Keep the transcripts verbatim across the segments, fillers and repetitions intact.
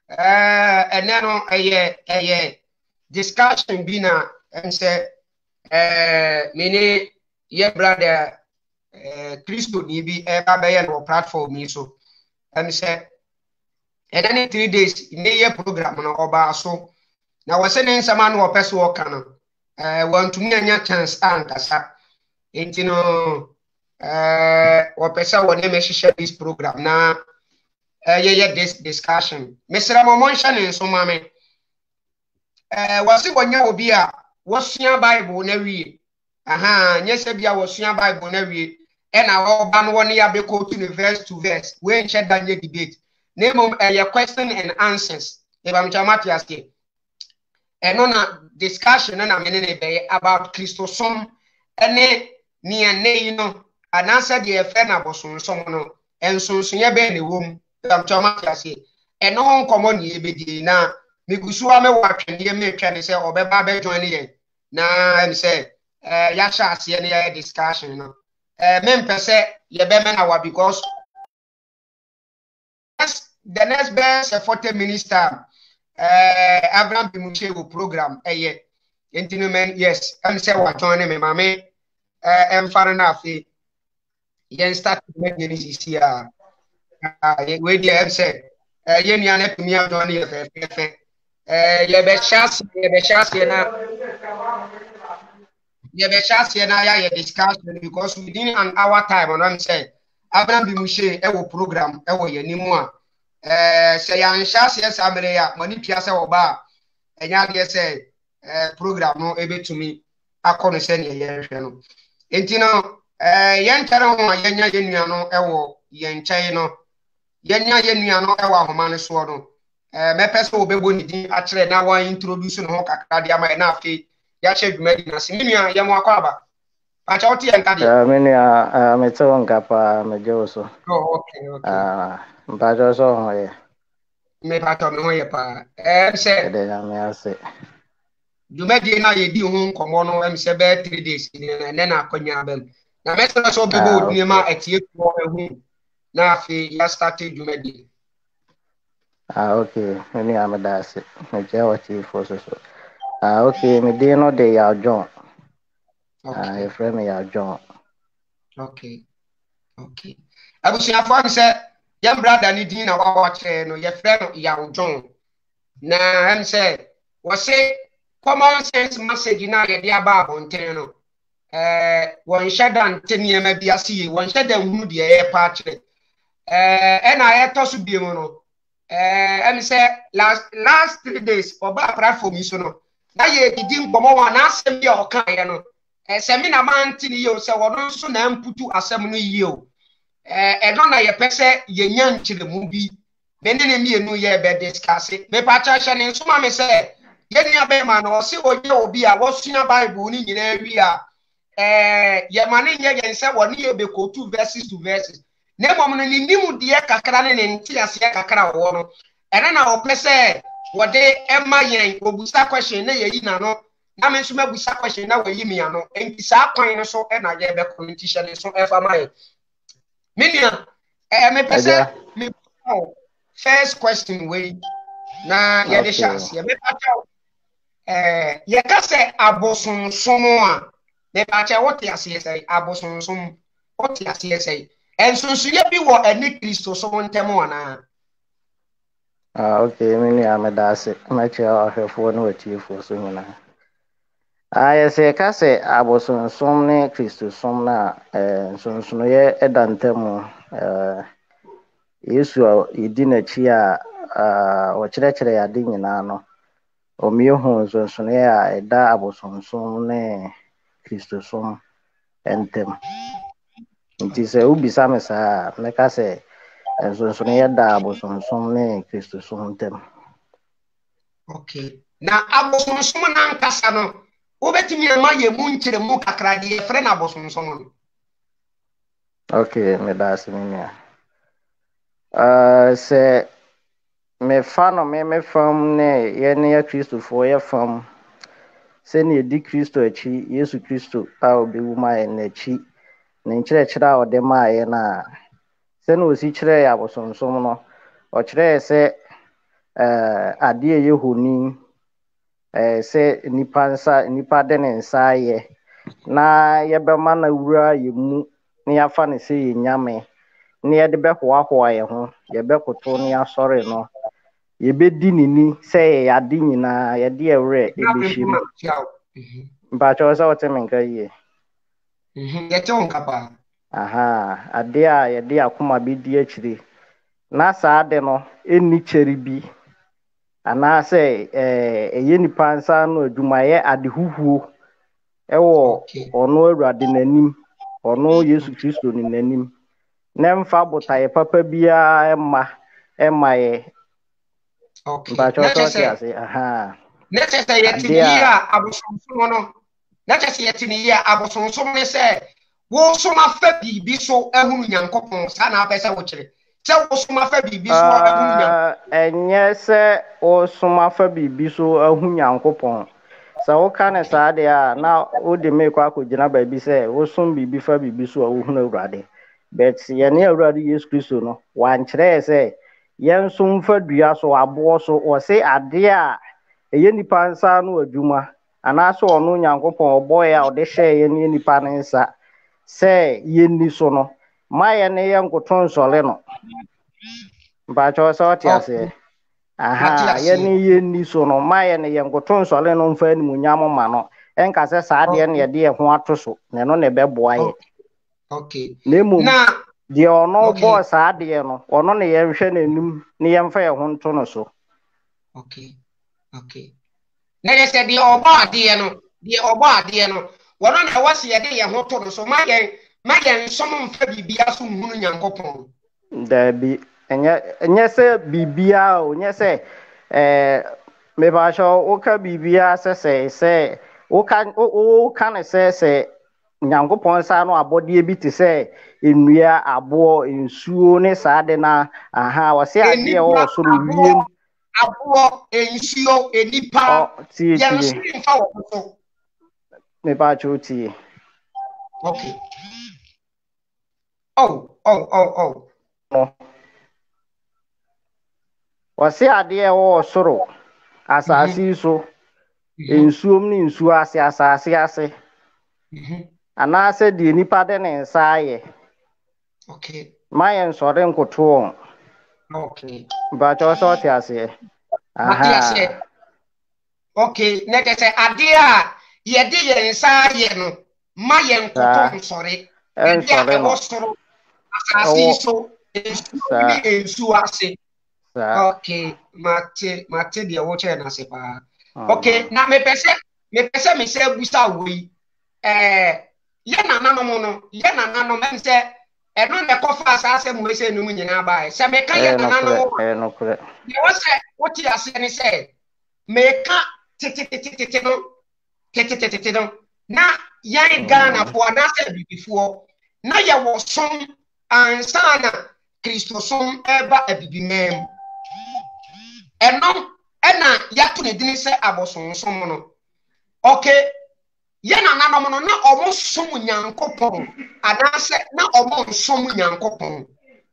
eh ene no eye eye discussion bi na ense eh mini ye brother eh Christo ni bi e ba be ye no platform ni so ense ene ne three days ne ye program no oba so na wo se ne nsama no opese wo kana eh wantumi anya chance ankasa enti no eh wo pese wo ne me hihye this program na eh ye ye this discussion mesra mo mo nhye ne so ma me eh wasi wonya obi a wosua bible na wie aha nye se bia wosua bible na wie e na wo ba no won ya be quote to verse to verse we nhye danye debate na mom eh question and answers e ba mcha matiaske eno na discussion na me ne be about Christosom ene ni ene you know anansa de efe na bosonsom no ensonson ye be ne wom ba mcha matiaske eno ho nkomo ni ebedi na migusuwa me watwene me twene se obeba be join ye na em se eh ya sha ase ne ya discussion no eh me mpese ye be me na wa because the next best forty minutes time eh Abraham Bimuche wo program eye entino men yes em se wa join me mame eh em fare na afi yen start me ni sisi a we dey em se eh ye ni ana tumi a join ye fe fe eh ye be chance ye be chance na ye be chance na ya ye discussion because within an hour time on am say Abraham Bimuche e wo program e wo ye ni mu a eh say ya chance yes amere ya mani pia se wo ba enya de say eh program no e betumi akọ se ne ye hwe no enti no eh ye ntare ho ye nya ye nua no e wo ye nkyai no ye nya ye nua no e wo ahoma ne so no eh me pese obebo ni din a kire na wan introduce no kakra dia ma na afi ya che dwumadi na se nua ye mo akwa ba a cha oti enka dia ah me nua me to nka pa me je so oh okay okay ah mpa jo so ho ye me pa to me ho ye pa eh se de na me ase dwumadi na ye di ho nkomo no em se be three days ni na na akonya bam na me so so obebo ah odini okay ma etie ko ehu na afi ya start dwumadi ah okay me nua me da ase me je o ti fo so so ah okay me di no de ya John ah okay e friend me ya John okay okay abusuafo am se yam brother ni din na wa wa kire no ye frɛ no ya John na am se wo se common sense message na ye dia ba abonten no eh won hyɛda nte niema bi ase yi won hyɛda hunu de ye pa kire eh e na ye to so bi mu no eh am se last last three days oba platform yi so no na ye didi nkomo wa na asɛm bi a o kan ye no eh se mi na man ti ni ye o se wono so na mputu asɛm no yi o eh eno na ye pese ye nya nkyeremu bi me ne ne mienu ye be discuss me pa cha hye ne nsoma me se ye nia be ma na o se oye obi a wosua bible ni nyina wi a eh ye ma ne nye ye nse woni ye be ko two verses to verses ne mom no ni nimu de kakra ne ne nti ase kakra wo no ena na o pese wode ema yen obusa question na ye yi na no na me nso mabusa question na wayi mi ano enti sa kwan no so e na ye be ko nti hye ne so e fa ma ye Minia, eh, me pese me first question we na ye de chance ye me pacha eh ye ka se abosonsom a me pacha what ye say say abosonsom what ye say say ensonso ye bi wo ani Kristo so ntem wana ah okay me nua me da ase ma che ahwefo no watifo so nyina ah yes e ka se abosonsom ne Kristosom na eh nsonso ye edantem eh Yesu a yedi n'akyi a ɔkyerɛkyerɛ yade nyinaa no ɔmehu nsonsono a ɛda abosonsom ne Kristosom ntam nti sɛ wobisa me saa mɛka sɛ nsonsono yɛda abosonsom ne Kristosom ntam. okay na abosonsom na nkasa no wobetumi ama ye mu nkyere mu kakra de ye frɛ na abosonsom no okay me da ase me nua Uh, sɛ mefa no me me fam ne yɛne yɛ Kristofoɔ yɛ fam sɛnea yɛdi Kristo akyi Yesu Kristo a obewu ma yɛn n'akyi ne nkyerɛkyerɛ a ɔde maa yɛn a sɛnea osi kyerɛ yɛ abosonsom no ɔkyerɛ yɛ sɛ eh ade ye honi eh se nipa nsa nipa de ne nsa ye na ye be ma na wura ye mu na ya fa ne se ye nyame na ye de be hoa hoa ye ho ye be koto na ya sore no ye be di nini se ye ade nyina ye de ewre e be him ba cho so te men ka ye mhm ye te on kapa aha ade a ye de akoma be di akire na sa ade no eni cheri bi ana se eh eye nipa nsa no adwuma ye ade huhuo ewo ono awurade nanim ono Yesu Kristo ni nanim na mfa botaye papa bia emma emma ye okay ba cho so ti ase aha na che se yetini ya abosonso no na che se yetini ya abosonso ne se wo so ma fa bibi so ehunu Nyankopon sa na apese wo kire se wo so ma fa bibi so ehunu Nyankopon enye se wo so ma fa bibi so ehunu Nyankopon sa wo ka ne sa de a na wo de me kwa akogina ba bi se wo so bibi fa bibi so ehunu awurade but ye ne awurade Yesu Kristo no wan kire se yen so mfa dua so abo so wo se ade a eye nipa nsa no adwuma ana so ono Nyankopon oboy a ode hye ye ne nipa nsa se ye ni so no ma ye ne ye nkoton sole no ba cho so ti ase aha ye ne ye ni so no ma ye ne ye nkoton sole no mfa ni munyam ma no enka se sa de ne de ho atoso ne no ne beboa ye okay nemu na de ono bo sa de no ono ne ye hwe nanim ne ye mfa ye ho nto no so okay okay na ye se de obo ade no de obo ade no wono na wase ye de ye ho to no so ma ye ma ye nsom mfa bibia so hunu Nyankopon da bi enye enye se bibia o enye se eh me ba sho o ka bibia se se se o ka o ka ne se se Nyankopon sa no abode bi ti se enua abo ensuo ne sa de na aha wase ade e wo so wiem abo ensuo enipa ye nso mfa wo so me ba chuti okay oh oh oh oh no wase ade e wo soro asasi so ensuom ni nsuo ase asase ase mhm ana se de nipa de ne nsa aye okay ma ye nsore nkoto okay ba cho so ti ase aha okay na ke se ade a ye de ye nsa aye no ma ye nkoto nsore ade a wo soro asase so ensuo ni ensuo ase okay mate mate de wo che na se pa okay na me pese me pese me se busa we eh ye na nanom no ye na nanom em se e no ne kofa asase mu se no mu nyina ba se me ka ye na nanom eh no kure ye wo se wo ti ase ni se me ka tititititi no tititititi no na ye Ghana fo na se bibifo na ye wo som ansa na Kristo som eba abibinem eno ena yato ne dini se abosonsom no okay ye na nanom no na omo som Nyankopon anase na omo som Nyankopon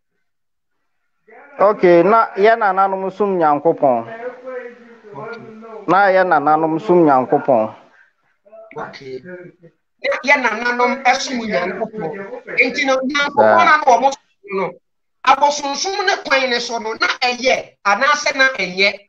okay na ye na nanom som Nyankopon na ye na nanom som Nyankopon okay ye na nanom esom Nyankopon enti no Nyankopon na omo no abosonsom ne kwan ne so no na eye anase na enye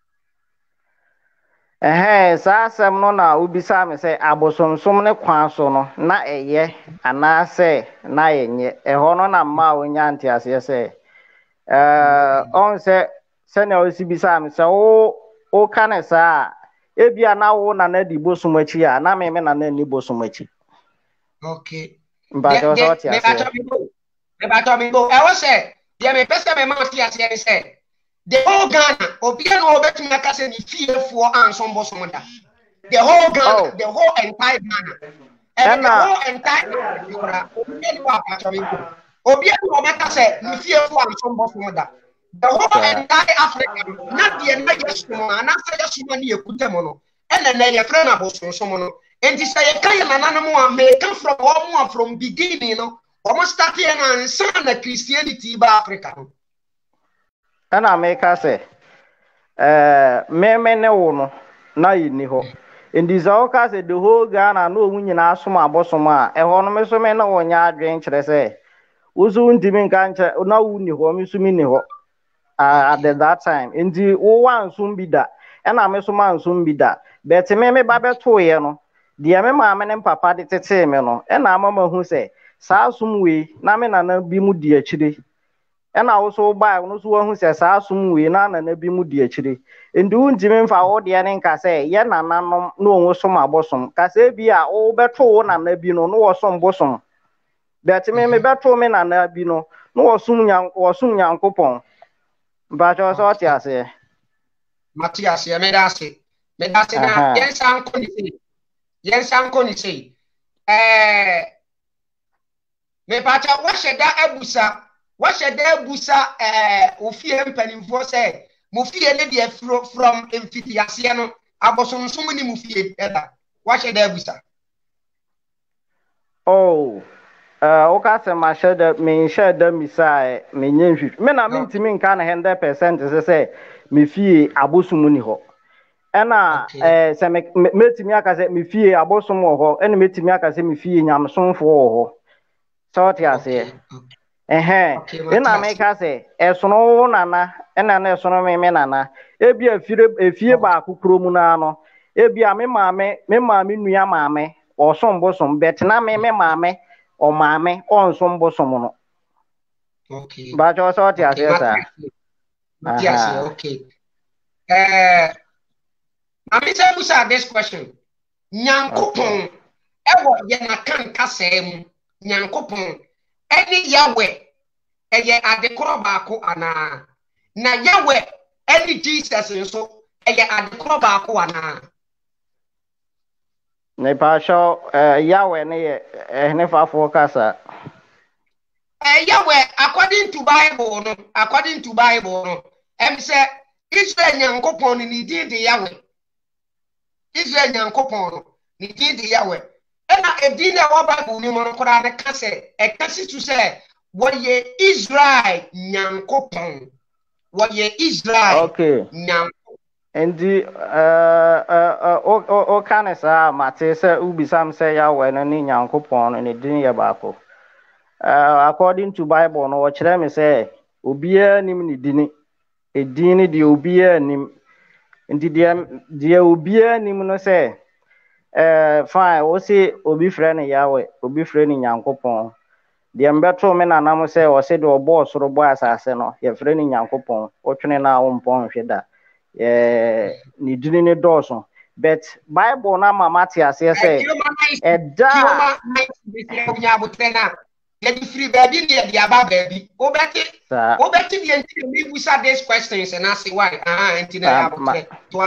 eh sa asem no na ubisa me se abosonsom ne kwan so no na eye anase na enye eho no na ma onya ntiase se eh on se se na osibisa me se o o kane sa ebia na wo na na di bosomachi a na me me na na ni bosomachi okay mba jo so ti ase me ba to mi go e wo se de me pese me ma ti ase se the whole Ghana obi no obetumi aka se ni fiefuo anson bosom da the whole Ghana oh. the whole entire Ghana and the whole entire Ghana obi no apa mi go obi no obeka se ni fiefuo anson bosom da the whole entire Africa na de na yesumo na sa yesumo na yekutemo no ene na ye frena bosom so no enti say ye kan na nanom a me come from all from beginning no almost start here na nsa na Christianity ba Africa no ana America say eh me me ne wo no na yini ho ndi za o ka se the whole Ghana no mu nyina asom abosom a e ho no me so me na wo nya adwen kire se uzu ndimi nka nche na wu ni ho me so mi ni ho uh, at that time ndi wo wansum bi da e na me so mansum bi da bet me me ba beto ye no de me ma me ne papa de tete me no e na mama hu se saa asum we na me na na bi mu di akire e na wo so ba no so wo hu se saa asum we na na na bi mu di akire ndi wu ndimi mfa wo de ne nka se ye na na no no wo so ma bosom ka se bi a wo beto wo na na bi no no wo so bosom bet me me beto me na na bi no no wo sum nyan wo sum nyankopon ba jo so ti ase Matias ya me da se me da se na yen san ko ni se yen san ko ni se eh me pa cha wo sheda abusa wo sheda abusa eh ofie mpanimfo se mo fie ne de from emfitiase no abosonsum ni mo fie eda wo sheda abusa oh uh o ka se ma sheda me sheda misai me nyenhwi me na me ntimi nka na one hundred percent se se me fie abosum ni ho ena eh se me metimi aka se me fie abosum ho ena metimi aka se me fie nyamsomfo ho so ti ase ehe ena me ka se esono nana ena na esono me me nana ebi afire efie ba akukro mu na no ebi a me maame me maame nua maame osom bosom betina me me maame o maame onsom bosom no okay ba jo so ti ase sa yes okay eh I'm going to this question. Nyankopon, ewo ye na kan kasa mu. Nyankopon, eni Yahweh, eye adekoro baako ana. Na Yahweh, eni Jesus nso, eye adekoro baako ana. Ne pa sho eh Yahweh ne ye eh ne fa fo kasa. Eh Yahweh, according to Bible no, according to Bible no, em say Israel Nyankopon ni din de Yahweh. Israel Nyankopon ni din de Yahweh. Ena edin na wa Bible ni mo nkora ne ka se e ka si tu se wo ye Israel Nyankopon. Wo ye Israel. Okay. Nyankopon. Endi uh uh o o o kana sa mate se ubisam se Yahweh no ni Nyankopon ni din ye baako. Uh according to Bible no wo kire me se obiya nim ni dini. Edin de obiya nim. Nti dia dia obiya nim no se eh fine wo se obi frɛ ne Yahweh obi frɛ ne Nyankopon dia mbeto me nanam se wo se de obo soro bo asase no ye frɛ ne Nyankopon o twene na wo mpon hweda eh ni dini ne dɔɔso but Bible na mama te ase se ɛda ye di free baby ne di aba baby o beti o beti di enti me busa this questions and ask why ah enti na aba to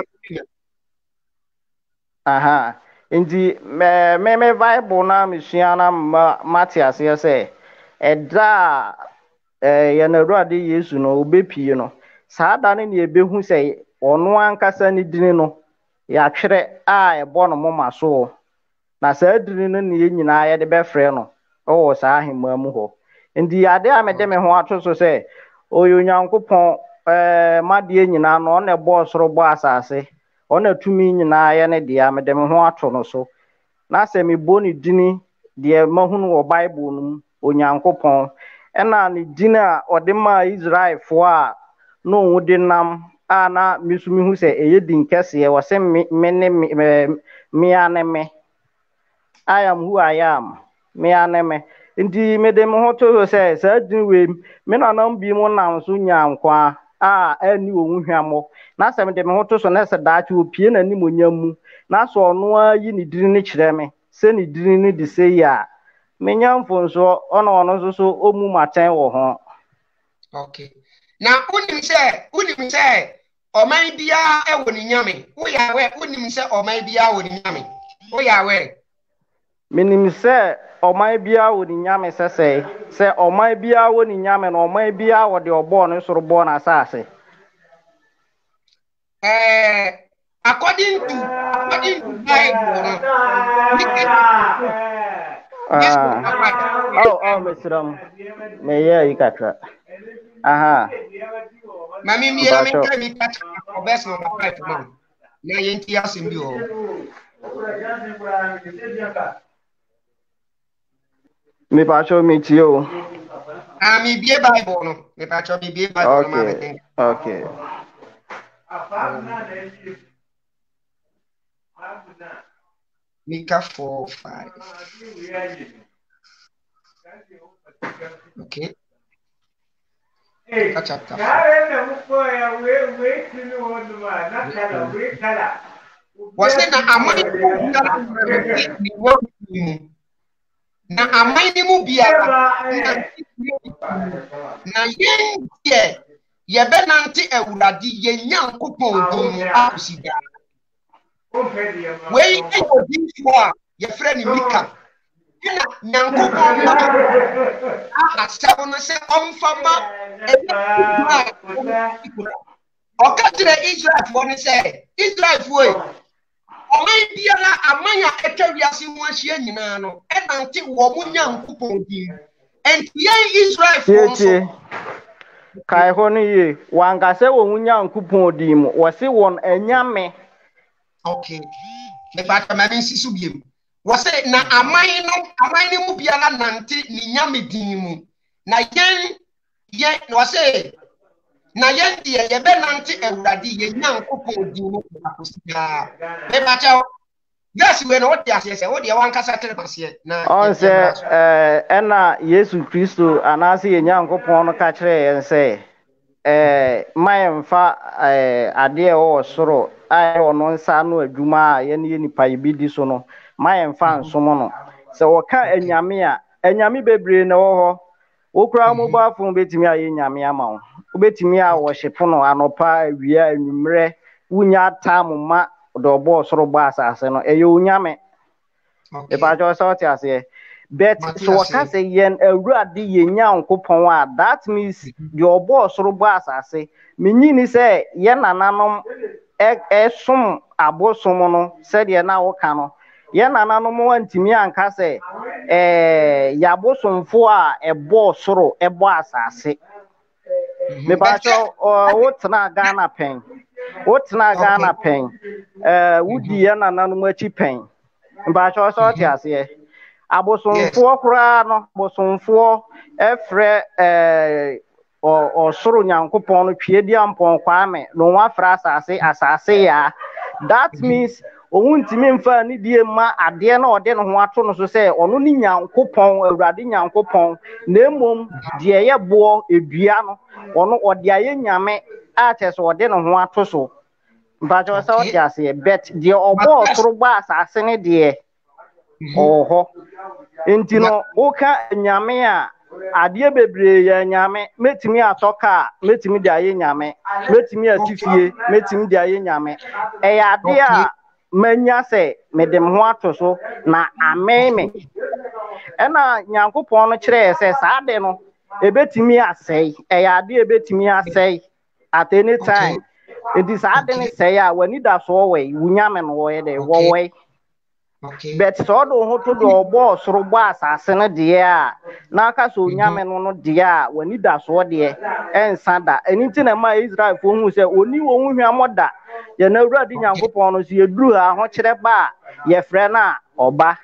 aha enti me me me Bible na misua na Matias ye se ɛda eh ye na Awurade Yesu no obepie no saa da ne ne ebehu se ɔno ankasa ne dini no ya twere a ɛbɔ no moma so na saa dini no ne nyina ye de bɛfrɛ no oh saa hemma mu ho ndi ade a me de me ho ato so se oyo Nyankopon eh made nyina no na bo soro bo asase ona tumi nyina ye ne dia me de me ho ato no so na se me bo ni dini de mahunu wo Bible no Onyankopon ena ni dini a ode ma Israel fo a no wode nam a na misumi hu se eye din kese ye wo se me ne me ane me I am who I am me aneme ndi me de mo hoto se sa din we me na nam bi mo nam so nyankwa a ani wo hwamo na se me de me hoto so na se da chi opie na ni monyam mu na so ono ayi ni diri ni kire me se ni diri ni de se ya me nyamfo so ono ono so so omu maten wo ho okay na unim se unim se oman bia e wo ni nyame wo ya we unim se oman bia wo ni nyame wo ya we minim se oman bia wo ni nyame sese se oman bia wo ni nyame na oman bia wo de obo no soro bo na asase eh according to according to Bible no ah oh oh mesram me ye ikatra aha Mami mi ya mi ka mi catch obes number five man. Na yenti asimbi o. Me pacho me tio. Ah mi bie Bible no. Me pacho mi bie Bible no ma me think. Okay. Micah four five. Okay. Micah chapter four. Was it na amai na amai ni mu biara na yen ye ye be nante awurade ye nyankopɔn din akusida wei e odi fo a ye frɛ ni Mika na nyankopɔn a asawo no sɛ ɔmfama ɔka kyerɛ Israel fo no sɛ Israel fo Omai biara amanya etwa wiase ho ahyia nyinaa no enante wo mu nyankopɔn din entiye Israel fo so kai ho no ye wanga se wo mu nyankopɔn din mu wo se won anyame. Okay me ba ta ma nsi so biem wo se na aman no aman ni mu biara nante ni nyame din mu na yen ye wo se na yen de ye be nante awurade ye nyankopɔn din mu akosia me ba cha yes we no what dey say what dey wan kasa telepase na on say eh ena Yesu Kristo anase ye nyankopɔn no ka kire yen say eh mayemfa eh ade e wo soro ai ono nsa no adwuma a ye ne nipa ye bi di so no mayemfa nsom no se wo ka anyame a anyame bebre na wo ho okura mo ba fun betimi aye nyame ama wo obetimi a wo hyepo no anopa awia anwumre wunya tamma do bo soro ba asase no eyo unyame e ba jo so ti ase bet so waka say yen awurade ye nyankopon a that means your bo soro ba asase menyini say ye nananom e som abosom no said ye na wo ka no ye nananom wantimi anka say eh yabosomfo a e bo soro e bo asase me ba jo wo tena Ghana pen wotena Ghana pen eh wudi ya nananom achi pen mba cho so ti ase abosomfo kura no abosomfo efre eh o soro nyankopon no twie dia mpon kwame no wa fra asase asase ya that means owuntimi mfa ni die ma ade na ode no ho ato no so se ono ni nyankopon awurade nyankopon na emom die ye bo edua no ono ode aye nyame a che so ode no ho ato so mba jo so ode ase bet die obo soro gba asase ne die oho entino oka nyame a ade bebre ya nyame metimi atoka metimi de aye nyame metimi atifie metimi de aye nyame e ya ade a manya se medem ho ato so na ameme ena nyankopon no kire se sa ade no ebetimi asei e ya ade ebetimi asei at any time it is ade ne sei a wani da so we wunyame no wo ye de wo we okay bet so do ho to do bo soro bo asase no de a na aka so nyame no no de a wani da so de ensa da enti na ma Israel fo hu se oni wo hu hwa moda ye na awurade nyankopon no so ye duru ha ho kire ba ye frɛ na oba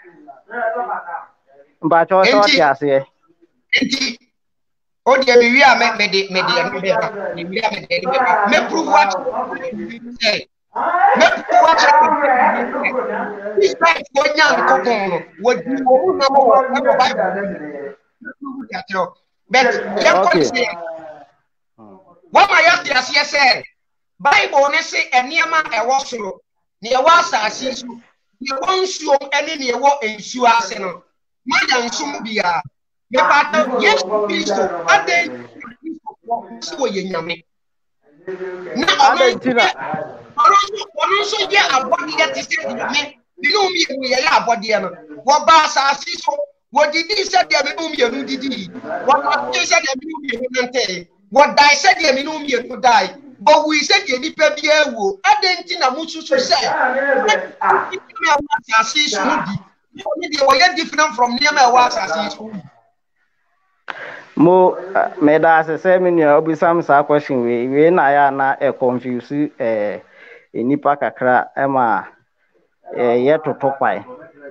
mba cho so ti ase enti o de bi wi a me me de me de no be ba me wi a me de be ba me prove what say me prove what this guy for nyankopon wo di wo na mo wo Bible but ye ko say what my yati ase say Bible ne say eniema e wo soro ne e wo asase so ne wo nsuo ene ne e wo ensuo ase no ma ya nsum bia me pata Yesu Kristo ade so ye nyame na Valentina ono so ye abodi ye ti se nyame binu mi e ye ya abodi no wo ba asase so wo didi se de binu mi e nu didi wo na se de binu mi e nu nante wo dai se de binu mi e nu dai but we said the nipa bi ewu adenti na mususu say me awa asase so di ni dey we different from near me awa asase so Mo me da se se me nua obisam sa question we we na ya na e confuse eh enipa kakra e ma eh ye toto kwai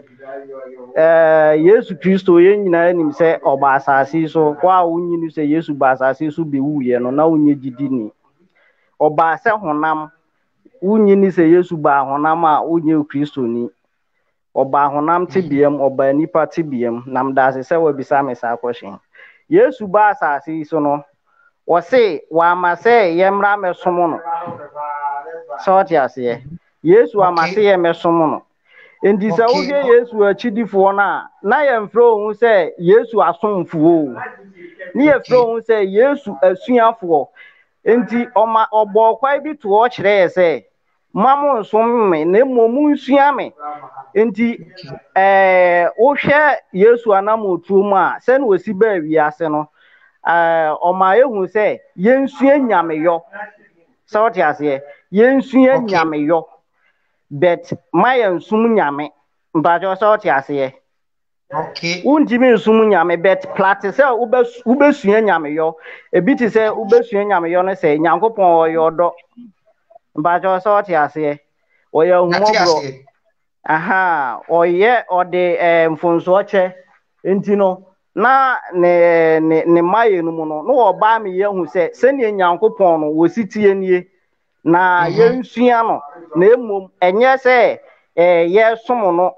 eh Yesu Kristo ye nyina nim se oba asase so kwa wunyi ni se Yesu ba asase so be wuye no na wunye gidi ni oba se honam wunyi ni se Yesu ba honam a wunye Kristo ni oba honam tibiem oba nipa tibiem nam da se se we bisa me sa question Yesu ba asase so no wo se wa ma se yemra mesomo no so ti ase Yesu amase ye mesomo no endi se wo hwe Yesu achidifo na na ye mfro hu se Yesu asomfo ni ye fro hu se Yesu asuafo enti oma obo kwai bi to o kire se mamu nsom me na momu nsua me enti eh wo hwe Yesu anamotu mu a se na osi ba wiase no eh oma ehu se yensua nyameyo so ti ase yensua nyameyo bet my nsum nyame mbajo so ti ase okay undimi nsum nyame bet plate se ubesua nyame yo ebi ti se ubesua nyame yo no se nyankopon oyodo mbajo so ti ase oye humobro aha oye ode mfonso che enti no na ne ne ne maye no mu no no oba me yehu se se ne nyankopon no wositie nie na yensua no na emom enye se eh yesom no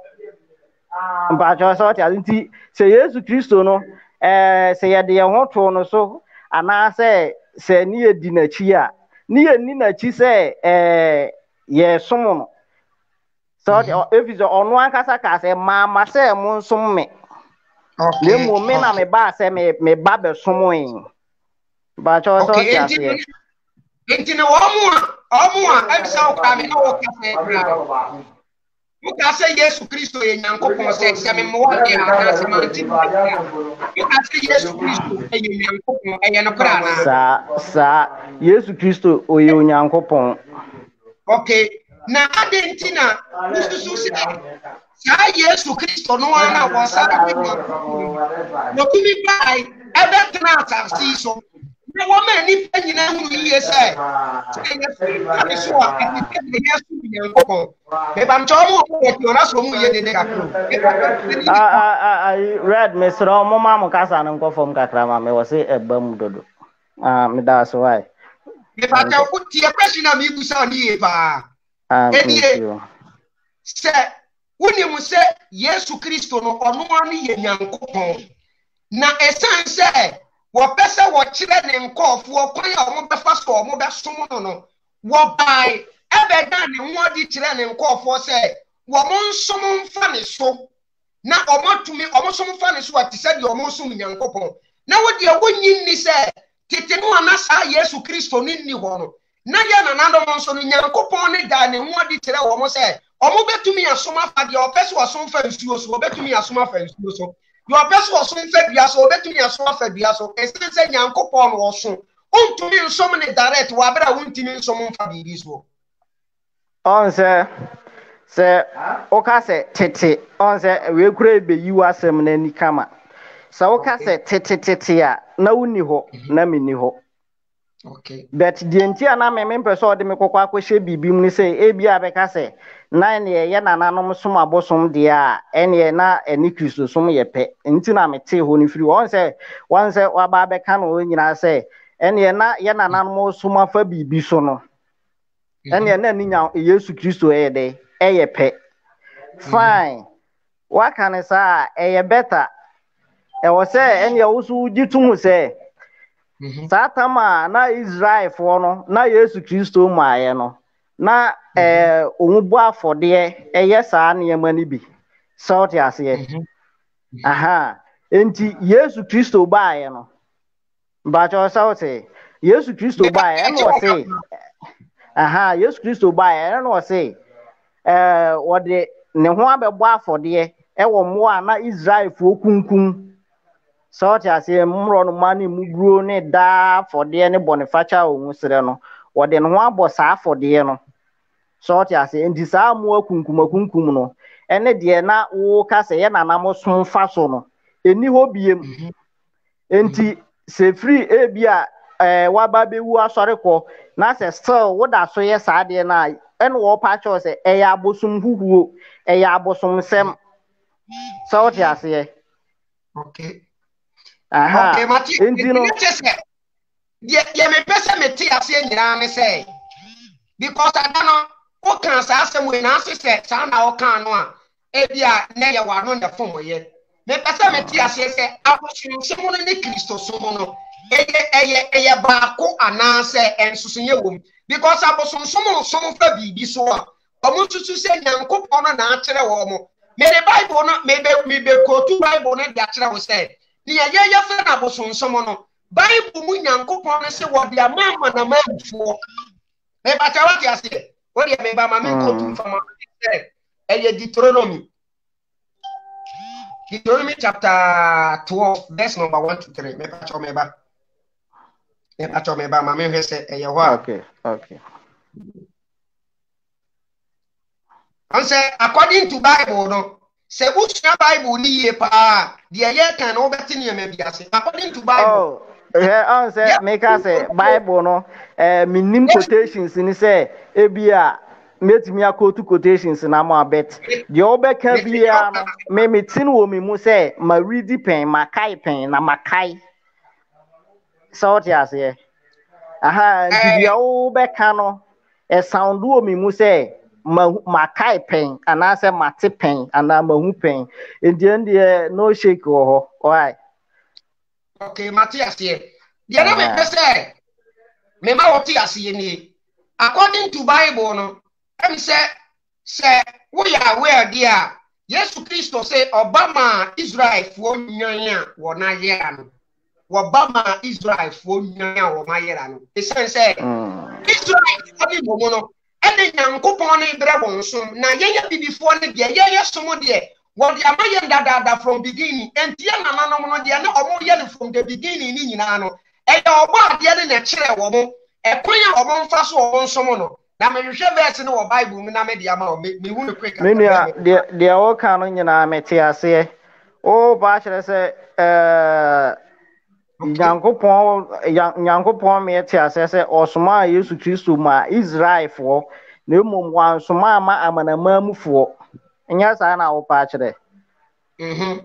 mbajo so ti anti se Yesu Kristo no eh se ye de ye ho to no so ana se se ni ye di nachi a ni ye ni nachi se eh yesom no so ti efizo onu ankasa ka se mama se mo nsom me okay le mo me na me ba se me me ba be som yin mbajo so ti ase enti na wo mu a wo mu a ebisa okra me na wo ka se bra muka se Yesu Kristo ye nyankopon se se me mo de ana se manti muka se Yesu Kristo ye nyankopon eye no kra na sa sa Yesu Kristo oye nyankopon okay na adentina mususu se sa Yesu Kristo no ana wo sa no kumi bai ebe tena atasi so na wo ma ni pa nyina hu yiye se se so a ni Yesu nyankopon be bam cho mo e ti ona so mu ye de de kakro ah ah ah red mesro mo ma mo kasa na nkofom kakra ma me wo se eba mu dodo ah me da so why me fa ta ku ti e question na mi bu sa ni e pa ah e die se woni mu se Yesu Kristo no ono ani ye nyankopon na esan se wo pese wo kire ne nkofo okwan a wo befa so wo be som no no wo bai ebe da ne ho di kire ne nkofo se wo mo nsom mfa ne so na omotumi omosom mfa ne so ati se de omosom nyankopon na wo de wo nyin ni se tete no anasa Yesu Kristo ni ni ho no na ya na nando mo nso no nyankopon ne da ne ho di kire wo mo se omo betumi asom afa de opese wo som fa nsuo so betumi asom afa nsuo so your best was soon fed ya so betumi aso afa bia so esen se nyankopon wo so ontumi nsom ne direct wa bra wontimi nsom mfa bibi so on se se o ka se tete on se we kura be yiwa asem na ni kama se o ka se tete tete a na wuni ho na mini ho okay but die nti ana me me pese o de me kokwa akohye bibi mu ni se e bia be ka se na ne ye nananom som abosom de a ene na eni Kristo som ye pe nti na mete ho ni firi won se won se wa ba be ka no nyina se ene na ye nananom som afa bibi so no ene na ni nya Yesu Kristo e de e ye pe fine wa kan sa e ye better e wo se ene wo su gitu se satama na Israel fo no na Yesu Kristo maaye no na eh onwu afode eye saa ne yemani bi salt ase aha enti Yesu Kristo baaye no ba cho salt Yesu Kristo baaye no se aha Yesu Kristo baaye no se eh wode ne ho abebo afode e wo mo a na Israel fo kunkum salt ase mro no mani mubruo ne da afode ne bonifacha onwu sere no wode ne ho abo saa afode no sort ya se ndi sa mu akunkum akunkum no ene de na wo ka se ye nanam so mfa so no eni ho biem enti se free ebia eh waba bewu asɔre kɔ na sɛ still woda so yɛ saa deɛ na ɛn wo pa kyɛw sɛ ɛyɛ abosom huhuo ɛyɛ abosom nsɛm sɛ wote aseɛ okay aha okay mati enti no dia dia me pese me ti aseɛ nyina ne sɛ because ada no o kan saa asɛm we na ase sɛ saa na o kan no a ebia na yɛ wa no na fom yɛ me pese me ti aseɛ sɛ abosom som no ne Kristo som no eye eye eye baako anaasɛ ensusu ye wom because abosom som som fa bibi so a omo tutu sɛ Nyankopɔn no na akyerɛ wɔ mo me the Bible no me be me be quote Bible no de akyerɛ wɔ sɛ ne ye ye fa na abosom som no Bible mu Nyankopɔn no sɛ wɔ de amama na mamfo me ba ta wati aseɛ o de me ba ma me quote information sɛ eye Deuteronomy Deuteronomy chapter twelve verse number one to three me ba cha me ba Acho me ba ma me hwe se eye ho a okay okay an say according to Bible no se usua Bible ni ye pa de ye kan no beti ne ma biase according to Bible oh yeah an say make us say Bible no eh minim quotations ni say ebia metimi akotu quotations na mo abet de obeka bia no me metin wo me mu say ma read pen ma kai pen na ma kai so ti ase aha bia wo beka no e sound wo me mu say ma kai pen ana say mate pen ana ma hu pen enti ende no shake wo ho why okay mate ase dia na me pese me ma wo ti ase ni according to Bible no em say say we are aware dia Yesu Kristo say Obama Israel fo nyan a wo na yera no Obama Israel fo nyan a wo ma yera no e say say Israel fo di mo no e de Nyankopɔn ne bre won som na yeye bibifo ne de yeye som de wo de amaye dada from beginning entia nananom no de na omo ye from the beginning ni nyina no e de obo ade ne na kire wo mo e kwanya omo mfa so wo som no na me hwehwe verse no wo Bible mu na me de ama me me hu ne quick me nua de de o kan no nyina me te ase o ba kire se eh Nyankopɔn Nyankopɔn me te ase se osoma Yesu Kristo ma Israelfo na emom wan soma ma amanamamufo nya sa na wo pa kire mhm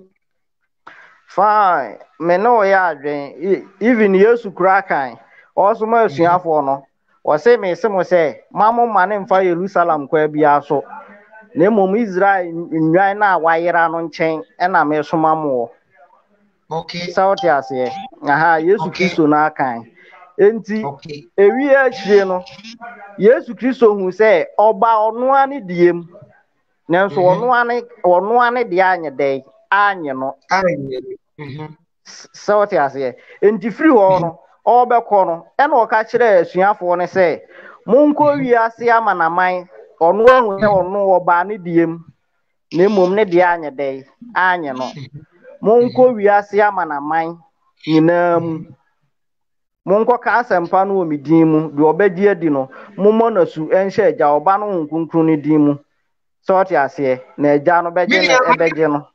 fine me no ya adwen even Yesu kura kan osoma asuafo no o se me se mo se mamo mane mfa Jerusalem kwa bia so na emom Israel nwan na wayera no nchen e na me soma mo okay South Asia aha Yesu Kristo na kan enti okay ewi ahire no Yesu Kristo hu se oba ono ani diem nanso ono ani ono ani de anye dey anye no anye mhm South Asia enti free ho no obekọ no e na oka kire asuafo ne se monko wi ase amanaman ono ahu se ono oba ani diem na mom ne de anye dey anye no monko wiase amanaman nyinam monko ka asempa no mi din mu de obedi adi no mommo na su enhye agya oba no nkunkun ni din mu so oti ase na agya no beje na ebeje no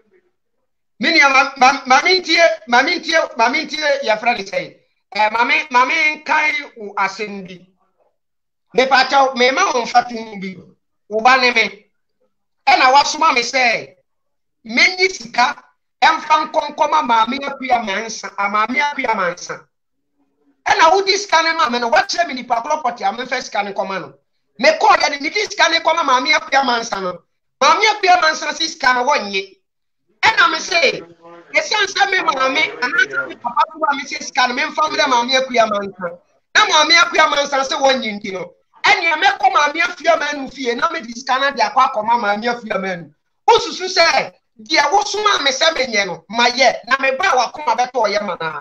mini mamintie mamintie mamintie ya frani say eh mami mami kai u asendi me pacha me ma on fatu bi u ba ne me e na wasoma me say menyi sika emfa nkonkoma maami akua mansa amaami akua mansa ena wudi scan ma me no wache me ni pa property am first scan koma no me call ya ni di scan koma maami akua mansa no maami akua mansa si scan wonye ena me say esansa me maami ana me papa ko ma me si scan me mfa me maami akua mansa na maami akua mansa se wonye ndi no enya me ko maami akua manu fie na me di scan de akwa koma maami akua manu osusu say dia wo suma me se menye no maye na me ba wa koma beto oye mana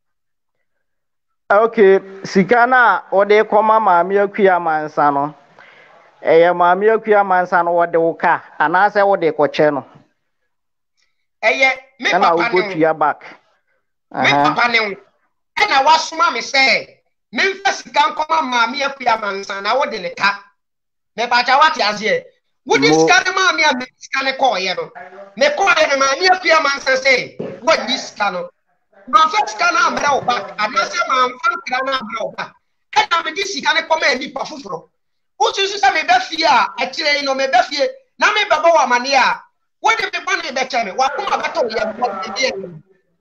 okay sika na ode koma maami akua mansa no eye maami akua mansa no wode woka ana se wode koche no eye me papa ne na wo tua back me papa ne e na wasuma me se me mfa sika nkoma maami akua mansa na wode ne ka me ba ja wate azie wudi scan ma mi am scan ko ye no me ko ye ma mi apia man say what this scan ma first kana ambra oba anase ma amfa kana na ambra oba e na me di sika ne koma ni pa foforo ususu se me be fie a a kire no me be fie na me be bo wa mane a wo de me ba ne be kye me wa kuma beto ye bo de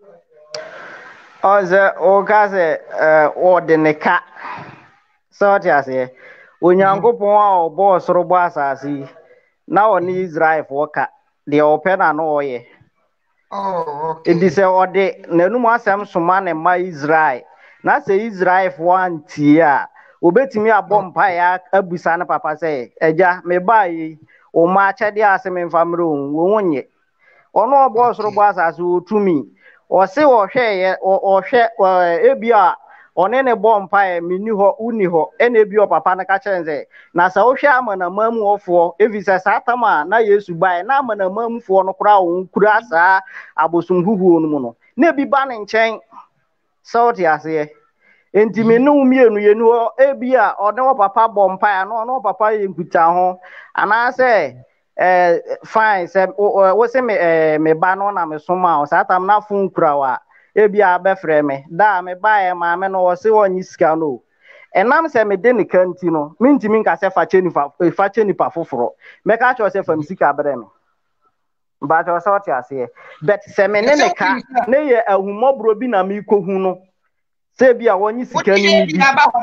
Oze okaze o de neka so ti ase onyankopon a obo soro bo asase na oni Israel fo ka de ope na no oye oh okay edi se ode nanum asem soma ne ma Israel na se Israel fo antie a obetimi abom pa ya abusa na papa se eja me bai o ma chede ase me famro wo wonye ono obo soro bo asase otumi o se o hwe o hwe ebia one ne bom pa e mini ho uni ho ene ebia papa na ka chenze na sa o hwe amana mamu ofo evisa satama na Yesu bai na amana mamu fo no kura o kura sa abosum huhuo no mu no na bi ba ne nchen sauti ase enti me no mienu yenu ho ebia one wo papa bom pa ya no no papa ye nkuta ho ana se eh fine se wo se me eh me ba no na me soma o satam na fun kurawa ebia be frɛ me da me ba e ma me no wo se wonyi sika no enam se me de ne kanti no mintimi nka se fa cheni fa fa cheni pa foforo me ka cho se fam sika brɛ me ba cho so ti ase bet se me ne ne ka ne ye ahumobro bi na me kohu no se bia wonyi sika ni mi bi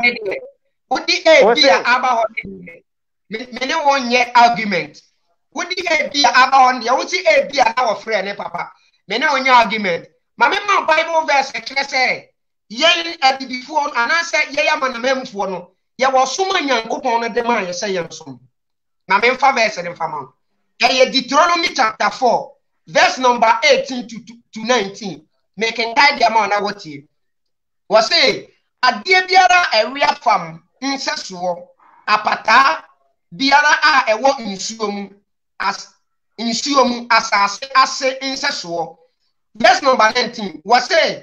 odi e bia aba ho de me ne wonye argument odi e bia aba ho de wo ti e bia na wo frɛ ne papa me ne wonye argument ma me ma Bible verse e kire se yen adibifo anase ye ya manamemfo no ye wo soma Nyankopon no de ma ye se ye nsom na me mfa verse ne mfa ma e Deuteronomy chapter four verse number eighteen to, to, to nineteen me can guide them on what you was say adie biara ewia fam nseso apata biara a ewo nsuo mu as nsuo mu asase ase nseso verse number nineteen was say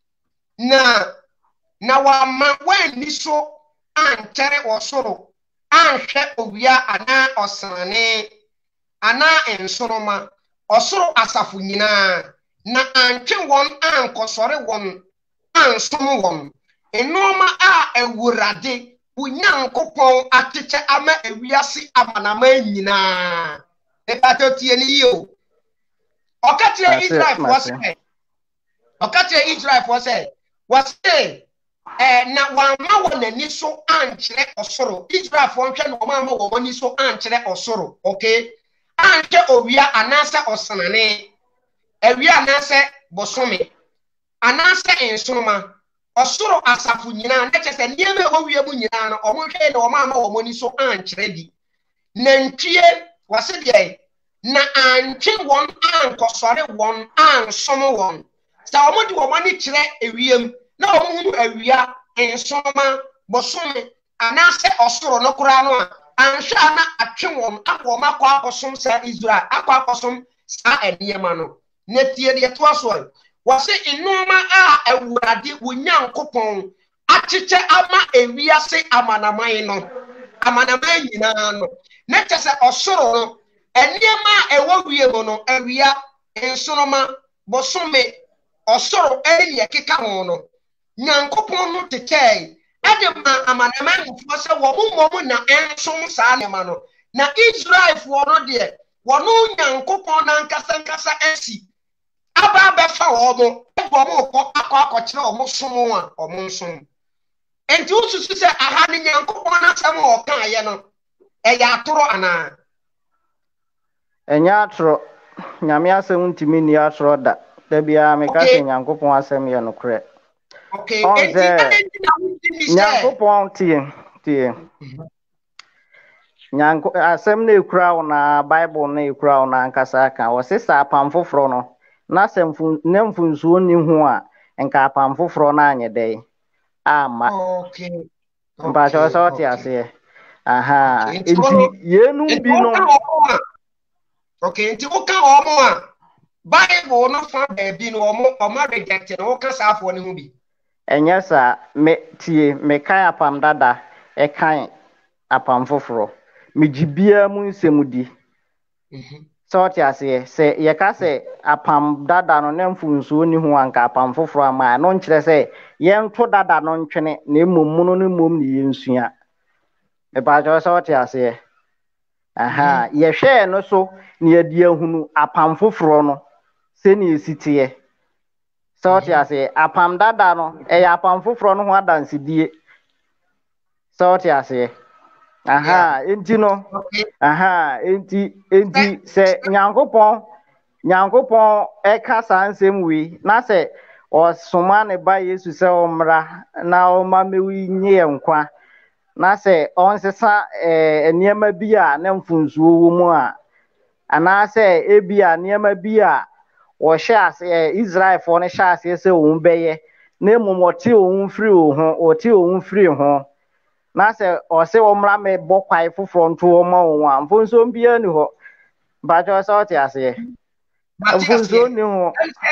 na na wa ma wen ni so ankere osoro anhwe owia ana osane ana ensoroma osoro asafo nyina na antwe won ankosore won ansom won enoma a ewurade Onyankopon atete ama ewiase amanama nyina e patotie ni yo okatre Israel for say okatre Israel for say was say eh na wa ma wona ni so ankere osoro Israel for nhwe no ma ma wo ni so ankere osoro okay anke owia anase osanane ewia anase bosome anase ensoma osoro asafu nyina na chese nieme owie mu nyina no omonhwe na omama omoni so ankyere di nantwie wase de na anche won ankosore won ansom won sa omodi omani kyere ewiem na omuhunu awia ensoma bosome anase osoro no kura no ansha na atwe won akoma kwa akosom sa Israel akwa akosom sa eniyema no netie de to aso wase inoma a ewurade Onyankopon achiche ama ewiase amanaman no amanaman nyina no na chese osoro no eniyema ewo wie mo no awia ensoroma bosome osoro eye keka ho no Nyankopon no tekei ade ma amanaman fo se wo mummo na ensom saa ne ma no na Israel fo no de wono Nyankopon na nkasa nkasa esi aba befa omo ebomo ko akọ akọkire omo somo a omo nsom enti ususu se aha ne Nyankopon na sam o kan aye no e ya atoro ana enya atoro nyame asem ntimi ni atoro da da bia me ka se Nyankopon asem ye no kre okay enti Nyankopon tie tie Nyanko asem na ekura wo na Bible na ekura wo na nkasa kan wo se sa pam foforo no na semfu nemfunsuo ni ho a enka apam foforo na anye dai ama okay mba cho so ti ase aha enti yenu bi no okay enti o ka omo a Bible no fa ba bi no omo omo reject no o ka sa afo ne ho bi enya sa me tie me kan apam dada e kan apam foforo me jibia mu nsemudi so ti ase se ye ka se apam dada no ne mfunsuo ni ho anka apam foforo ama no nkyere se ye nto dada no ntwene na emom no ne mom ne yensua e ba jo so ti ase aha ye hwe no so ne ye di ahunu apam foforo no se ne esitiye so ti ase apam dada no e ya apam foforo no ho adansidie so ti ase aha enti no aha enti enti se nyankopon nyankopon e ka sansem wi na se osoma ne ba Yesu se omra na o ma mewi nye nkwa na se onsesa eh niema bi a na mfunsuo wo mu a ana se ebia niema bi a wo hye ase Israel fo ne hye ase se wo beye na momote wo mfiri wo ho oti wo mfiri ho na se o se omra me bokwai foforo nto wo ma wo a mfunsuo bia ni ho ba jo so ti ase mfunsuo ni ho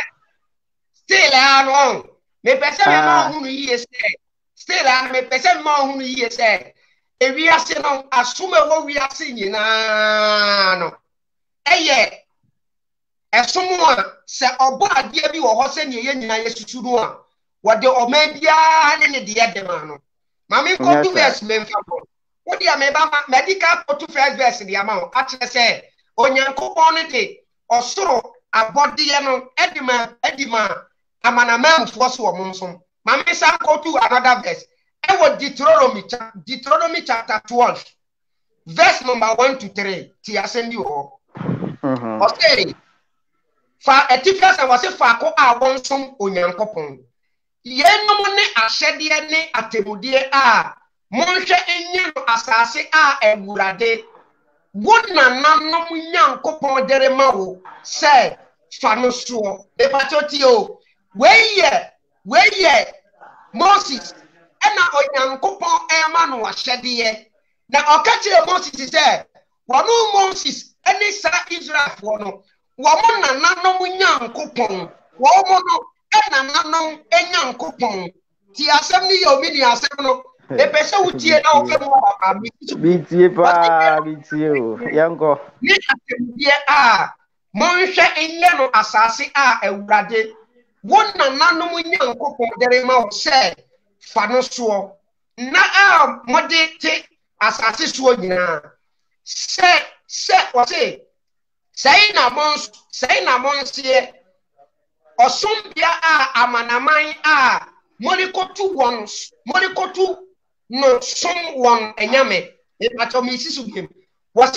still ano me pese me ma hunu yiye se still ano me pese me ma hunu yiye se ewi ase no asome wo wi ase nyina no eye esomo a se obo ade bi wo ho se ne ye nyina yesusu no a wo de o ma bia ne ne de de ma no mami ko tu verse me mfa ko wo dia me ba medical ko tu first verse dia ma o a kire se onyankopon ne de osoro abode no edima edima amana manfo so wo monso mami san ko tu another verse e wo Deuteronomy Deuteronomy chapter twelve verse number one to three ti asendi wo mhm o say fa etifias and was fa ko a wonsom onyankopon yenom ne ahyede ne atemudie a monhwe enye no asase a ewurade wona nanom nyankopon dere ma wo se fa no so e patoti o weye weye Moses ena onyankopon e ma no ahyede na okachire Moses se wono Moses eni sa Israel fo no wo mo na nanom nyankopon wo mo no ena nanom enyankopon ti asem ni yo mi ni asem no e pese wutie na wo fe mo ba mi bitie pa bitie o yango ni atemdie a monhwe enye no asase a ewurade wona nanom nyankopon dere ma wo se fa no so na a mode te asase so nyina se se wo se sei na mon sei na monsie osumbia a amanaman a molikotu won molikotu no som won enyame e pato mi sisu biem wose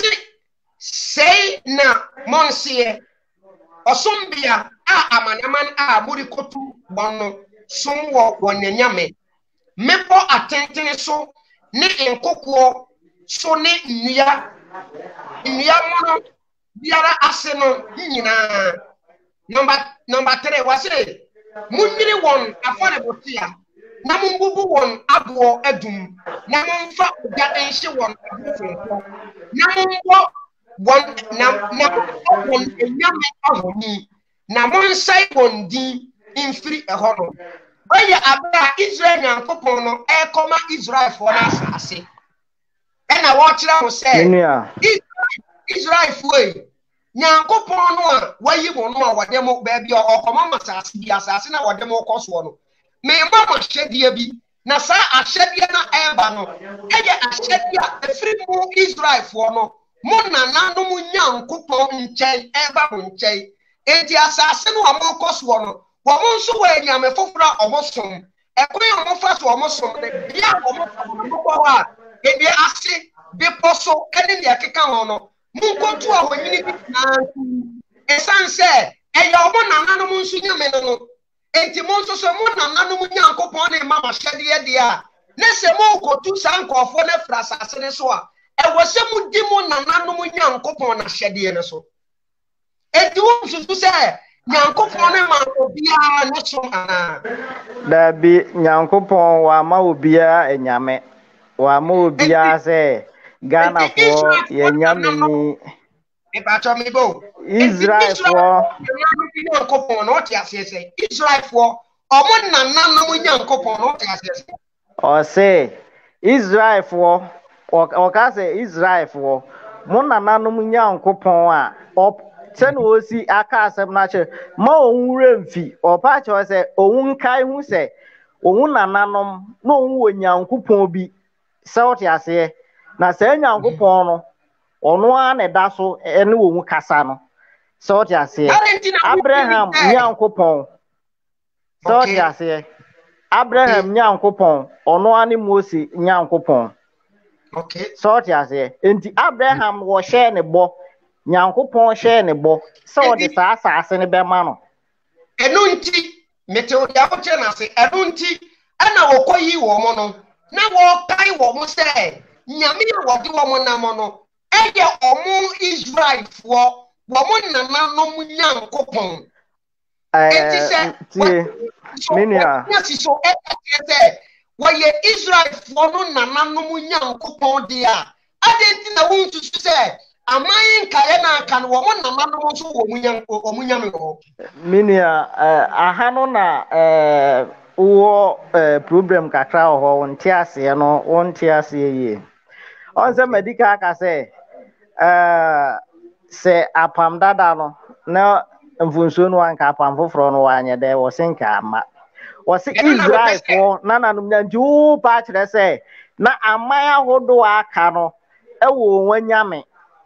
sei na monsie osumbia a amanaman a molikotu won som won enyame mepo atentene so ne enkokuo so ne nnua nnua mono biara ase no nyina number number three wase munnyiri won affordable tia na mumbubu won abo adum na mumfa oga enhye won abofo na mumbo won na na won enyame ahoni na monsai won din infiri eho no oye abra Israel nyankopon no e koma Israel for na asase e na wo kire ho se Israel fuwe nyankopon no a wayi mo no a wode mo ba bi okoma masase bi asase na wode mo koso no me mama hwedie bi na sa ahwedie na eba no eye ahwedie a efiri mo Israel fo no mo na nanom nyankopon nchen eba mo nchen enti asase no amo koso no wo mo nso wa nyame fofora omosom ekwan omofa so omosom de bia omofa mo ko ha e bi ase bi poso ene ne akeka ho no munkotu a wonyini bi na esanse eya omo na nanom nso nyame no enti mo nso so mo na nanom nyankopon ne mama hyede de a ne se mo kotu sankofo ne frasa ase ne so a e wo se mu di mo na nanom nyankopon na hyede ne so enti wo nso se nyankopon ne ma obia ne so ana da bi nyankopon wa ma obia enyame wa ma obia se Ghana for yenyame ni e ba to mi bo Israel for nyankopon no ti asese Israel for omo na nanom nyankopon no ti asese o se Israel for o ka se Israel for mo na nanom nyankopon a sɛ na osi aka asɛm no akyerɛ ma ɔhu werɛ mfi ɔpa kyerɛ sɛ ɔhu nkae hu sɛ ɔhu nananom na ɔhu wɔ Nyankopɔn bi sɛ wote aseɛ na saa Nyankopɔn no ɔno ara na ɛda so ɛne ɔhu kasa no sɛ wote aseɛ Abraham Nyankopɔn sɛ wote aseɛ Abraham Nyankopɔn ɔno ara ne Mose Nyankopɔn sɛ wote aseɛ enti Abraham wɔhyɛ ne bɔ Nyankopɔn hyɛ ne bɔ sɛ ɔde saa asase ne bɛma no ɛno nti meteoria wo kyerɛ na se ɛno nti ɛna wɔkɔ yi wɔ mo no na wɔkae wɔ mo sɛ nyame a wɔde wɔ mo nam no ɛyɛ ɔmo Israelfoɔ wɔ mo nananom Nyankopɔn enti sɛ minia so ɛkɛkɛ sɛ wɔyɛ Israelfoɔ no nananom Nyankopɔn de a ade nti na wo nsusu sɛ amayin kaye na aka no wo nananom so wo munyam wo munyam ho minia aha no na eh wo problem kakra ho wonte ase no wonte ase yi on se medical ka se eh se apam dada no na mfunso no anka apam foforo no wanye de wo senka ama wo se Israel fo nananum nyanji wo pa kire se na amaya hodo aka no e wo wanyame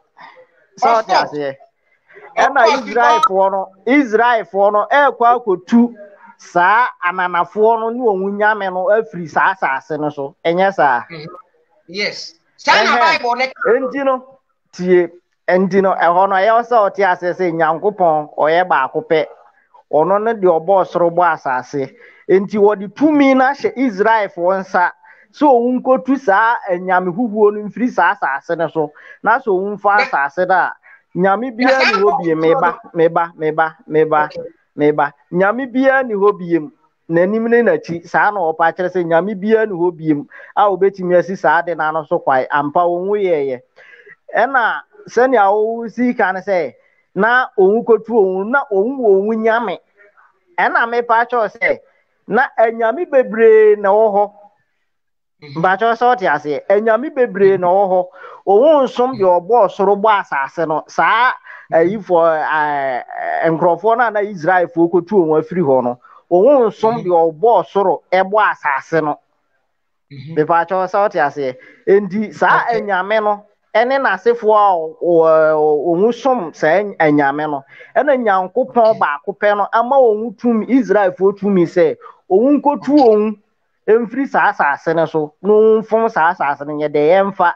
so ti ase e na Israel fo no Israel fo no e kwa akotu saa ananafo no ne wo nyame no afiri saa asase no so enye saa yes sana bible ne enti no tie enti no e ho no ye so ti ase se Nyankopon oye ba akopɛ ono ne de obo soro bo asase enti wodi tumi na hye Israel fo nsa so ohun kotu saa anyame huhuo no mfiri saa asase ne so na so ohun fa asase da nyame bia ni hobie meba meba meba meba meba nyame bia ni hobiem nanim ne nachi saa na opa kire se nyame bia ni hobiem a obetimi asi saa de na no so kwai ampa wonwu yeye ena sani awo si kan se na ohun kotu ohun na ohun wo ohun nyame ena me pa cho se na anyame bebre na wo ho ba cho so ti ase anyame bebre na wo ho ohun som de obo soro bo asase no saa ayifo enkrofo na na Israel fo kotu ohun afiri ho no ohun som de obo soro ebo asase no be pa cho so ti ase endi saa anyame no ene na asefo a ohun som saa anyame no ena Nyankopɔn ba akopɛ no ama ohun tum Israel fo tumi se ohun kotu ohun emfiri saa asase ne so no mfom saa asase ne de yemfa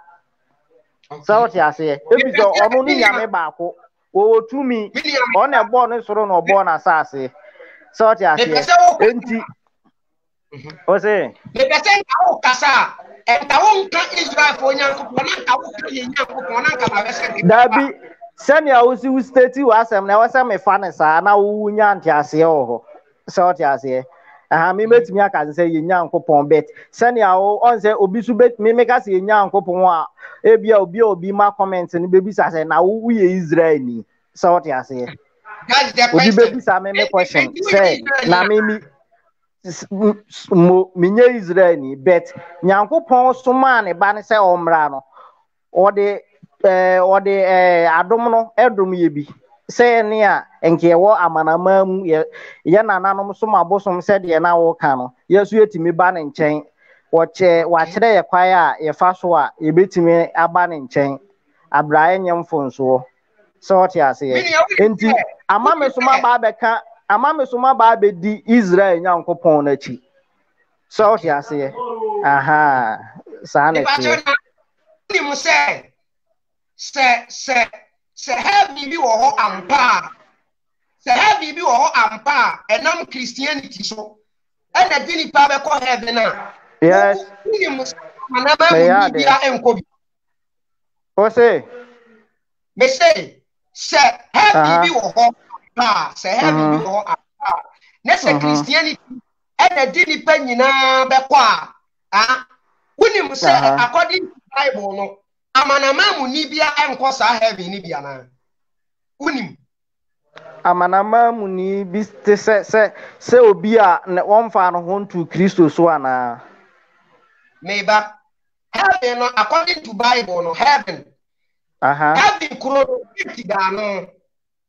so ti ase ebizo ono ni nyame ba ako o tumi ona ebo no soro no obo na asase so ti ase enti o se me pese nka o kasa enta wo nka Israel fo Nyankopɔn na nka wo ka Nyankopɔn na nka ba bese dabi sani a wo si wo state wo asem na wo se me fa ne saa na wo nya nti ase o ho so ti ase aha me metimi aka se ye Nyankopɔn bet sani a wo on se obi su bet me me ka se ye Nyankopɔn a ebia obi obi ma comment ni bebi sa se na wo ye Israel ni so ti ase obi bebi sa me me question say na me mi mo minye Israel ni bet Nyankopɔn soma ne ba ne se omra no ode eh ode eh adom no edom ye bi se ne a enke wo amanama mu ye ye nananom so mabosom se de na wo ka no yesu etimi ba ne nkyɛn wo che wa kyerɛ ye kwae a ye fa so a ye betimi aba ne nkyɛn abraye nyemfonso so ti ase ye enti ama me so ma ba beka ama me so ma ba be di Israel Nyankopɔn na chi so ti ase ye aha sa na chi ni mo se se se se heavy bi wo ho ampa se heavy bi wo ho ampa enam Christianity so e na di ni pa be ko heaven na yes ni mo na ba mu bia enko bi o se me say se heavy bi wo ho pa se heavy bi wo ho ampa na se Christianity e na di ni pa nyina be ko a ah woni mo say according to Bible no amanama mu ni bia enko sa heaven ni bia na unim amanama mu ni bi se se se obi a won fa no ho ntu Kristo so ana meba heaven no according to Bible no heaven aha heaven kuro da no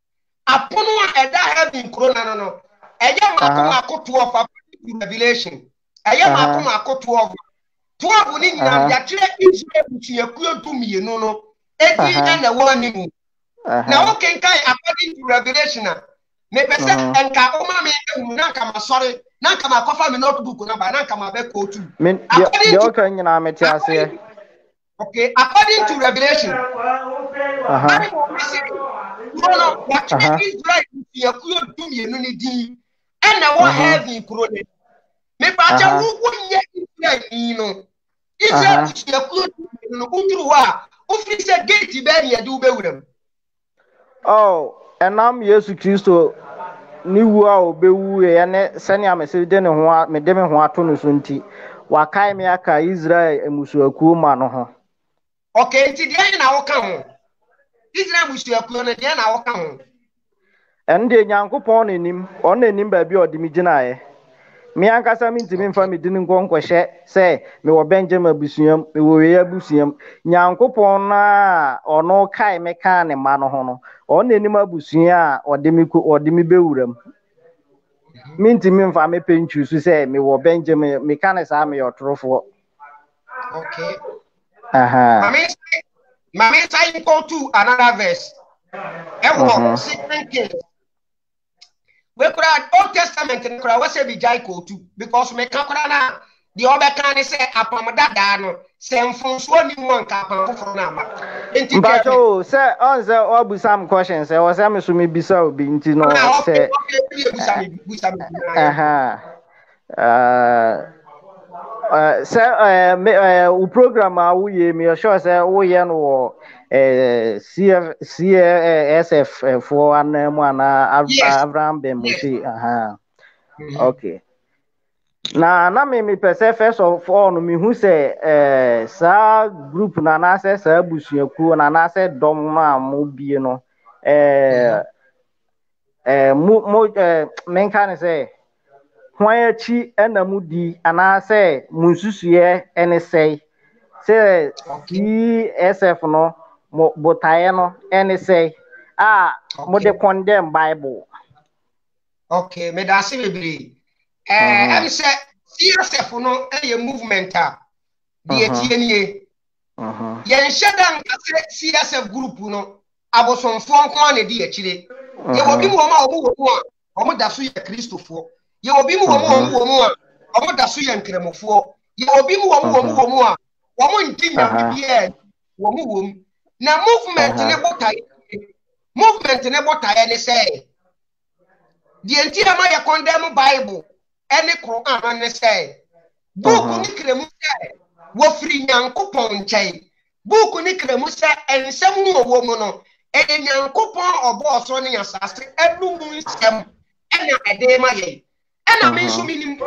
apono a eda heaven corona no no eya mako mako twelve according to Revelation eya mako mako twelve twelve ni nyina ya kire Israel butuakuo dumienu no edi na wani mu na okay kai according to Revelation me pese enka o ma me hu na nka masori na nka makofa me notebook na ba na nka mabe ko tu according to okay nyina me ti ase okay according to Revelation aha no no what Israel butuakuo dumienu ni din na wo heaven kuro ne me ba cha wo wonye Israel ni no Israel butuakuo dumienu no uduru wa ofiri se gate be ne yade wo bewuram. Oh, enam Yesu Kristo ni wu a obewu ye ne sene amese de ne ho me de me ho ato no so nti wakai me aka Israel emusuakuo ma no ho. Okay, nti de na wo ka ho Israel emusuakuo no de na wo ka ho ende Nyankopon nenim on nenim ba bi odi mi ginae me ankasa mi ntimi mfa me dini nkonkwohye se me wo Benjamin abusuam me wo we abusuam Nyankopon na ono kai me ka ne ma no ho no on nenim abusua a odi mi ko odi mi bewuram mi ntimi mfa me penchu su se me wo Benjamin me ka ne sa me yotrofo. Okay. Aha. Mami mami say go to another verse. Ewo second Kings. We could have Old Testament and could have said be Jaiko too, because me kakurana the other can say apamada no same from one one kapan for nama. But oh, sir, answer all some questions. I was am me bisa obi nti no say. Aha. Uh uh sir uh uh program a wo ye me sure say wo ye no eh C S F for an ana Abraham Bemusi. Aha. Okay. Na na me me pese first of all no me hu say eh sa group na na say sa busuaku na na say dom na mo bie no eh eh mo mo eh men kan say hwan achi na mu di ana say munsusuye ene say say C S F no mo botaye no ene say ah mo de condemn Bible. Okay, me da se bebre eh am say C S F no e movement a de etie nie uh-huh yen shedan ka C S F group no abosonfo nko na de akire ye obi mu ma obo wo a omo da so ye Kristofo ye obi mu wo mu wo mu a omo da so ye nkremofo ye obi mu wo mu wo mu wo mu a omo ntinya bibie wo mu wo na movement ne botaye movement ne botaye ne say the entire my condemn Bible any Quran ne say book ni kremu say wo free Nyankopon nkyai book ni kremu say ensem wo wo mu no e Nyankopon obo so ne asase enu mu nsem ena ede ma ye ena me so minim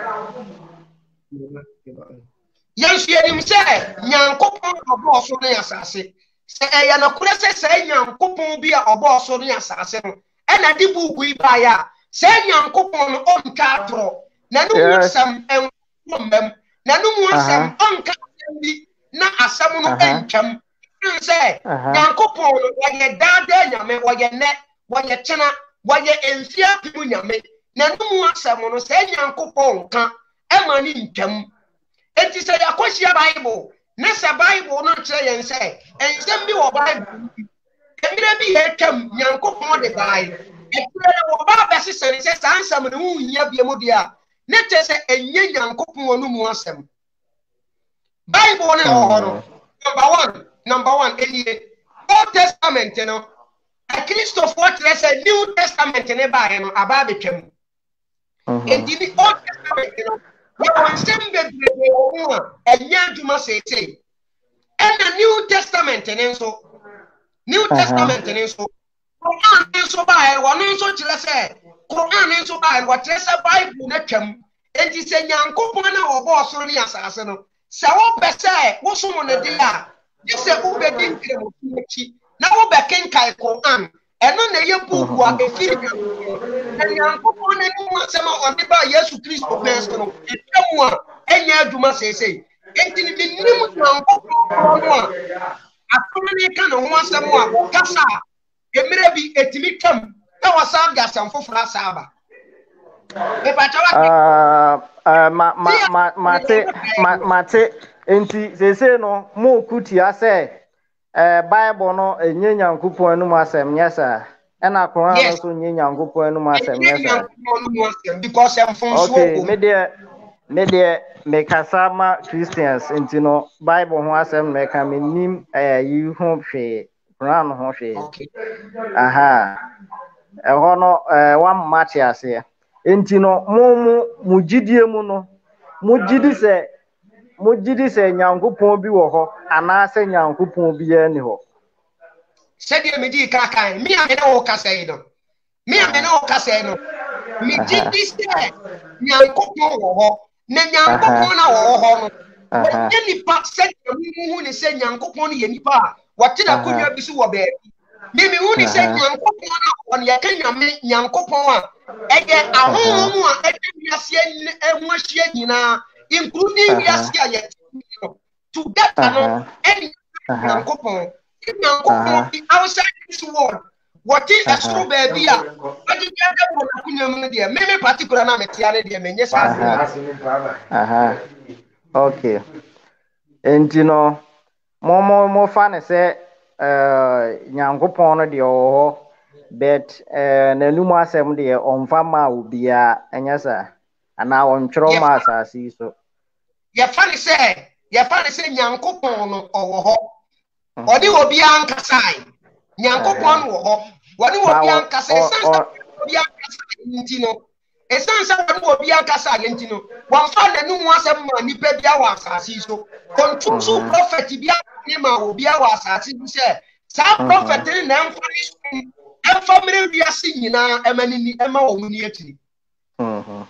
yes yenim say Nyankopon obo so ne asase se e ya na kure se se Nyankopon bi a obo so ne asase no ena di book yi ba ya se Nyankopon on ka tro na no nsem en mmem na no mu nsem on ka bi na asam no entwam se Nyankopon wo ye dada nyame wo ye ne wo ye chena wo ye enfia pimu nyame na no mu asam no se Nyankopon ka e ma ni ntwam enti se yakohia Bible na se Bible no kire yen se ensem bi wo Bible emire bi he twam Nyankopon de bai ekure wo ba ba se se se sansam no hu hia bia mu dia ne te se enye Nyankopon no mu asem Bible ne ho no number one number one elie Old Testament no a Christopher tre se New Testament ne ba he no aba betwam enti ni Old Testament no wo nsem bebre wo a enye aduma se se and the New Testament ne so New Testament ne so Quran ne so ba he wo no so kire se Quran ne so ba he wo kire se Bible ne twam enti se Nyankopon na obo so ne asase no se wo pese wo so mo ne dia se wo be din kire mo chi na wo be kenkai Quran eno na ye buku a efiri na Nyankopon na ni mo asema on de ba Yesu Kristo Kristo no etwamu a enya aduma sesei enti ni binim Nyankopon no a akomane ka no ho asema a kasa emire bi etimi twam na wasam dia sam fofora saba me pa chawa ah ah ma ma ma mate mate enti sese no mo kutia se eh Bible no enye Nyankopon anu asem nyesa ena Quran no so enye Nyankopon anu asem nyesa because am fonso okay me de me de me kasama Christians enti no Bible ho asem me ka me nim eh yi ho hwe Quran ho hwe okay aha eho no eh wan mate ase enti no mo mu mugidie mu no mugidi se mugidi se Nyankopon bi wo ho ana se Nyankopon bi ya ni ho se de me di kakan mi a me na wo kasai no mi a me na wo kasai no mi gidi se Nyankopon wo ho na Nyankopon na wo ho no ye nipa se mu hu ni se Nyankopon ni ye nipa wate na konwa bi so wo be mi mi hu ni se Nyankopon na wo ne ye kan nyame Nyankopon a ege ahohom a ege wiase ehun ahia nyina including wiase a ye to that no any Nyankopon Nyankopon bi outside this world what is a so baby a ade dia da bo na kunyam no de me me particular na metia ne de menye sa aha okay enti no mo mo mo fa ne se eh Nyankopon no de o but eh na numu asem de onfa ma obia enya sa ana ontwero ma asasi so ye fa ne se ye fa ne se Nyankopon no owo ho odi obia ankasai Nyankopon wo ho woni obia ankasai sansa obia ankasai ntino esansa woni obia ankasai ntino wan fa na numu asem ma nipa bia wa asasi so kontusu prophet bia ni ma obia wa asasi bi se sa prophet ni na mfa ni emfa mere wiase nyina emanini ema wo ni atiri mhm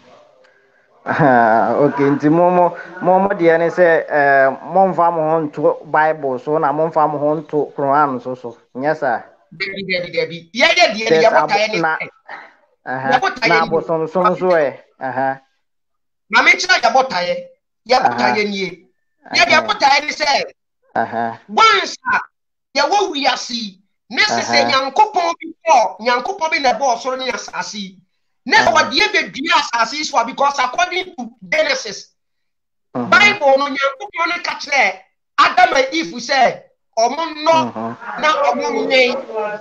ah okay nti momo momo de ne se eh momfa mo honto Bible so na momfa mo honto Quran so so nyesa debi debi debi ye ye de ye botaye ni aha na bo so so so eh aha na me chira ye botaye ye botaye ni ye ye ye botaye ni se aha once ye wo wiase necessary Nyankopon bi for Nyankopon bi na bo so ni asasi na what ye be dua asasi so because according to Genesis Bible no Nyankopon ne ka kire Adam and Eve say omo no na omo nyen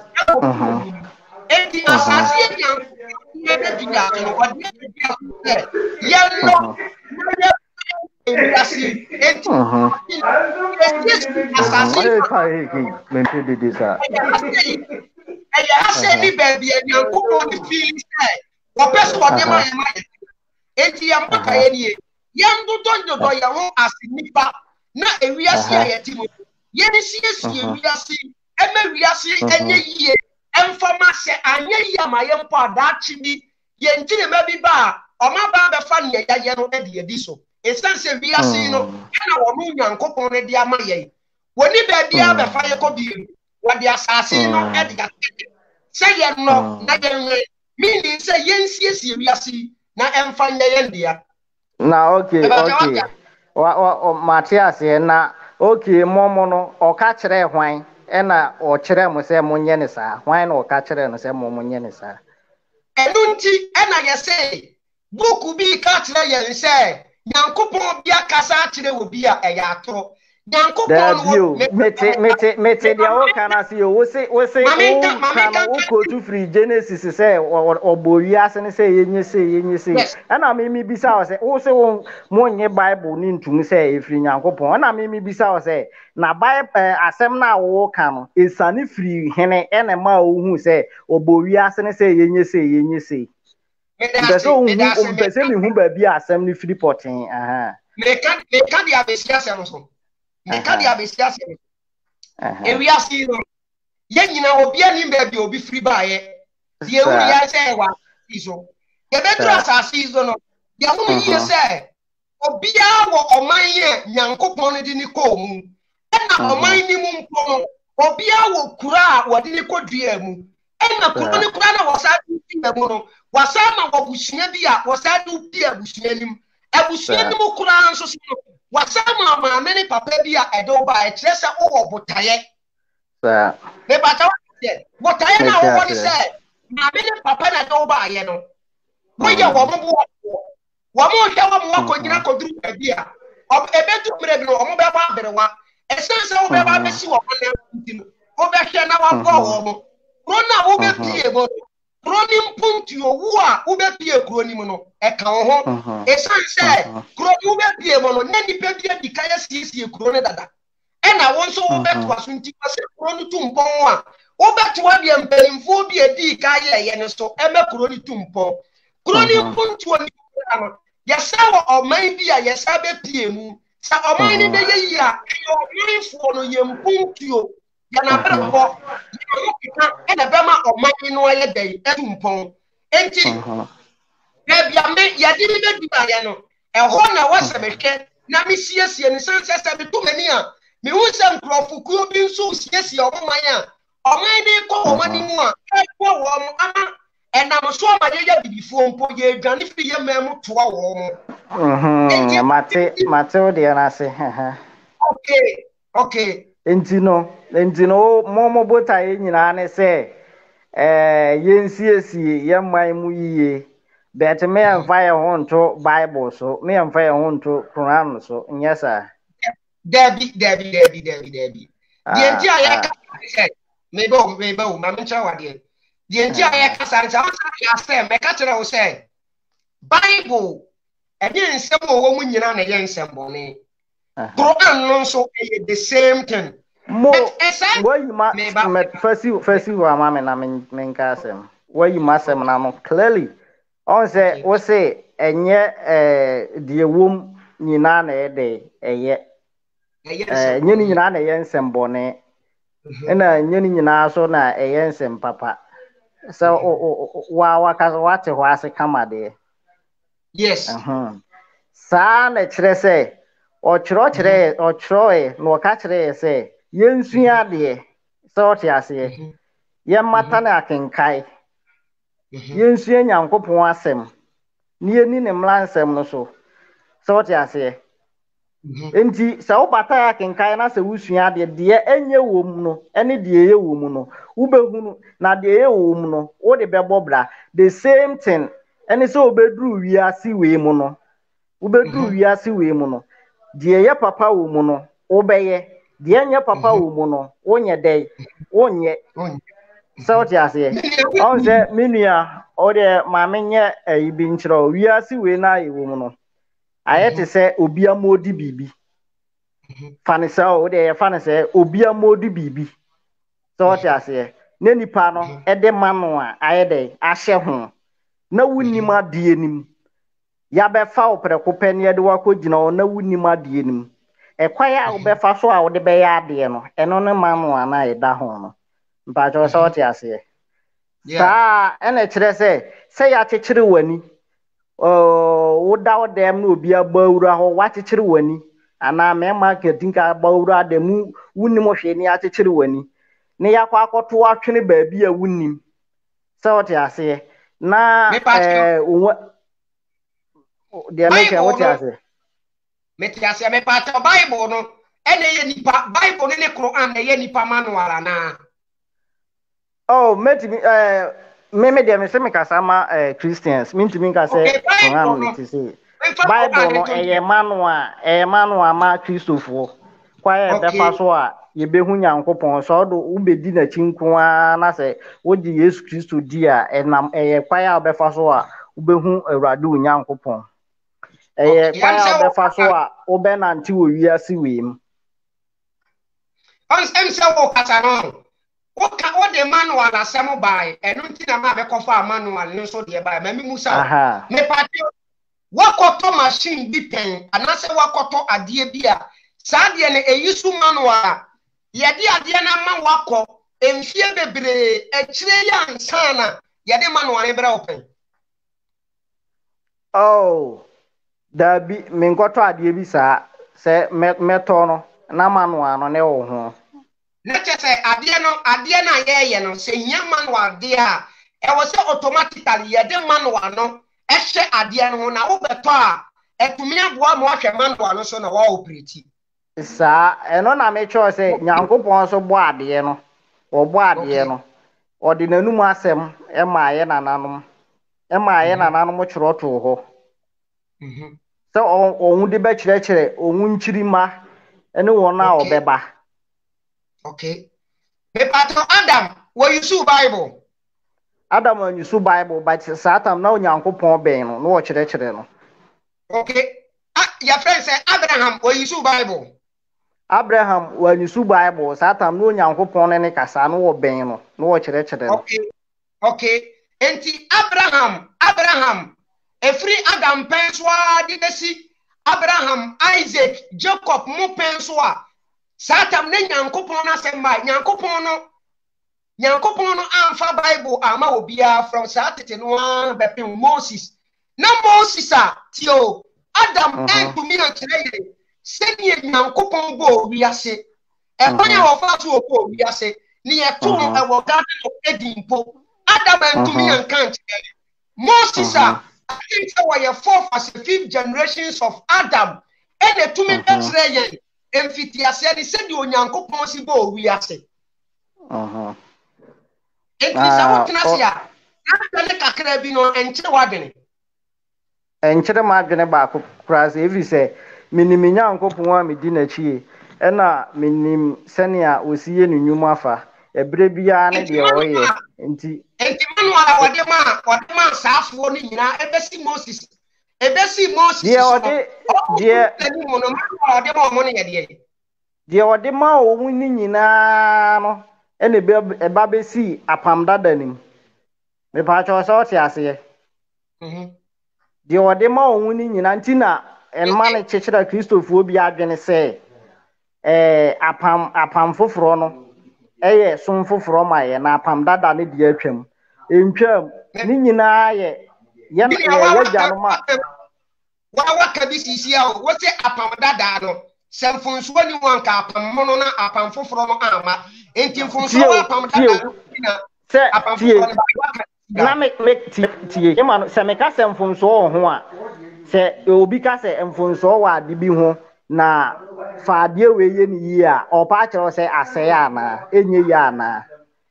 e di asasi e Nyankopon ne be dua so what ye be dua ye no e asi e asasi kai mente de desa I say ni baby and Nyankopon the feeling say what person what dem am am enti am ka ye ni yam do do do ya ho asinipa na ewiase ya yetimo ye ni siesie ewiase e ma wiase enye yie emfama se anye yie ma ye mpo adachi bi ye ntire ma bi ba o ma ba be fa ne ya ye no e de edi so esanse wiase no na wo mu Nyankopon ne de ama ye woni ba bia be fa ye ko bi wadi asase no e de ga say ye no na ye meaning say yen siesie wiase na emfa nya ye ndia na okay okay wa wa Matias na okay momo no o ka kire hwan e na o kire mo se mo nye ne sa hwan na o ka kire no se mo mo nye ne sa enu nti e na ye say book bi ka kire ye se Nyankopon bia kasa kire wo bia e ya atoro Nyankopon wo mete mete mete dia o kana si o se o se o kana o ko tu free Genesis say obowi ase ne say yenye say yenye say ana me mi bisa o say o se won mo nye Bible ni ntum say e free Nyankopon ana me mi bisa o say na Bible asem na wo kan no esane free hene ene ma o hu say obowi ase ne say yenye say yenye say Beso hu o pese mi hu ba bi asem ni free potin aha me kan me kan dia besia se no so me ka dia besia se e wi asi no ye nyina obi ani ba bi obi free ba ye die wu ya se wa iso ye betu asasi iso no ye hu yi se obi a wo oman ye Nyankopon ne di ni ko mu na oman ni mu mpo obi a wo kura wo di ni ko dua mu na kuro ni kura na wo sa di mu no wa sa ma wo busia bi a wo sa di bi abusia nim abusia nim kura nso so wasama ma many papa bi a edo ba e kire se wo botaye sa me bata wo botaye na wo ni se na me ne papa na do ba ye no wo ye wo mo wo wo mo hwe wo mo ko nyina ko duru ba bia ob ebedu mre bi no wo mo be ba berewa esense wo be ba be si wo na ntim wo be hwe na wa go wo mo ro na wo be pie bo ro ni mpunti owu a wo be pie kuro ni mu no e ka wo ho esense kuro ni wo be pie mo no na nipa bi adika ya siesie kuro ne dada e na wo nso wo be to aso nti pa se kuro ni tumpon a wo be to ade mpanimfo bi edi ka ye ye ne so e me kuro ni tumpon kuro ni mpunti oni no yesa wo oman bi a yesa be pie mu sa oman ni be ye yi a yo mifo no ye mpuntuo ya na brebo yo kika e na be ma oman no ye dai etumpon enti ya bia me ya di be di ba ya no e ho na wo se behwe na me siesie ni sanse se be to mani a me hu se nkrofo bi nso siesie oman a oman ni ko oman ni mu a e ko wo ama enam so ma ye ya bibifo mpo ye dwane fi ye memu toa wo mo mhm mate mate o de na se okay okay enti no enti no mo mo bota ye nyina ne se eh yensiesie ye man mu yiye bet me amfa ye ho nto bible so me amfa ye ho nto Quran so nyesa debi debi debi debi debi die enti aye ka se me bo me bo ma mencha wa de die enti aye ka sa ncha ya se me ka kire wo se bible e dey nsem wo mu nyina na ye nsem bone Quran no so e the same thing mo wayi ma me fasi fasi wa ma me na men ka asem wayi ma asem na no clearly on say wo say enye eh die wom nyina na e dey eye eh nyini nyina na ye nsem bone ena nyini nyina so na eye nsem papa so wa wa ka wate ho ase kama de yes mhm sa na kire say o chiro chire o chiro e no ka chire say yensua de so ti ase ye mata na akenkai yensua nyankopon asem ni eni ne mlansem no so so ti ase enti sa obata akenkai na se wusua de de enye wom no ene de ye wom no ubehunu na de ye wom no wo de bebobra the same thing ene so obedru wiase we mu no ubedru wiase we mu no de ye papa wo mu no obeye de enye papa wo mu no wonye dai wonye so ti ase on se minua o de ma menye ayibi nchiro wiase we na ayi wo mu no ayete se obi amodi bibi fane se o de fane se obi amodi bibi so ti ase ne nipa no e de manu a ayede ahye ho na wunim ade enim ya be fa opreko pani ade wakogina o na wunim ade enim e kwaya a be fa so a wo de be ya ade no eno ne manu a na ida ho no mpa jo so ti ase sa ene kire se se ya chechire wani o woda odem na obi agbawura ho wa chechire wani ana me marketing ka agbawura de mu wunim hwe ni a chechire wani ne yakwa akoto atwene ba bi a wunim so ti ase na eh de make what you say me ti ase me pa ta bible no ene ye nipa bible ne Quran ne ye nipa manual na oh meti eh me me de me se me kasama eh Christians me ntimi ka say Quran me ti say bible no eh manual eh manual ma Christopher kwa e be fa so a ye behu Nyankopon so do ubedi na chinko a na se woji Yesu Kristo di a enam eh kwa ya be fa so a ubehu Awurade Nyankopon eh kwa ya be fa so a obe na nti wo wiase weem on em se wo kasa no wo ka wo de manual asem bai enu nti na ma be kofa manual no so de bai ma mi musa me pati wakoto machine bi pen anase wakoto ade bi a saade ne eyisu manual yede ade na ma wako emfie bebre akire ya nsana yede manual ne bra open oh da bi me nkoto ade bi sa se meto no na manual no ne wo ho na chese ade no ade na ye ye no se nya manual de a e wo se automatically yede manual no e hye ade no na wo beto a etumi aboa mo ahwe manual no so na wo operate sa eno na me cho se Nyankopon so bo ade no wo bo ade no ɔde n'anum asɛm ɛma ayɛ nananom ɛma ayɛ nananom kyerɛtoo hɔ sɛ ɔhu de bɛkyerɛkyerɛ ɔhu nkyirima ɛne wɔn a ɔbɛba. Okay. Mepato Adam, were you so Bible? Adam when you so Bible, but Satan now Nyankopɔn bɛn no, no ɔkyerɛkyerɛ no. Okay. Ah, your friend said Abraham, were you so Bible? Abraham when you so Bible, Satan no Nyankopɔn ne kasa no ɔbɛn no, no ɔkyerɛkyerɛ no. Okay. Okay. Enti Abraham, Abraham, efri Adam penswa di besi Abraham, Isaac, Jacob mo penswa. Satan ne Nyankopɔn na semba, Nyankopɔn no Nyankopɔn no amfa Bible ama obia from Saturday no bepin Moses. Na Moses a tio Adam and to me akyerɛ sɛnea Nyankopɔn bo wiase. Ɛkwan a wɔfa so bo wiase. Ne yɛto no ɛwɔ garden of Eden po. Adam and to me anka nkyerɛ. Moses a I think say we are fourth as fifth generations of Adam. And the to me bɛkyerɛ yɛn emfitiase ne sɛnea Onyankopɔn si bo wiase. Uh-huh. Enti sa wotena se a na ne kakra bi no enkyere wadwene. Enkyere ma adwene ba ko kras every say minim Nyankopɔn a medi na chie ɛna minim sɛnea osie ne nnwuma afa ebre bia ne de ɔyɛ enti enti manu a wɔde ma wɔde ma saafo no nyina ebesi Moses ebesi Moses die ɔde die mo no ma wɔde ma ɔmo ne yɛ de die ɔde ma ɔmo ni nyina no ene eba besi apam dada nim me pa cho so ti ase mhm de ode ma ohun ni nyina nti na enma ne chechira Kristofo bi adwene se eh apam apam foforo no eye som foforo ma ye na apam dada ne de atwam entwam ni nyina ye ye ye janu ma wa wa ka bi sisi a wo se apam dada no semfonso ni wan ka apam mono na apam foforo no ama enti mfonso apam dada na se apam foforo na me me tie e ma se me ka se mfonso ho a se obi ka se mfonso wa de bi ho na fa de we ye ni yi a opa kire se ase ya na enye ya na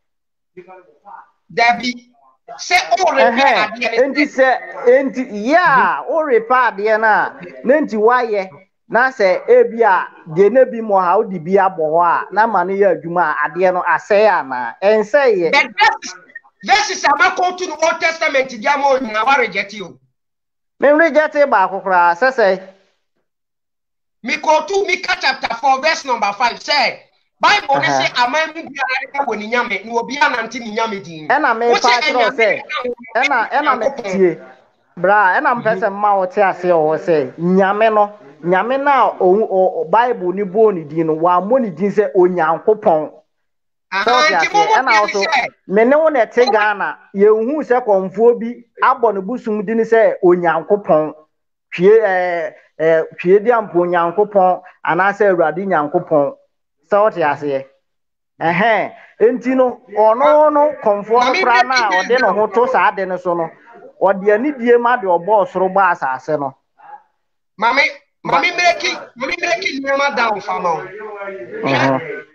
dabi se o repair ade enti se enti ya o repair ade na nenti waye na se ebia de na bi mo ha odi bi abo ho a na ma no ya adwuma ade no ase ya na ense ye verses amako to the Old Testament dia mo na wa reject you me reject ba akokra se se mi ko to Micah chapter four verse number five say Bible ne say aman mu bia na woni nyame no obi anante ni nyame din e na me pa tro say e na e na me tie bra e na me pese ma wo te ase o say nyame no nyame na o Bible ni bo ni din no wa mo ni din say Onyankopɔn ana also me ne wona te Ghana ye hu se konfo bi abɔ no busum di ni se Onyankopɔn hwie eh eh hwie di ampo Onyankopɔn ana se Awurade Nyankopɔn se o te ase eh enti no ono no konfo kra na ɔde no ho to saa de no so no ɔde ani die ma de ɔbɔ soro ba asase no mami mami breaking mami breaking no ma down fa no uh-huh.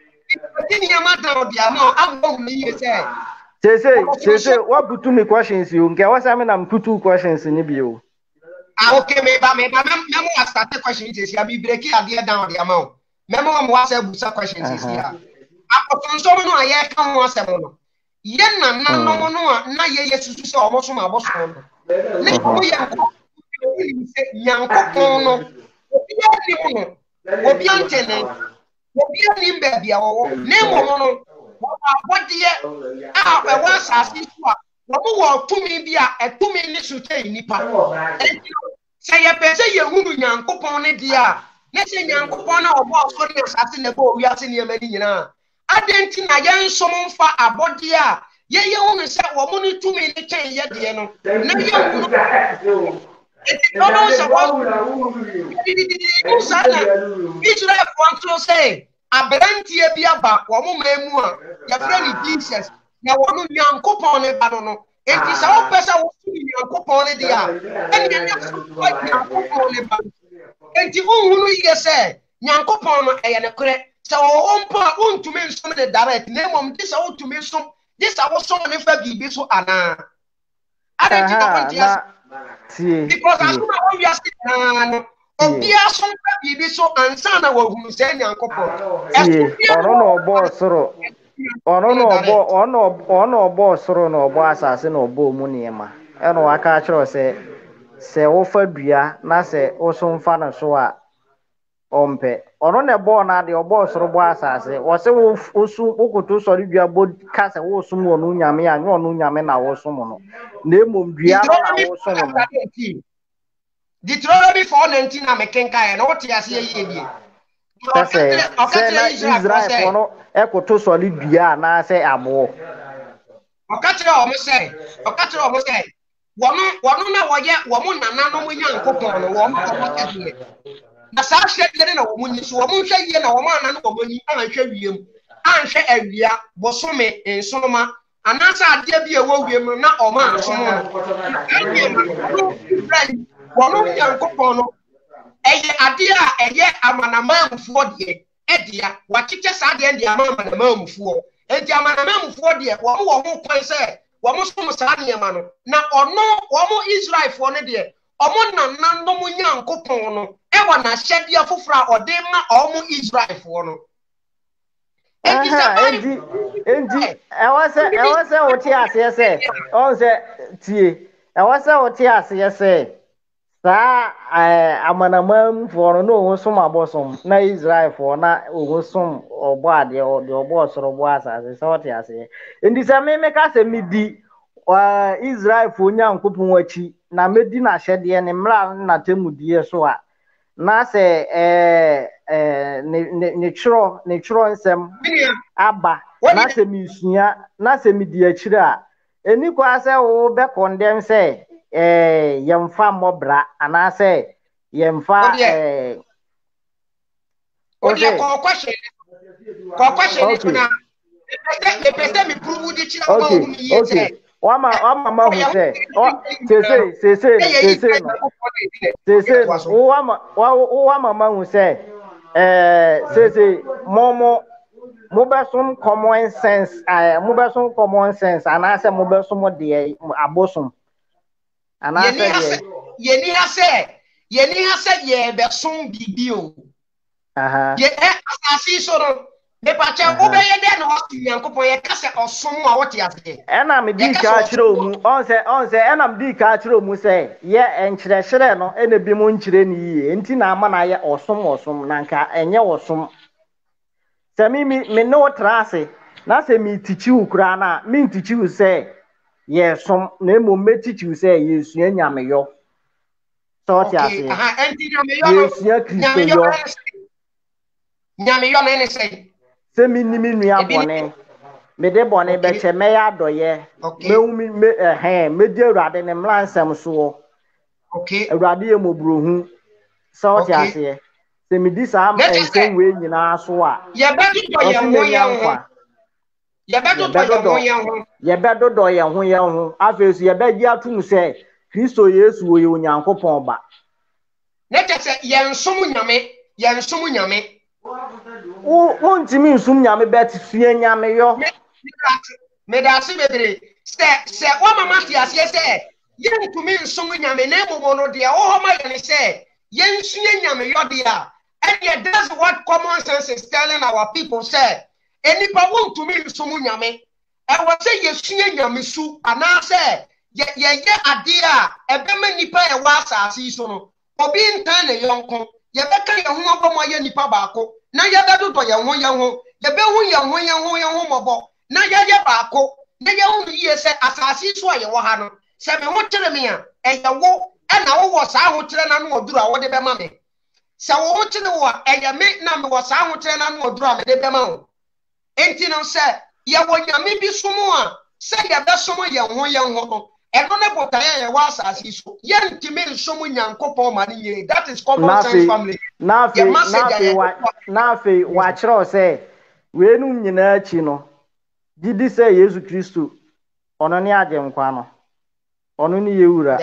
Say say say say what put me questions you nke what say me na put two questions ni bi o ah okay me ba me ba me mo start questions is ya bi break ade down the amount me mo mo say busa questions is ya akofon so no aye kan mo asem no ye na na no no na ye yesusu se omo so ma boso no ne ko ye ko Nyankopɔn no obi ani mo no obi antene obi ani mbabi a wo ne mo no abodie a e wa asase so a wo wo tumi bi a etumi ni so tei nipa se ye pese ye hunu Nyankopɔn ne dia ne se Nyankopɔn na obo so ne asase ne bo wi ase ne mani nyina adenti na ye nsom mfa abodie a ye ye hunu se wo mo ni tumi ne tei ye de no na ye hunu no no so Israel want to say abrantie bi aba wo mo memu a ya frɛ ni Jesus na wo no Nyankopɔn ne ba no no enti sa wo pesa wo ni Nyankopɔn ne dia eni ne Nyankopɔn ne ba enti unhunu yɛ sɛ Nyankopɔn no ɛyɛ ne korɛ sɛ wo mpo a untumi nsom ne direct na mom de sɛ wo tumi nsom this I was so ne fa bibi so ana ada ti ka ponti as because as ma wo wi ase na no obi aso fa bibi so ansa na wo hu se Nyankopon ono no obo soro ono no obo ono ono obo soro no obo asase no obo mu niema eno aka kire se se wo fa dua na se wo so mfa na so a ompe ono ne bo na de obo soro bo asase wo se wo osu okoto sori dua bo ka se wo sum wo no nyame a nyo no nyame na wo sum no na emom dua na wo sum no Deuteronomy four nineteen na mekenka e na wote ase ye die Tase se na Israel for no ekoto sori dua na se abo okatire o mo se okatire o mo se wono wono na woye wo mo nana no mo Nyankopon no wo mo okatire na sa hwede na wo munyi so wo hwe yie na wo ma na no wo munyi an hwe wiem an hwe awia bosome ensonoma anasa ade bia wo wiem na o ma asom no wo mo Nyankopon no eye ade a eye amanamamfo de edia wachiche sa ade ndi amanamamfo enti amanamamfo de wo mo wo ho kwan se wo mo som sa niema no na ono wo mo Israel fo ne de omo nana no mo Nyankopon no e wa na hyede afofra ode ma omo Israel fo no enti enti enti e wa se e wa se oti ase se on se tie e wa se oti ase se sa amanamam for no wo som abosom na Israel for na wo som obo ade obo soro bo asase se oti ase enti se me me ka se midi Israel for Nyankopon wachi na medi na hyede ne mra na temudie so a na se eh eh ne ne chiro ne chiro nsem aba na se misua na se midi akire a eni kwa se wo be condemn se eh yemfa mobra ana se yemfa eh o dia ko question ko question na e pese mi prove di chira ma hu mi yete Wama wama ma hu se o se se se se se se se wama wama ma hu se eh se se momo mo be some common sense eh mo be some common sense ana se mo be some de abosom ana se ye ni ha se ye ni ha se ye be some bibi o aha ye asasi so no me pache obeye de no Nyankopon ye kase osom a wote ase ena me di ka kire mu on se on se ena me di ka kire mu se ye enkire hire no ena bi mu nkire ni yi enti na ama na ye osom osom na nka enye osom se mi me no trase na se mi tichi ukura na mi tichi u se ye som na emo me tichi u se Yesu anyame yo so ti ase aha enti nyame yo no nyame yo nyame yo na ne se se mi ni mi nua bone me de bone be che me ya doye me umi me eh me di Awurade ne mlansem so okay Awurade ye mobrohu so ti ase se mi di sa ensem we nyina so a ye be do ye ho ye ho ye be do ye ho ye ho ye be do ye ho ye ho afesu ye be gi atum se Kristo Yesu wo ye Onyankopon ba ne te se ye nsom nyame ye nsom nyame o wontimi nsum nyame beti sue nyame yo me da se bebre se se o mama ti ase se ye ntumi nsum nyame na emo no de o ho ma ye ne se ye nsue nyame yo de a and that's what common sense is telling our people say enipa wontumi nsum nyame e wo se ye sue nyame su ana se ye ye ye ade a ebe ma nipa e wa asase so no obi ntan ne yonko ye beka ye ho abomo ye nipa baako na ye bedo do ye ho ye ho ye be hu ye ho ye ho ye ho mobo na ye ye baako na ye hu ye se asase so ye wo ha no se me ho kire me a e ye wo e na wo wo sa ho kire na no oduru a wo de be ma me se wo ho kire wo a e ye me na me wo sa ho kire na no oduru a me de be ma ho enti no se ye wo nyame bi somo a se ye be somo ye ho ye ho no eno ne botaye ye wa asase so ye ntime nsomo Nyankopon ma ne ye that is common sense family na fe na fe wa na fe wa kire se we nu nyina chi no gidi se Yesu Kristo ono ne agenkwa no ono ne yewura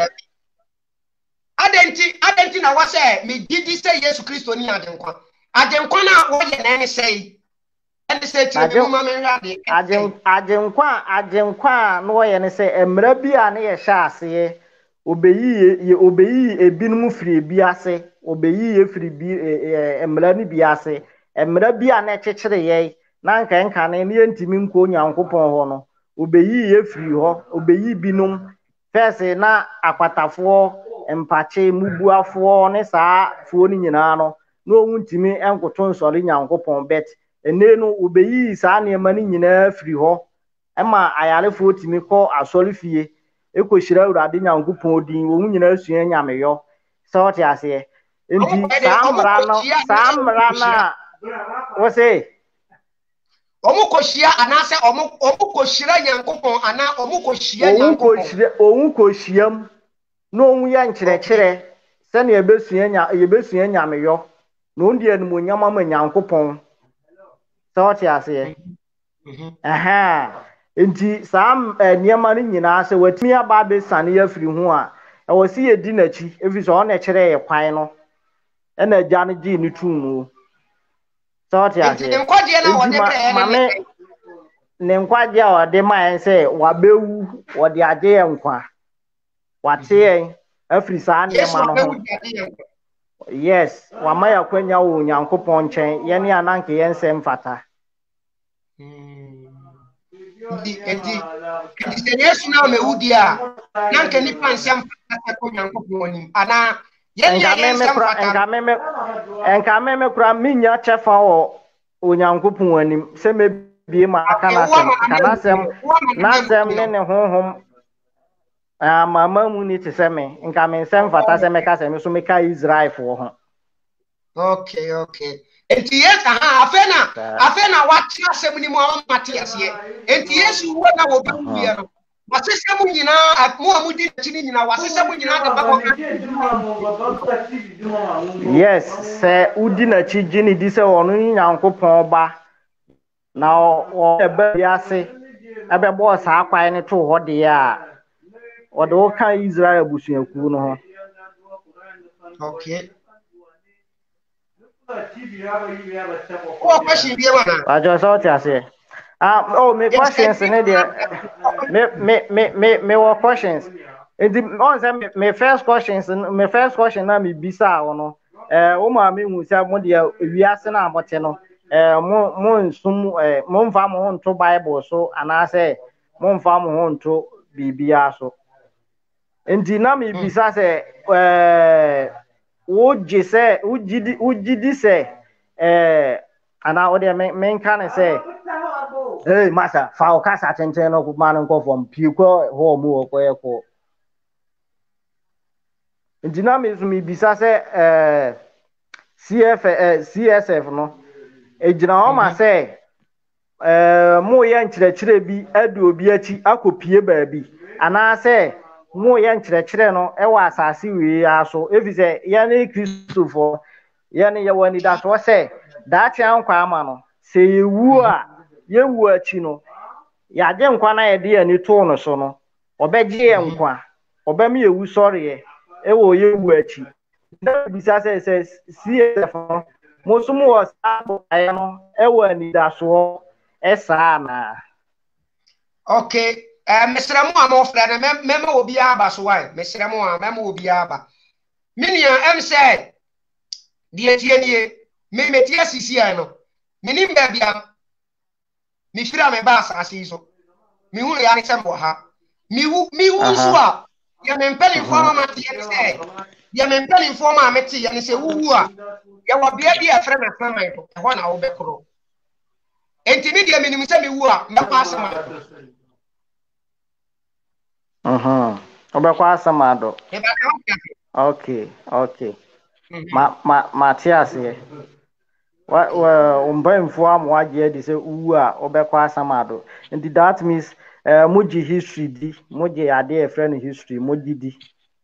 adenti adenti na wa se me gidi se Yesu Kristo ni agenkwa agenkwa na wo ye na ne sei and say to you, Mamma, Ajenkwa, Ajenkwa, no way, and say, a mrabia near Shassie, obey ye, obey a bin free biase, obey ye free a mrani biase, a mrabia nature ye, Nanka and Canadian Timin Konya and Coupon Hono, obey ye free ho, obey ye binum, first na aquatafo, and pache mubua for Nessa, phoning in ano, no one to me and Coton Solinia and Coupon bet. Ene no obeyi saa nneema ni nyinaa firi hɔ ɛma ayarefo timi kɔ asɔre fie ekohyira urade nyankopɔn din wo nyinaa sua nyameyɔ sɛ ɔte ase enti saa mra no saa mra na wo se omu kohyia anase omu omu kohyira nyankopɔn ana omu kohyia nyankopɔn omu kohyiam no omu ya nkyerɛkyerɛ sɛ ne ebesua nya ebesua nyameyɔ no ndi anum nyama ma nyankopɔn so ti ase aha enti sam niema ni nyina se watimi aba be sane ya firi ho a e wo si yedi nachi efi so ọ na kire ye kwan no e na gya no gi ni tumu so ti ase enti nkwaje na wo de pre mame ne nkwaje a wo de ma se wa bewu wo de ade ye nkwa wate ye afiri sa niema no ho yes, wamaya kwenya wo nyankopon nchen ye ne ananke ye nsem fata. Ndi enti enti Yesu na mewudi a nanke nipa nsem fata ko nyankopon nim ana ye ne ye nsem fata. Enka meme enka meme kura minya chefa wo onyankopon anim se mebie ma aka na sem kana sem na sem ne ne honhom Ah, mama muni te se me nka me nsem fata se me ka se me so me ka Israel fo ho. Okay, okay. Enti yes aha afena afena wachi asem ni mo amate ase. Enti Yesu wo na wo ba wiye no. Wasese mu nyina mo amudi chini nyina wasese mu nyina da ba. Yes, se udi na chi gini di se wonu nyankopon ba. Na o ebe ya se ebe bo sa akwan ne to ho de ya. Odo ka Israel busuaku no ho. Okay. Oh, question be one. I just thought you say. Ah, oh, me questions in there. Me me me me me what questions. It on me first questions me first question na me bisa ono. Eh, o ma me hu say mo de wiase na amote no. Eh, mo mo nsum eh mo mfa mo ho nto Bible so ana say mo mfa mo ho nto bibia so. Enti na me bisa se eh wo jese ujidi ujidi se eh ana o de men kan se eh masa fa o kasa tenten no ku man nko fom pieko ho mu o ko e ko enti na me so me bisa se eh C F eh C S F no ejina o ma se eh mo ye nkyerɛkyerɛ bi adu obi achi akopie baabi ana se mo ye nkyerɛkyerɛ no e wa asase wi aso efise ye ne Kristofo ye ne ye wani da so se da tia nkwa ama no se yewu a yewu achi no ya je nkwa na ye de ani to no so no obegye ye nkwa obem yewu sɔre ye e wo yewu achi da bisa se se C S F mo so mo was aye no e wani da so e sa na okay. Eh, Mister Mo amofra na mema obi aba so why Mister Mo a mema obi aba minia em say die tie nie me meti asisi ai no minim ba bia mi fira me ba asasi so mi hu ya ne sembo ha mi hu mi hu so a ya me mpeli informa ma tie say ya me mpeli informa ma tie ya ne say wu a ya wo bia bia fra na fra mai to ho na wo be kro enti mi dia minim say mi wu a me pa asema Mhm. Obekwa asamado. Okay, okay. Ma ma Matthias here. Wa wa umbemfo amwaje di se uwu a obekwa asamado. And that means uh, moji history di, moji ade e friend history, moji di.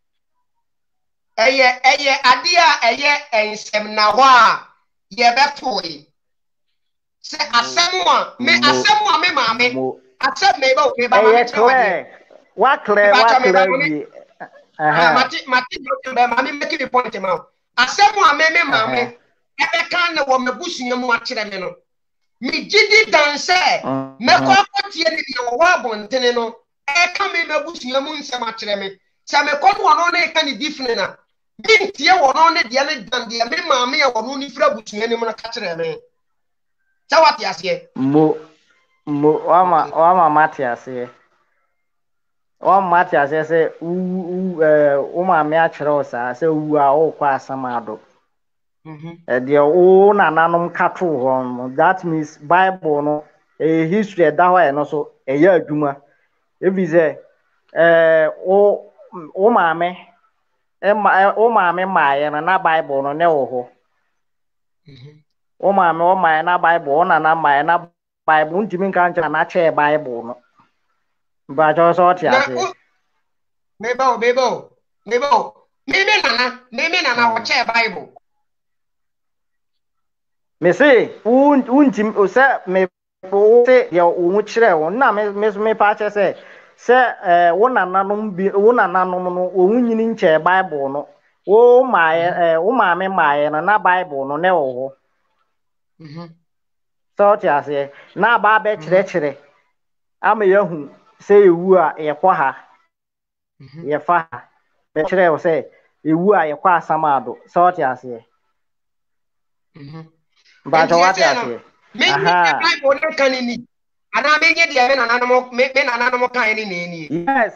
Eye eye ade a eye ensem na ho a ye betoe. Se asem a me asem a me maame. Asem me ba o me ba maame. What clear, what clear? Ah, mati mati do be mami make the point ma. Asem a me me mame. Ebe kan na wo mebusunya mu a kire me no. me gidi danse me ko akotie ni ye wo abontene no e ka me mabusua mu nsem a kire me se me ko wono na e ka ni different na bi ntie wono ne de ne dan de me maame ye wono ni fra busua ni mu na ka kire me ta wati ase mo mo wama wama mati ase wama mati ase se u eh o maame a kire o sa se wu a o kwa asamado mhm eh de o nananom kato ho that means Bible no eh history da ho e no so eh ya adwuma ebi ze eh o o maame e ma o maame maaye na Bible no ne wo ho mhm o maame o maaye na Bible o nana maaye na Bible ntimi nka nche na che Bible no ba jo so ti ase mebo mebo mebo meme nana meme nana wo che Bible me say un untim o se me o se ya o chire o na me me me pa che se se eh wo nananom bi wo nananom no o nyini nche Bible no wo maaye eh wo maame maaye na Bible no ne wo ho mhm so ti ase na ba be chire chire ama yahu se ewu a ye kwa ha ye fa be chire o se ewu a ye kwa asamado so ti ase mhm ba jo wa ti ase aha Bible no kan ni ana me nye de me nananom me nananom kan ni ni yes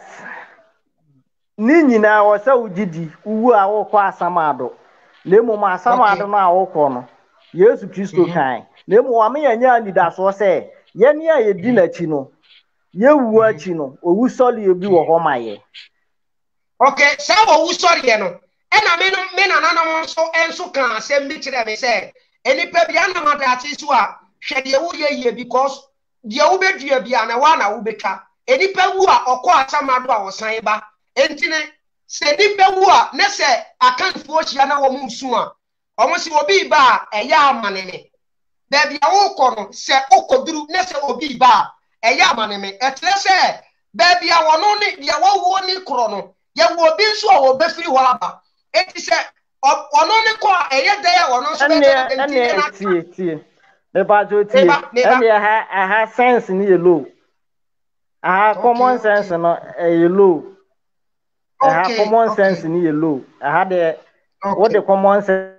ni nyina wo se ugidi uwu a wo kwa asamado lemu ma asamado no a wo kọ no Yesu Kristo kan lemu wa me yanya nida so se ye ne a ye di na chi no ye wu a chi no owu soli obi wo ho maye okay sa owu soli ye no e na me no me nananom so enso kan asem bi kire me se enipa bia na mata ati so a hwe de wo ye ye because de wo bedua bia na wa na wo betwa enipa wu a okọ asamado a wo san ba entine se nipa wu a ne se akanfo hia na wo mu nsu a omo si obi ba e ya amanene da bia wo kọ no se okoduru ne se obi ba e ya amanene etre se da bia wono ne bia wo wo ni kro no ye wo obi nso a wo befiri ho aba eti se ono ne ko e ye da ya wono nso be entine na tie tie me ba jo tie ene ha ha sense ni ye low aha common sense no e low aha common sense ni ye low aha de what the common sense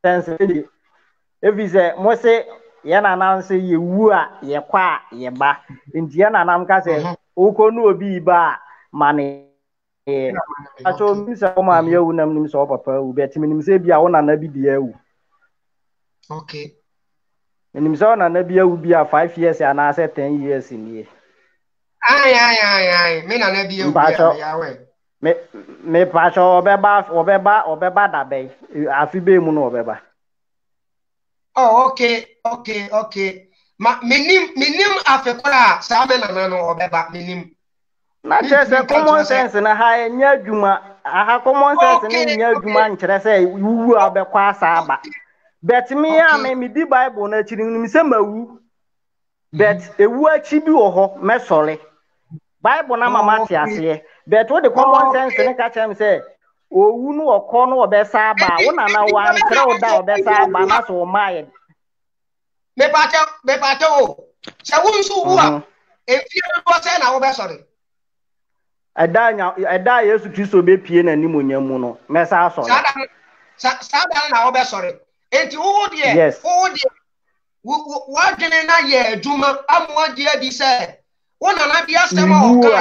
if is a mo say ye na na say ye wu a ye kwa ye ba ndi ye na na mka say oko nu obi ba mane eh acho mi say o ma me wu nam nim so papa wu betimi nim say bia wo na na bi dia wu okay nim say na na bia wu bia five years ya na say ten years ni ai ai ai ai me na na bia wu bia ya we me me pacho obeba obeba obeba dabe afi be mu no obeba oh okay okay okay ma minim minim afekora sa me na na no obeba minim na chese common sense na ha enya adwuma aha common sense na enya adwuma nkyere se wuwu abekwa asa aba bet me ya me me di Bible na chiri nim se mawu bet ewu achi bi wo ho mesole Bible na mama ti ase but what the common sense in catch him say owu no okọ no obesa aba wo na na wan kre wo da obesa aba na so my me pacha me pacha o se wo nsu wu a e fi do se na wo be sorry ada nya ada Yesu Kristo be pie na ni monyamu no mesa so sa sa da na wo be sorry enti wo de wo de wo dwene na ye adwuma amwa de adi se wo na na bia sema o kan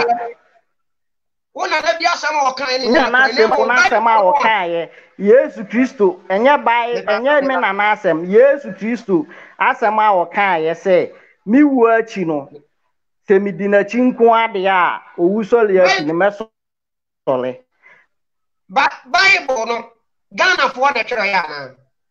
Una na bia sama o kan ni na na se na sama o kan ye Yesu Kristo enye bai enye me na na asem Yesu Kristo asema o kan ye se mi wu achi no se mi di na chi nko ade a owu sole achi ni meso sole ba Bible no Ghana fo na twere ya na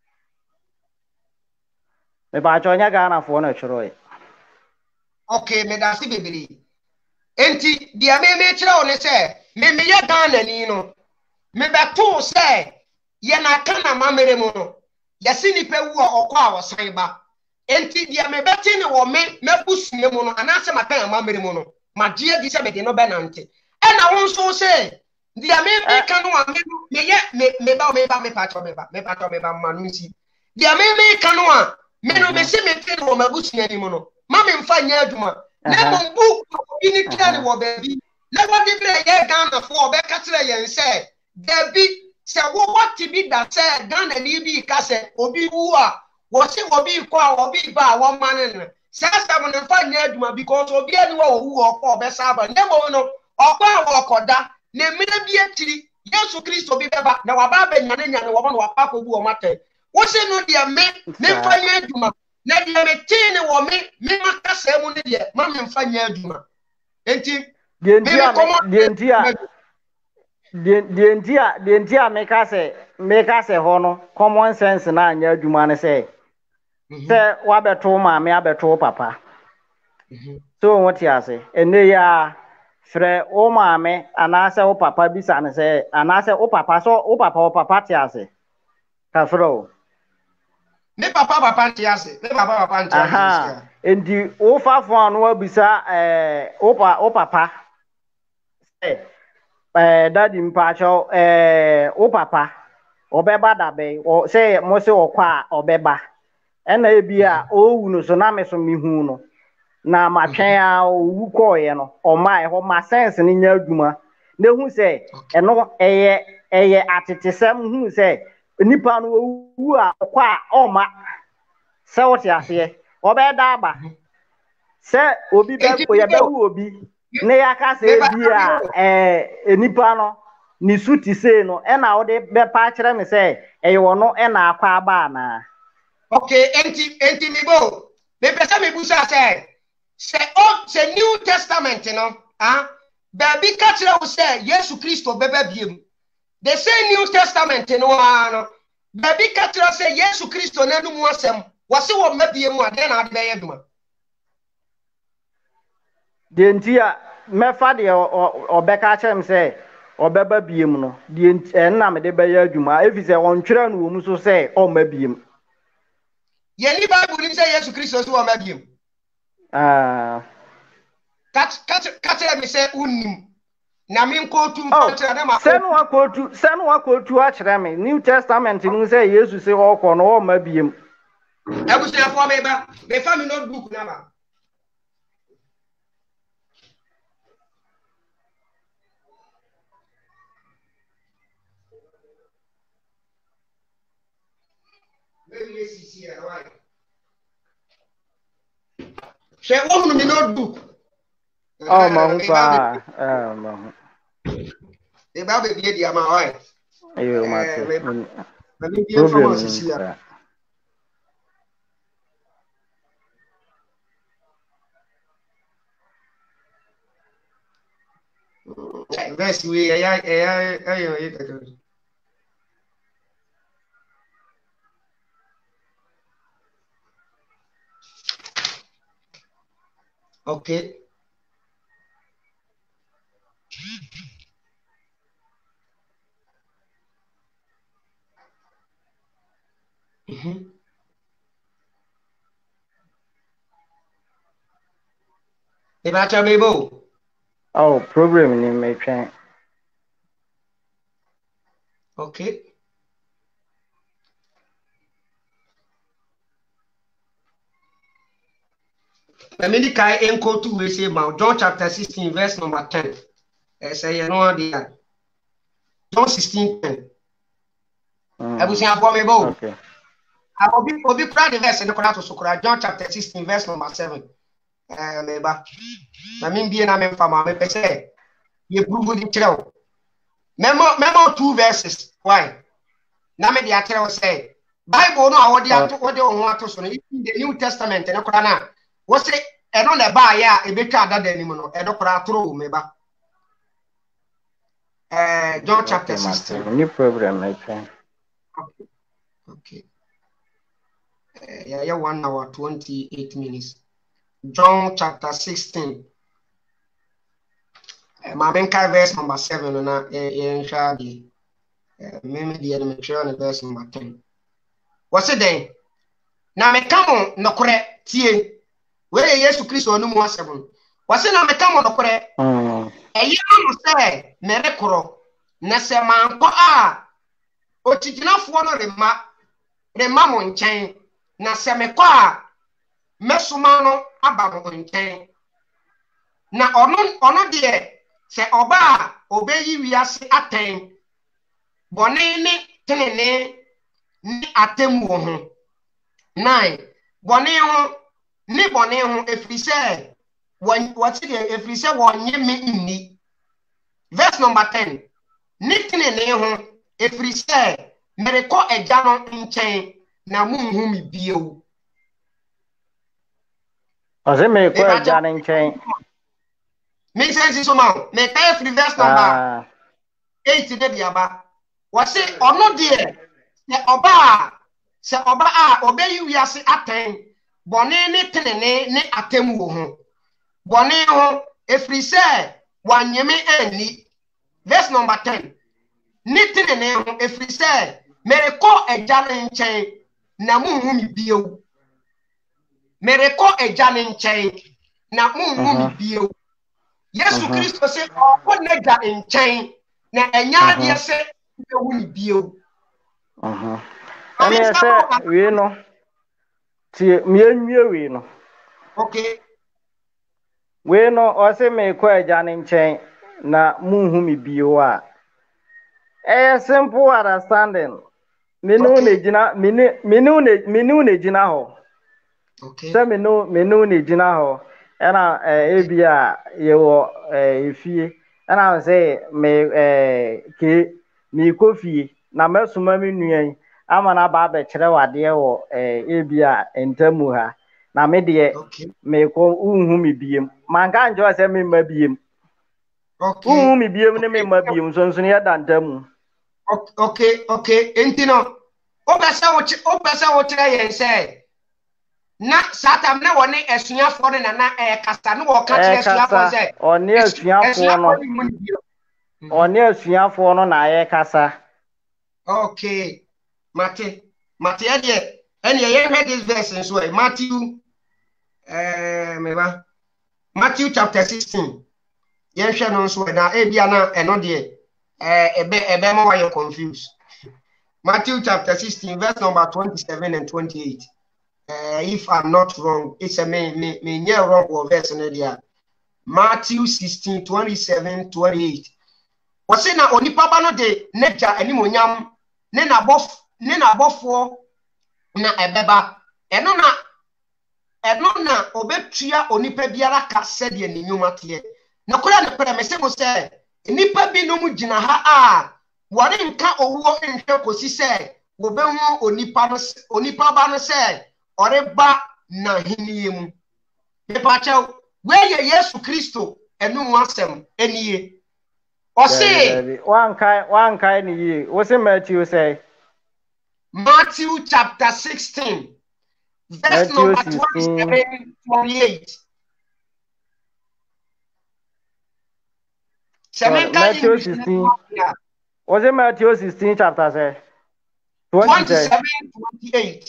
me ba chonya Ghana fo na twere okay me da si bebiri enti dia me me kire one se me me ya Ghana ni no me beto se ye na kana mamere mu no ye si ni pe wu okọ a wosan ba enti dia me beti ni wo me mabusue mu no anase maka mamere mu no ma die di se me de no benante e na won so se dia me me kanu a me me ye me me ba me ba me pa cho me ba me pa cho me ba manu si dia me me kanu a me no me se me fe wo mabusua ni mu no ma me mfa nya adwuma na mo bu bi ni tira ni wo ba bi na wo de bre ye Ghana fo obeka kire yen se da bi se wo wati bi da se Ghana ni bi ka se obi wu a wo se obi ko a obi ba wo mane ne se se mo ne mfa nya adwuma because obi ani wo wu okọ obesa ba na mo no okọ a wo koda na mire bi atiri Yesu Kristo bi beba na wa ba ba nyane nyane wo no wa pa ko bu o mate wo se no dia me me mfa nya adwuma na dia me tine wo me me makasa mu ne dia ma me mfa nya adwuma enti de ntia de ntia de de ntia de ntia me ka se me ka se ho no common sense na anya adwuma ne se se wa beto ma me abeto papa so what ya say ene ya frɛ o maame anaasɛ o papa bisa ne sɛ anaasɛ o papa so o papa o papa te ase ka frɛ o ne papa papa te ase ne papa papa te ase aha endi o fa fo anu abisa eh o pa o papa eh eh daddy mpacho eh o papa obeba dabe o sɛ mo se o kwa obeba ɛna ebi a o wu no so na me so mi hu no na ma twen a owu koye no o ma e ho ma sense ni nya adwuma na hu se eno eye eye atetesem hu se nipa no owu a kwa o ma se wo te ase o be da aba se obi be ko ye be wu obi ne ya ka se bi a eh nipa no ni suti se no e na wo de be pa kire me se eye wo no e na akwa aba na okay enti enti mi bo be pesa me busa se se o se New Testament no ah baby ka kire wo se Yesu Kristo beba biem they say New Testament no ano baby ka kire se Yesu Kristo na numu asem wo se wo mabiem a den na ade be yeduma de ntia mefa de obeka kire me se obeba biem no de enna me de be ya adwuma efise won twere no wo mu so se o mabiem ye ni Bible ni se Yesu Kristo so wo mabiem ah kat kat kat me say unim na me nkotu mfatra na ma se no akotu se no akotu a kire me New Testament ni say Jesus say okọ no o ma biem abusu afọ me ba me fa me notebook na ma me see see right she wonu mi notebook oh ma hu pa eh ma hu e ba be bi dia ma oi ayo ma te na mi bi from sisi ya verse we ya ya ayo e ka okay mhm e ba cha bebo oh problem ni me twen okay let me kai enko two we say about John chapter sixteen verse number ten eh say you know there John sixteen ten abusi afọ me bo okay abobi obi kra the verse no kra to sokra John chapter sixteen verse number seven eh me ba na me bie na me fama me pese ye prove di kire memo memo two verses why na me dia kire say Bible no awodi ato wode ho ato so no in the New Testament no kra na wo say e no na ba ya e betwa dada ni mu no e do kra atoro me ba eh John chapter sixteen no problem my friend okay okay uh, yeah yeah one hour twenty-eight minutes John chapter sixteen uh, my main verse number seven na eh ensha di eh me di na me try verse number ten what's it then na me come no kore tie we Yesu Kristo no mu asem what's it na me come no kore mm eh ya no say me rekoro na se man ko a otiginafo no rema rema mo nchen na sɛ mekɔ a mɛsoma no aba mo nkyɛn na ɔno ɔno deɛ sɛ ɔba a ɔbɛyi wiase atɛn bɔne ne tenene ne atem wɔ ho nine bɔne ho ne bɔne ho ɛfiri sɛ wɔte deɛ ɛfiri sɛ wɔnye me nni verse number ten ne tenene ho ɛfiri sɛ merekɔ agya no nkyɛn na munhu me bio ɔsɛ merekɔ agya no nkyɛn me sense so ma me pay free verse number eight de biaba wɔse ɔno deɛ sɛ ɔba a sɛ ɔba a ɔbɛyi wiase atɛn bɔne ne tenene ne atem wɔ ho bɔne ho ɛfiri sɛ wanyeme anni verse number ten ne tenene ho ɛfiri sɛ merekɔ agya no nkyɛn na munhu me bio merekɔ agya no nkyɛn na munhu me bio Yesu Kristo sɛ ɔkɔ n'agya nkyɛn na ɛnyɛ adeɛ sɛ wobɛhu ne bio ɛne sɛ wei no tie mienwie wei no okay wei no ɔsɛ merekɔ agya no nkyɛn na munhu me bio a ɛyɛ simple understanding menu ne gyina menu menu ne menu ne gyina hɔ okay sɛ menu menu ne gyina hɔ ɛna ebi a yɛwɔ efie ɛna sɛ me ke me kofie na mɛsoma me nuan ama na ba abɛkyerɛ wadeɛ wɔ ebi a ntamu ha na me deɛ me ko unhu me biem manka njo sɛ me ma biem okay unhu me biem ne me ma biem so nso ne yɛ dantamu okay okay enti no obɛsɛ wo obɛsɛ wo kyerɛ yɛn sɛ na satam na wone asuafo no na na eh kasa no wo ka kyerɛ asuafo sɛ one asuafo no one asuafo no na ayɛ kasa okay mate mate ade ene ye read this verse nso e Matthew eh meba Matthew chapter sixteen ye hwɛ no nso na e bia na eno de eh ebe ebe ma wa confused Matthew chapter sixteen verse number twenty-seven and twenty-eight. Uh, if I'm not wrong, it's a me me me near wrong or verse in there. Matthew sixteen, twenty-seven, twenty-eight. What's in a onipa bano de neja animonyam ne na bof ne na bofo na ebeba eno na eno na obetua onipa biara ka said ye nyuma tie na kura ne pere mese mo se onipa bi no mu gina ha a wore nka owuo nhwe kosi se wo behu onipa no onipa ba no se oreba na hiniye mu me pacha we ye Yesu Kristo enu wasem eniye o se one kai one kai ni ye wo se Matthew say Matthew chapter sixteen verse number twenty-seven twenty-eight. Matthew sixteen. Was it Matthew sixteen chapter say twenty-seven twenty-eight.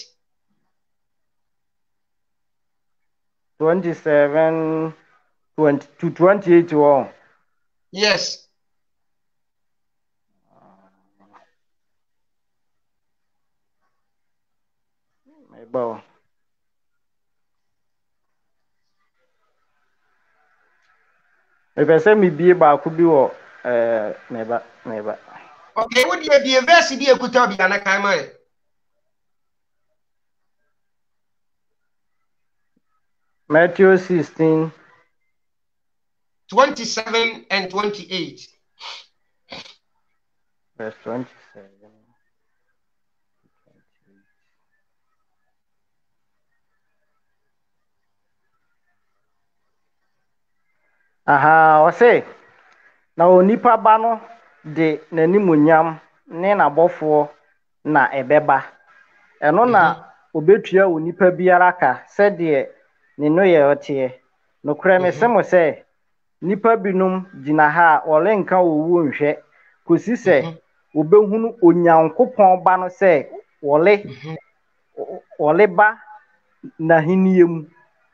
twenty-seven twenty to twenty-eight one. Yes. Maybe. If I say me be ba could be what eh never never. Okay, what do you be a verse be a kuta bi ana kai mai? Matthew sixteen twenty-seven and twenty-eight. Verse twenty-seven. Aha, o say na onipa ba no de n'animuonyam ne n'abɔfoɔ na ɛbɛba ɛno na obetua onipa biara ka sɛdeɛ ne no yɛ ɔteɛ no kura me sɛ mo sɛ nipa binom gyina ha a ɔle nka owuo nhwɛ kosi sɛ obehunu onyankopɔn ba no sɛ wɔle wɔle ba na hiniye mu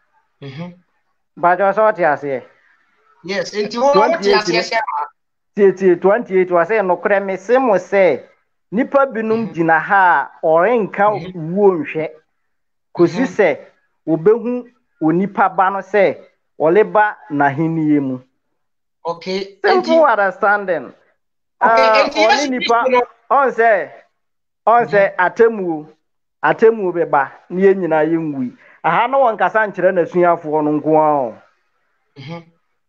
ba jo so ɔte aseɛ. Yes, into what yes yes yes twenty-eight was say no kura me se mo say nipa binum gina ha orenka wuo nhwe kosi sɛ obehu onipa ba no sɛ ɔleba n'ahenni mu. Okay. Simple understanding. Okay. Ɔne nipa ɔn sɛ ɔn sɛ atemu atemu bɛba ne yɛn nyinaa yɛnwui. Aha no wɔn kasa nkyerɛ n'asuafoɔ no nko ara. Mhm.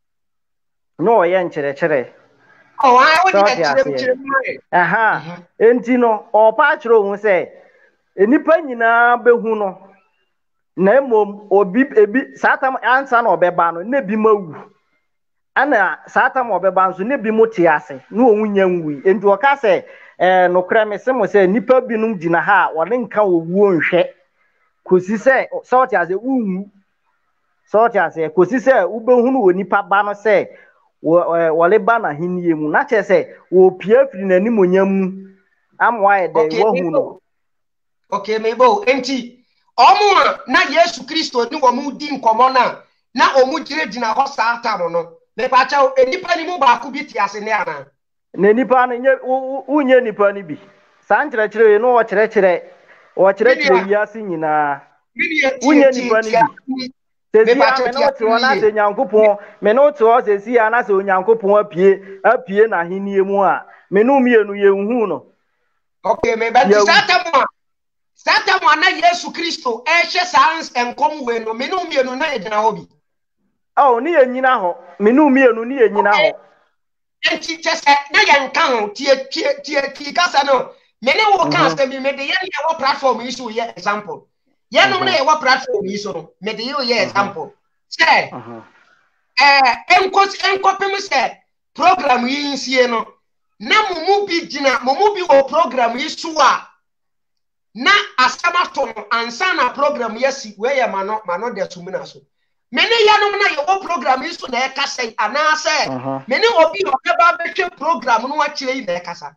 No ɔyɛ nkyerɛkyerɛ. Oh, I would nkyerɛkyerɛ. Aha. Enti no ɔpa akyerɛ ohun sɛ enipa nyinaa behu no. Na emom obi ebi satam ansa na ɔbɛba no ne bi mawu. Ana satam ɔbɛba nso ne bi mo te ase na ɔwunya nwui. Enti ɔka sɛ eh nokra me se mo sɛ nipa binom gyina ha a wɔne nka owuo nhwɛ. Kosi sɛ sɔɔte ase unwu sɔɔte ase kosi sɛ ubehunu wɔ nipa ba no sɛ wɔle ba na hinnie mu na kyerɛ sɛ wɔpia firi n'anim onyam mu amoa yɛ dɛ wɔhu no. Okay mebo enti omo a na Yesu Kristo ni wo mu di nkomo na na omu gire gina ho saa tam no me pa cha enipa ni mu ba ku bi ti ase ne ana na nipa no nye unye nipa ni bi saa nkyerɛkyerɛ no wo kyerɛkyerɛ wo kyerɛkyerɛ yi ase nyinaa unye nipa ni bi sesi a me no te ona se Nyankopɔn me no te o sesi a na se Onyankopɔn apie apie na henie mu a me no mienu ye nhu no. Okay me ba ti satam satam ana Yesu Kristo e hye sans enkom we no me no mienu na egyina ho bi. Oh ni enyina ho me no mienu ni enyina ho. Enti chese na ye nka ho tie tie tie kasa no me ne wo kan se bi me de ye ne wo platform yi so ye example. Ye no na ye wo platform yi so no me de ye example. Say eh enkos enkopem se program yi nsie no na mumu bi gina mumu bi wo program yi so a na asama to no ansa na program yesi we ye mano mano de tumina so mene yanom na ye wo program yi so na e kasa ana se mene obi o ba betwe program no akire yi na e kasa.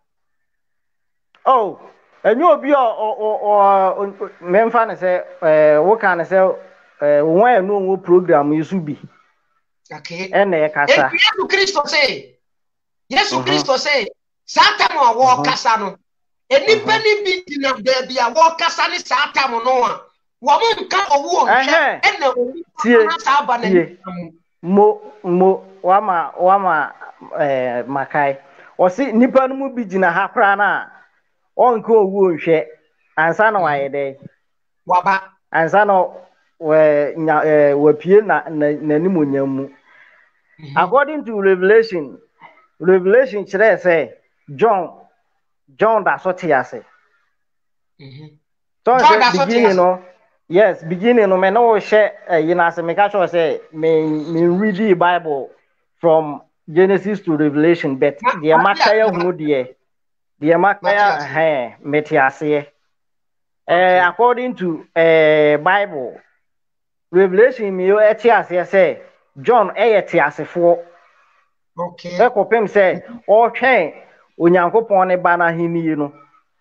Oh enyo obi o o memfa ne se eh wo kan ne se eh won enu wo program yi so bi. Okay. E na e kasa. Yesu Kristo say Yesu Kristo say Satan wa wo kasa no enipa ni bi dina da bia wo kasa ni Satan no a wo mo nka owu o hwe e na owu na sa aba na mo mo wa ma wa ma eh makai o si nipa no mu bi dina ha kra na o nka owu o hwe ansa na wa ye de waba ansa no we nya eh wapie na nanim onyam mu. According to Revelation Revelation kire say John John da so te ase. Mhm. So the beginning no yes beginning no me no share you know say me ka sure say me me read the Bible from Genesis to Revelation but the makaya hunu de the makaya eh me te ase. Eh according to eh Bible Revelation me yo e te ase say John e te asefo. Okay. E ko pem say o twen Onyankopon ne ba na hini no.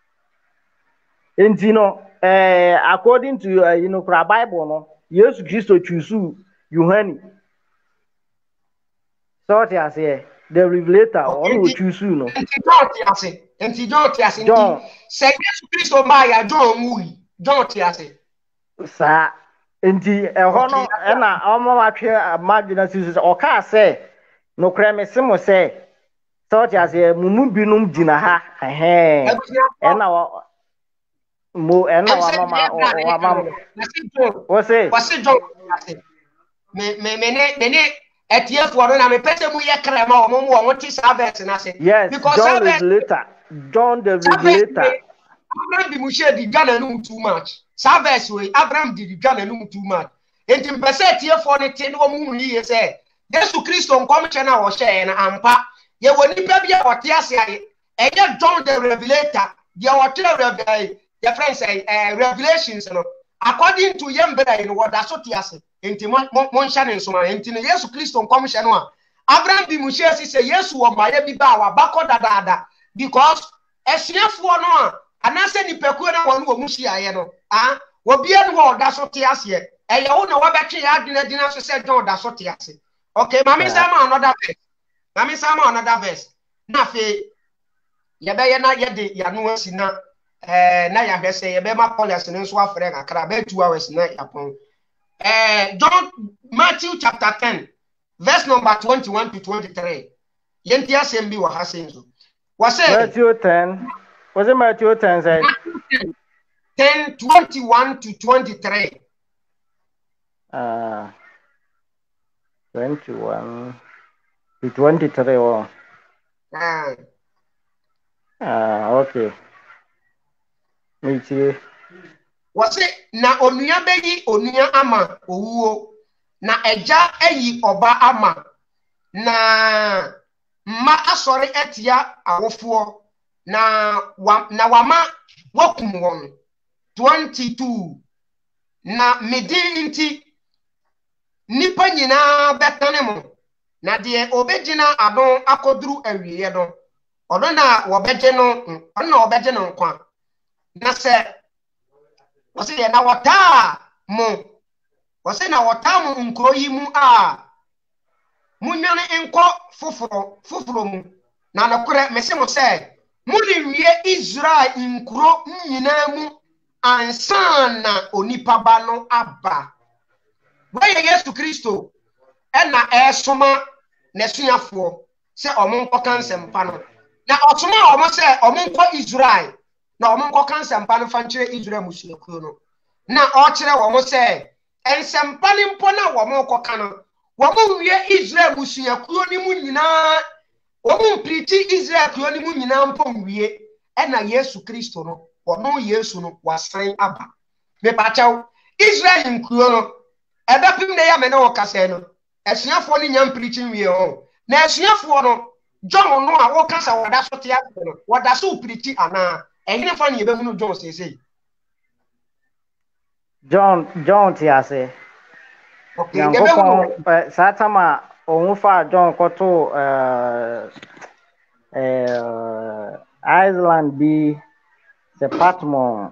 Enti no eh according to uh, you know kra Bible no Yesu Kristo chusu Yohani. So te ase the revelator or no chusu no. Enti John te ase. Enti John te ase. John say Yesu Kristo ba ya John mui. John te ase. Sa enti e ho no e na omo matwe magina sisu o ka say no kra me simo say so ti ase mumu binum dina ha eh ena wo mo ena wa mama wa mama wo say wo say John me me me ne me ne etie fo no na me pese mu ye kra ma wo mo wo ti service na se because John the Revelator John the Revelator Abraham bi mu share di Ghana no too much service we Abraham di Ghana no too much enti pese etie fo ne ti no mu ni ye say Yesu Kristo nkom che na wo share na ampa ye woni pa bia wote ase aye eye John the Revelator ye wote revelate your friends say uh, Revelations no according to yembra in what that so te ase enti mon mon hya ne nsoma enti no Yesu Kristo nkom hye no a Abraham bi mu hye si say Yesu wo maye bi ba wa bako dadaada because esiafo no a anase ni pekuo na wonu wo mu hye aye no ah obi anu wo da so te ase eye wo na wo betwe ya adwena dina so say John da so te ase. Okay mama say ma another verse mama say ma another verse na fe ye be ye na ye de ya no asi na eh na ya hwese ye be ma police ne nso afre kakra be two hours na yapon eh John Matthew chapter ten verse number twenty-one to twenty-three yenti asem bi wa hasenzo was say Matthew ten was it Matthew ten say ten twenty-one to twenty-three uh twenty-one to twenty-three oh ah ah okay Michi was say na onua beyi onua ama owuo na eja eyi oba ama na ma asori etia awofo na wa, na wama wakum won twenty-two na medi nti nipa nyina betane mo na de obegina adon akoduru awiye do odo na wobeje no odo na obeje no nkwa na se wose ye na wota mo wose na wota mo nkro yi mu a munwane enko foforo foforo mu na nokore mese mo se muli wie Israel nkro nyina mu ansa na onipa ba no aba waye Yesu Kristo ena esoma nesuafo se omonko kansem pa no na otuma omo se omonko Israel na omonko kansem pa no fa nkyere Israel musuakuo no na o kire wo mo se ensempa ni mpo na wo mo koka no wo mo wie Israel musuakuo ni mu nyina wo mo priti Israel kuo ni mu nyina mpo wie ena Yesu Kristo no wo no Yesu no wasan aba me pachaw Israel nkuo no ebepim de ya me no kasa no esuafo ni nyam preaching wie ho na esuafo no John no a wo kasa woda so te ase no woda so preaching ana ehine fa ni ebe mu John sese John John ti ase okay ebe mu satama ohun fa John koto eh eh Iceland bi se Patmos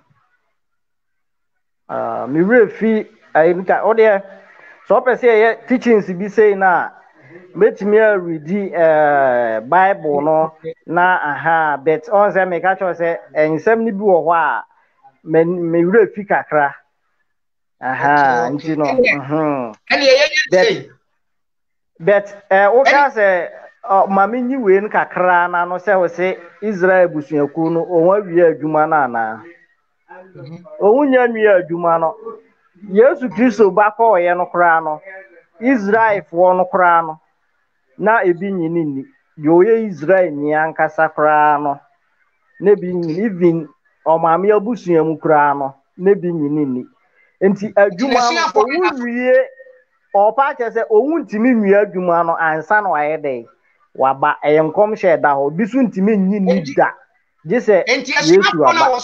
ah mi refi ayinka ode so pese ye teachings bi say na metimi a read eh Bible no na aha but on say me ka cho say ensem ni bi wo ho a me me refi kakra aha nti no mhm ene ye ye but eh o ka say mama nyi we n kakra na no say we say Israel busuaku no onwa wi adwuma na na owunya nwi adwuma no Yesu Kristo ba ko ye no kra no Israel fo no kra no na ebi nyini ni yo ye Israel ni ankasa kra no na bi nyini even o maame abusuamu kra no na bi nyini ni enti adwuma no owuwie o pa che se owuntimi nwi adwuma no ansa no aye dey waba eyenkom she da ho bisu ntimi nyini da je se Yesu aba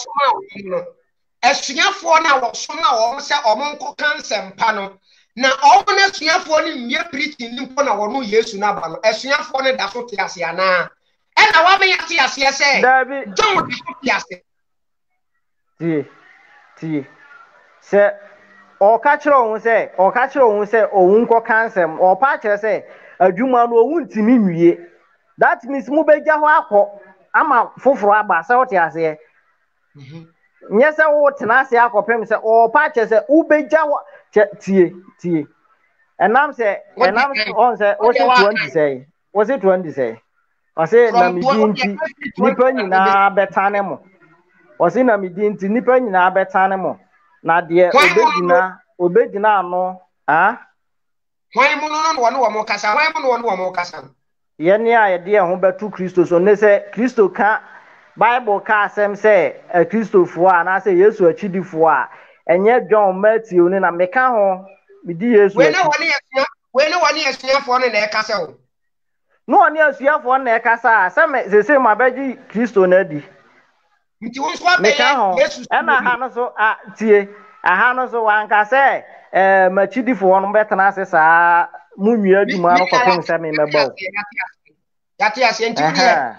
esuafo na wo soma wo se omonko kansem no na omo na esuafo ni mie preaching ni mpo na wo no Yesu na ba no esuafo ne da so te ase ana e na wa me yate ase se John da so te ase ti ti se o ka kire ohun se o ka kire ohun se ohun ko kansem o pa kire se adwuma no ohun ntimi nwie that means mu beja ho akọ ama foforo aba se o te ase mhm nyese wo tenase akopem se o pa che se ubeja tie tie enam se enam on se o se twenty say o se twenty say o se na midinti nipa nyina betane mo o se na midinti nipa nyina betane mo na de obegina obegina ano ah hwan mu no no no wo mo kasa hwan mu no no wo mo kasa ye ne a ye de ho betu Kristo so ne se Kristo ka Bible ka asem say a Christopher na say Yesu achidifo a enye John Matthew ni na meka ho medi Yesu we na woni asua we na woni asuafo ne na ekasa o no woni asuafo na ekasa a se se se ma baji Kristo na di nti won so abe Yesu e na ha no so a tie aha no so wan ka say eh machidifo no betana ase saa munwi adwuma no kopem se me meba yati ase nti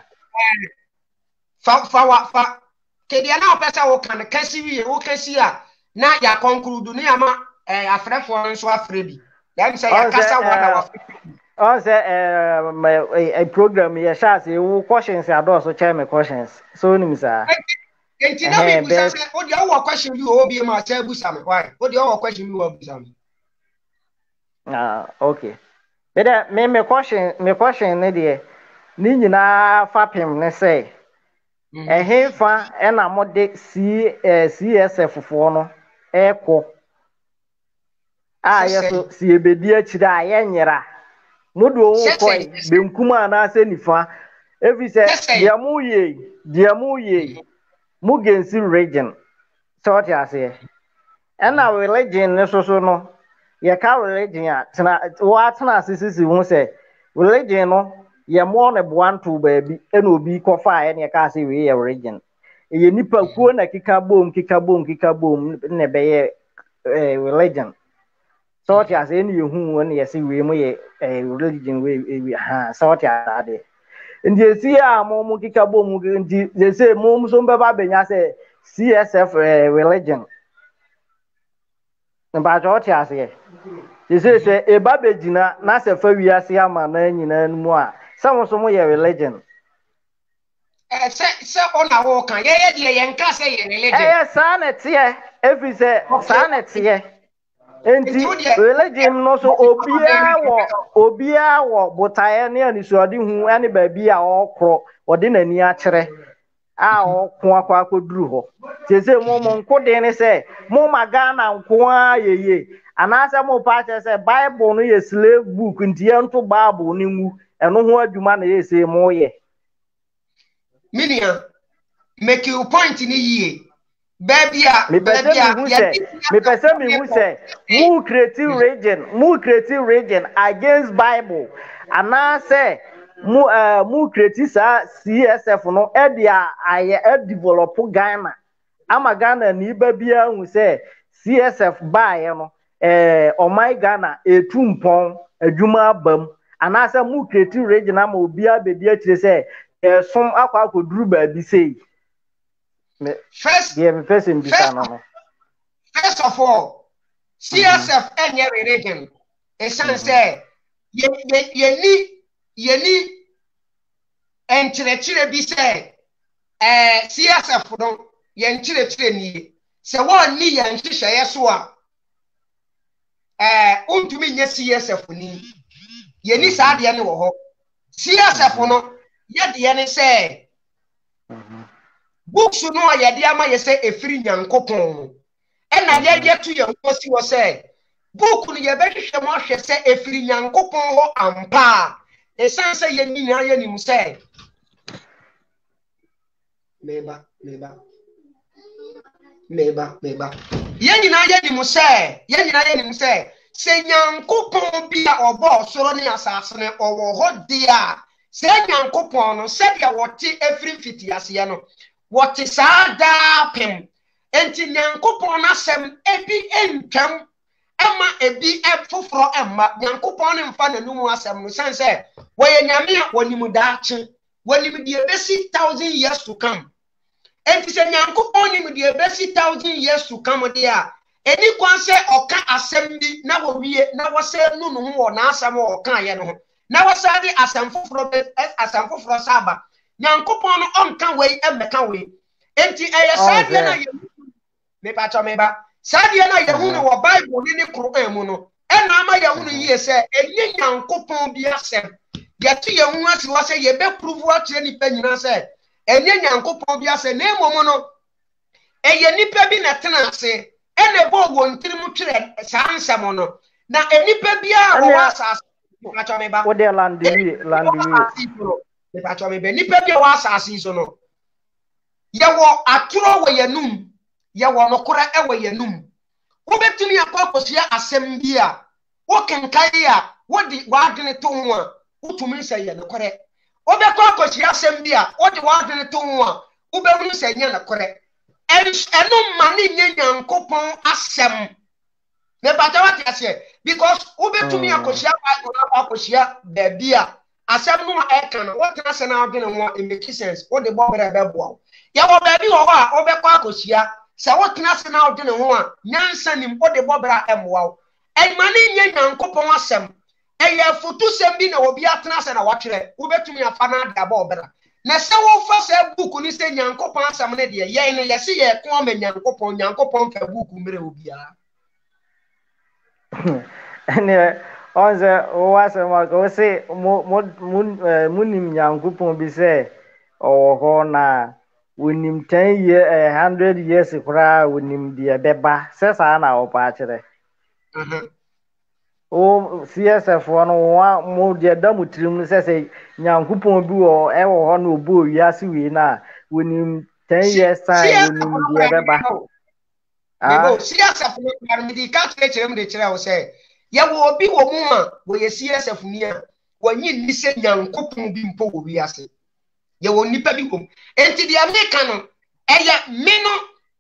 fa fa fa kedia na opesa wo kan kasi wie wo kasi a na ya conclude ni ama eh afrefo nso afrebi dem say ya kasa wo na wa o say eh a program ya sha say wo questions adoso chair me questions so ni misa enti na me busa say o de o question bi o bi ma say busa me why o de o question bi o busa me ah okay beda me me question me question ne de ni nyina fapem ne say eh fa e na mo de C C S F fo no e ko ah yeso si ebedi akira aye nyera mo do wo ko benkum ana se nifa evi se dia mu ye dia mu ye mu gensi region so ti ase e na religion ne so so no ye ka religion a tena wa tena sisisi hu se religion no ye mo ne boanto baabi e na obi ko fa ye ne ka se we ye religion ye nipa kuo na kika bom kika bom kika bom ne be ye religion so ti ase ne ye hu won ye se we mo ye religion we ha so ti ade ndi esi a mo mo kika bom ndi ye se mo mo so mbeba benya se C S F religion ba jo ti ase ye se se e ba begina na se fa wi ase ama na nyina mu a some so mo ye religion eh se se ona wo kan ye ye de ye nka se ye religion eh sa na tie efi se sa na tie enti religion no so obia wo obia wo botaye ne anisuade hu ane ba bi a okro ode nani a kire a okko akwa akoduru ho tese mo mo nkode ne se mo magana nko a yeye anase mo pa che se bible no ye slave book nti ento bible ni ngu eno ho adwuma na ye se mo ye minia make you point ni yie baby a baby a me pese me hu se mu creative region mu creative region against bible anase mu uh, mu creative sa C S F no e dia aye e develop Ghana ama Ghana ni baby a hu se C S F bae no eh o my Ghana etumpon adwuma bam anase mu creative region ama obi abedi a kire se eh som akwa akoduru ba bi sei first yeah me person bi sa no first of all C S F enye religion e san say ye ye ni ye ni enchire bi say eh C S F no ye enchire ni se won ni ye nhihye so a eh untumi nye C S F ni ye ni sa de ne wo ho C S F no ye de ne say books no ye de ama ye say efiri nyankopon e na ye ye to ye nkosi wo say book no ye behwehwe mo hwe say efiri nyankopon ho ampa e san say ye ni na ye nim say meba meba meba meba ye ni na ye nim say ye ni na ye nim say se nyankopon bi a obo soro ne asase ne owo ho dia se nyankopon no se bia wote efiri fiti ase ye no what is ada pem enti nyankopon asem ebi entwam ama ebi efoforo emma nyankopon ne mfa nanumu asem no sense woye nyame a wonimu daache wonim die besi thousand years to come enti se nyankopon nim die besi thousand years to come dia eni kwan se oka asem bi na wo wie na wo se nunu ho na asem wo ka ye no na wo sa di asem foforo asem foforo saba nyankopon no onka wei emeka wei enti eye sadia na ye me pa cho me ba sadia na ye hu no wo bible ni ni Quran mu no e na ama ye hu no yie se enye nyankopon bi asem ye to ye hu ase wo se ye be prove wa kire ni pa nyina se enye nyankopon bi asem na emomo no eye nipa bi na tena ase e na bo wo ntirim twere sa ansam no na enipa bi a wo asase pa cho me ba wo de land wi land wi me pa cho me be nipa bi wa asase so no ye wo atoro wo yanum ye wo nokora e wo yanum wo betumi akwakosia asem bi a wo kenkai a wo di wadene to ho a utumi se ye nokore wo bekwakosia asem bi a wo di wadene to ho a wo behunu se ye nokore enum mani nye nyankopon asem me pa cho what ase because wo betumi akosia akwakosia da bi a asem no e kan no what na se na adwene ho e make sense wo de bobere be boa ya wo ba bi wo a wo be kwa akosia se wo tena se na adwene ho a nyansa nim wo de bobere emwa wo e mani nye nyankopon asem e ya futu sem bi na obi atena se na wo twere wo betumi afa na da bobere na se wo fa se book ni se Nyankopon asam ne de ye ne ye se ye ko ma Nyankopon Nyankopon fa book mre obia ene onze o wase ma ko se mo mo munim Nyankopon bi se o ho na wonim ten year one hundred years kura wonim de beba se sa na o pa kire mhm o C S F no wa mo de da mutrim se se Nyankopon bi wo e wo ho na obo wiase wi na wonim ten years time wonim de beba Mebo C S F no par mi di ka kire m de kire wo se ye wo obi wo mu ma wo ye C S F ni a wanyi ni se Nyankopon bi mpo wo wiase ye wo nipa bi kom enti di America no eya me no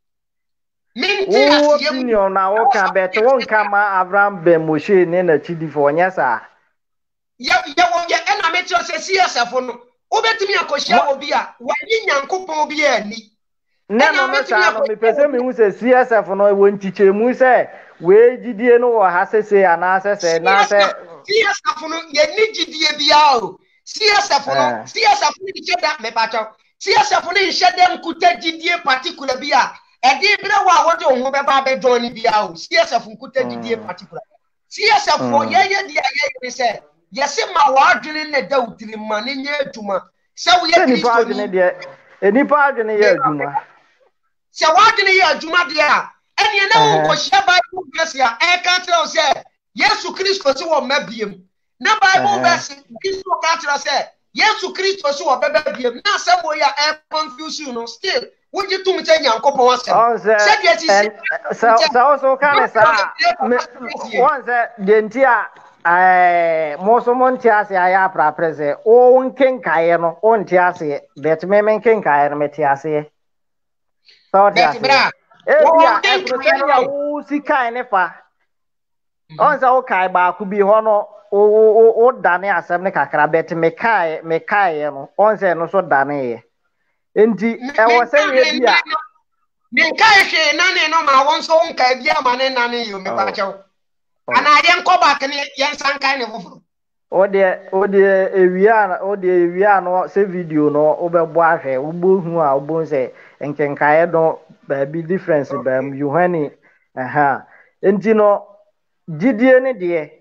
minti asiye opinion na wo ka bet won ka ma Abraham be Moshe ne na chidi fo nya sa ye ye wo ye e na me tio se C S F no obetumi akohia obi a wanyi Nyankopon obi ani na no no sa no me pese me hu se C S F no wo nchiche mu se we gidie no wo ha sese ana sese na se C S F no ye ni gidie bia o C S F no C S F ni cheda me pa cho C S F ni cheda nkuta gidie particular bia e di bre wa wo de ho be ba be join bia o C S F nkuta gidie particular C S F ye ye dia ye ni se ye se ma wa adwene ne da utiri ma ne nya adwuma se wo ye Kristo ni de enipa adwene ye adwuma se wa adwene ye adwuma de a ene na wo ko hia Bible verse a e ka tell se Yesu Kristo se wo mabiem na Bible verse Kristo ka tell se Yesu Kristo se wo bebabiem na se wo ya e confusion no still wo ji tum che Nyankopon asem se de ti se so so kan sa one se de ntia eh moso montia se aya pra prese o nkenkae no on tia se bet me men kenkae no metia se so tia se e bia e pro se ya wo sikai ne fa on sa o kai ba ku bi ho no o o o dane asem ne kakra bet me kai me kai no on se no so dane ye enti e wo se ye bia me kai hwe na ne no ma won so nkai bia ma ne na ne yo me ba chew ana yen ko ba kene yen san kai ne fufuru o de o de ewia o de ewia no se video no o be bo ahwe o bo hu a o bo se nkenkae do ba bi difference ba mu yohani aha enti no gidie ne de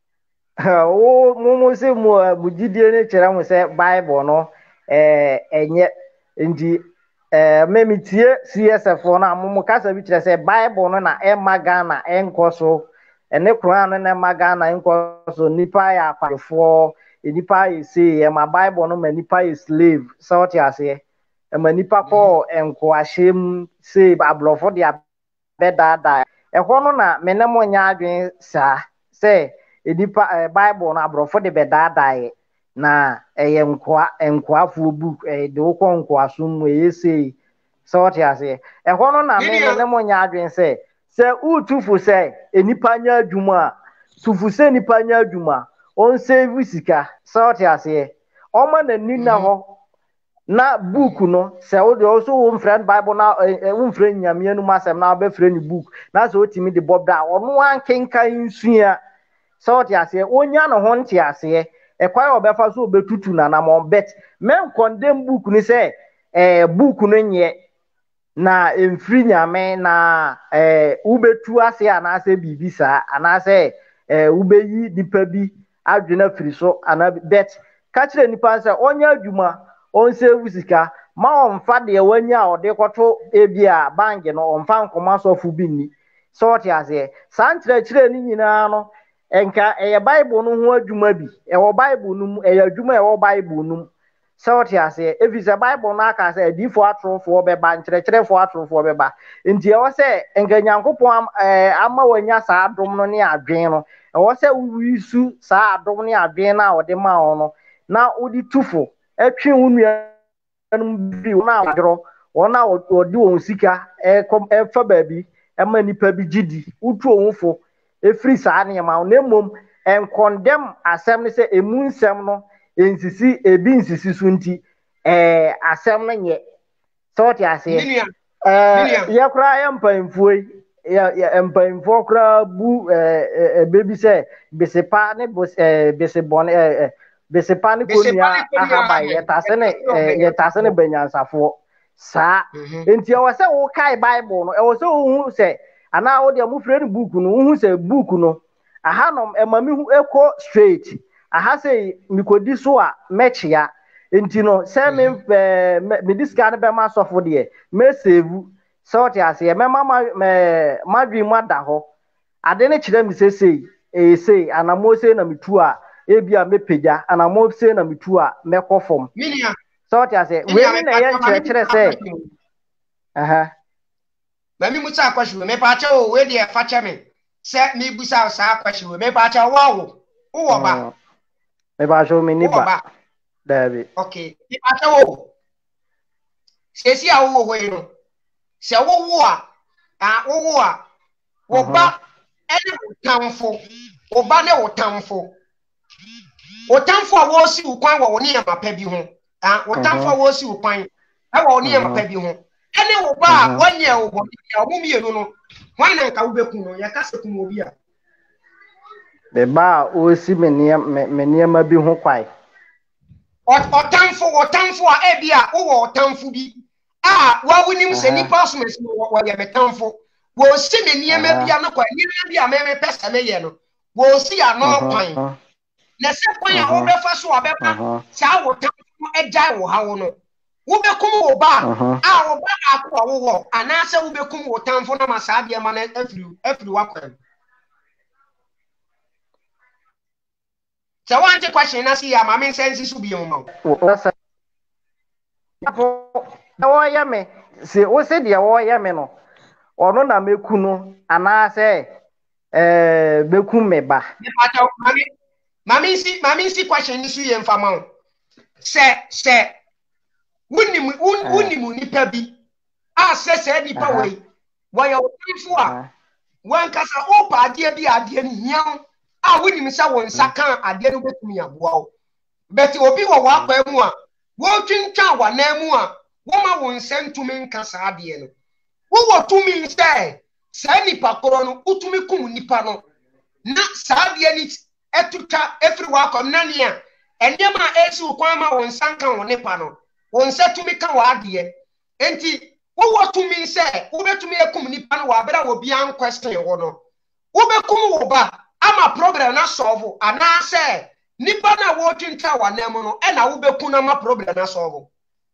o mo mo se mo bu gidie ne kira mo se Bible no eh enye enti eh memitie C S F no mo mo kasa bi kire se Bible no na e maga na enkoso ene Quran no na maga na enkoso nipa ya kwafo nipa yi say e ma Bible no ma nipa yi slave so ti ase e ma nipa ko enko ahyem say ablofo de abedada e ho no na mene mo nya adwen sa say nipa Bible no ablofo de bedada na eye nkwa enkwafo book e de wo ko nkwasum mo yesi so ti ase e ho no na mene mo nya adwen say se utufu se enipa nya adwuma tufu se enipa nya adwuma on save sika so ti ase o ma na ni na ho na book no se o de also one friend Bible na one friend nyame anu masem na be friend book na so otimi de bob da ono an kenkan nsua so ti ase onya no ho nti ase e kwai obefa so obetutu na na mo bet men condemn book ni se eh book no nye na emfiri nyame na eh ubetu ase anase bibisa anase eh ubeyi dipa bi adwena firi so ana bet ka kire nipa se onya adwuma on save sika ma onfa de wanya ode kwoto ebia bank no onfa nkoma sofu bi ni so ti ase san kire kire ni nyina no enka eye Bible no ho adwuma bi e wo Bible no eye adwuma e wo Bible no so ti ase efise Bible na aka se difo atrofo beba nkyerɛkyerɛfo atrofo beba nti e wo se enka Nyankopon ama wanya saa adom no ne adwen no e wo se wisu saa adom ne adwen na ode ma wo no na odi tufo etwe wo nuanum bi na adro wona odi won sika e kom e fa baabi e ma nipa bi gidi utu onfo e free saa ne ma na mom en condemn asem ne se emu nsem no ensisi ebi nsisi sunti eh asem na nye so ti ase eh ya kura ya mpanfuoi ya ya mpanfo kura bu eh baby se besepa ne eh besebon eh besepa ne konua ahaba yetase ne yetase ne banyansafo sa enti e wo se wo kai bible no e wo se wo hu se ana wo de mo frɛ book no wo hu se book no aha no e ma me hu eko straight aha se mikodi so a mechia enti no se me me diska ne be ma sofo de me save sort ya se me mama me madwi mu ada ho ade ne kire mi sesei e sei ana mo sei na mitu a e bia me pegya ana mo sei na mitu a me kofom minia sort ya se we ni na ye kire kire se aha mami musa kwashu me pa cha o we de fa cha me se mi busa sa kwashu me pa cha wo wo wo ba me ba jo me ni ba David okay mi pa cha wo se si a wo wo no se wo wo a a wo wo a wo ba ene utamfo wo ba ne utamfo utamfo a wo si ukwan wo ne yama pa bi ho ah utamfo a wo si ukwan e wo ne yama pa bi ho ene wo ba wonye wo bo ya wo mienu no wan na nka wo beku no ya kase ku obi a be ba o si me ne me ne ma bi ho kwai utamfo utamfo a e bi a wo utamfo bi ah wa wonim se nipa so mesi wo ya metamfo wo si me niema bia no kwa niema bia me me pesa me ye no wo si ya no kwan na se kwan ya wo be fa so obepa sa wo tamfo ejai wo ha wo no wo be kum wo ba ah wo ba akwa wo wo ana se wo be kum wo tamfo na masa bia ma na afiri afiri wa kwan so one question na si ya ma me sense su bi mo ma wo ya me se wo se de wo ya me no ono na meku no ana se eh beku me ba mami mami si mami si question ni su ye mfama se se wunimu wunimu nipa bi a se se nipa we wo ya wonfo a wan kasa o pa ade bi ade ni hian a wunimu sa won sakan ade no betumi aboa o beti obi wo wa kwa mu a wo twintwa wa na mu a wo ma won sentumi nkasa ade no wo wo tumi se sa nipa koro no utumi kum nipa no na sa ade ni etuta every wa kom na ne a enema esi ukwan ma won sanka won nipa no won setumi ka wa ade enti wo wo tumi se wo betumi ekum nipa no wa bra wo bia question wo no wo bekum wo ba ama problem na solve ana se nipa na wo twinta wa na mu no e na wo bekum na ma problem na solve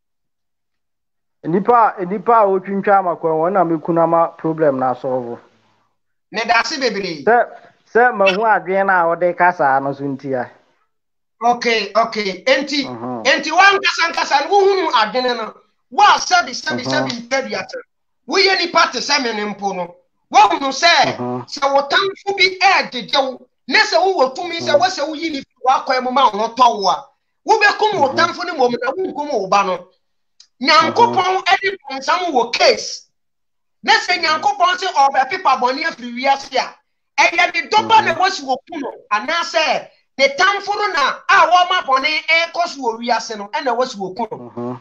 nipa nipa o twintwa makwa won na meku na ma problem na solve ne da se bebre se se mahu adwen na wo de kasa no so ntia okay okay enti uh -huh. enti wan kasa kasa no hunu adwen no wa sabi sabi sabi interviate wo ye nipa te se me mpo no wo hunu se se wo tamfo bi e dedew ne se wo wotumi se wo se wo yi ni wa kwa mu ma wo to wo a wo bekum wo tamfo ne mom na wo kum wo ba no Nyankopon edi ponsam wo case na se Nyankopon se obe pipa boni afri wiase a eye de doba na wasi wo kuno ana se ne tamforo na a wo ma boni e koso wo wiase no e na wasi wo kuno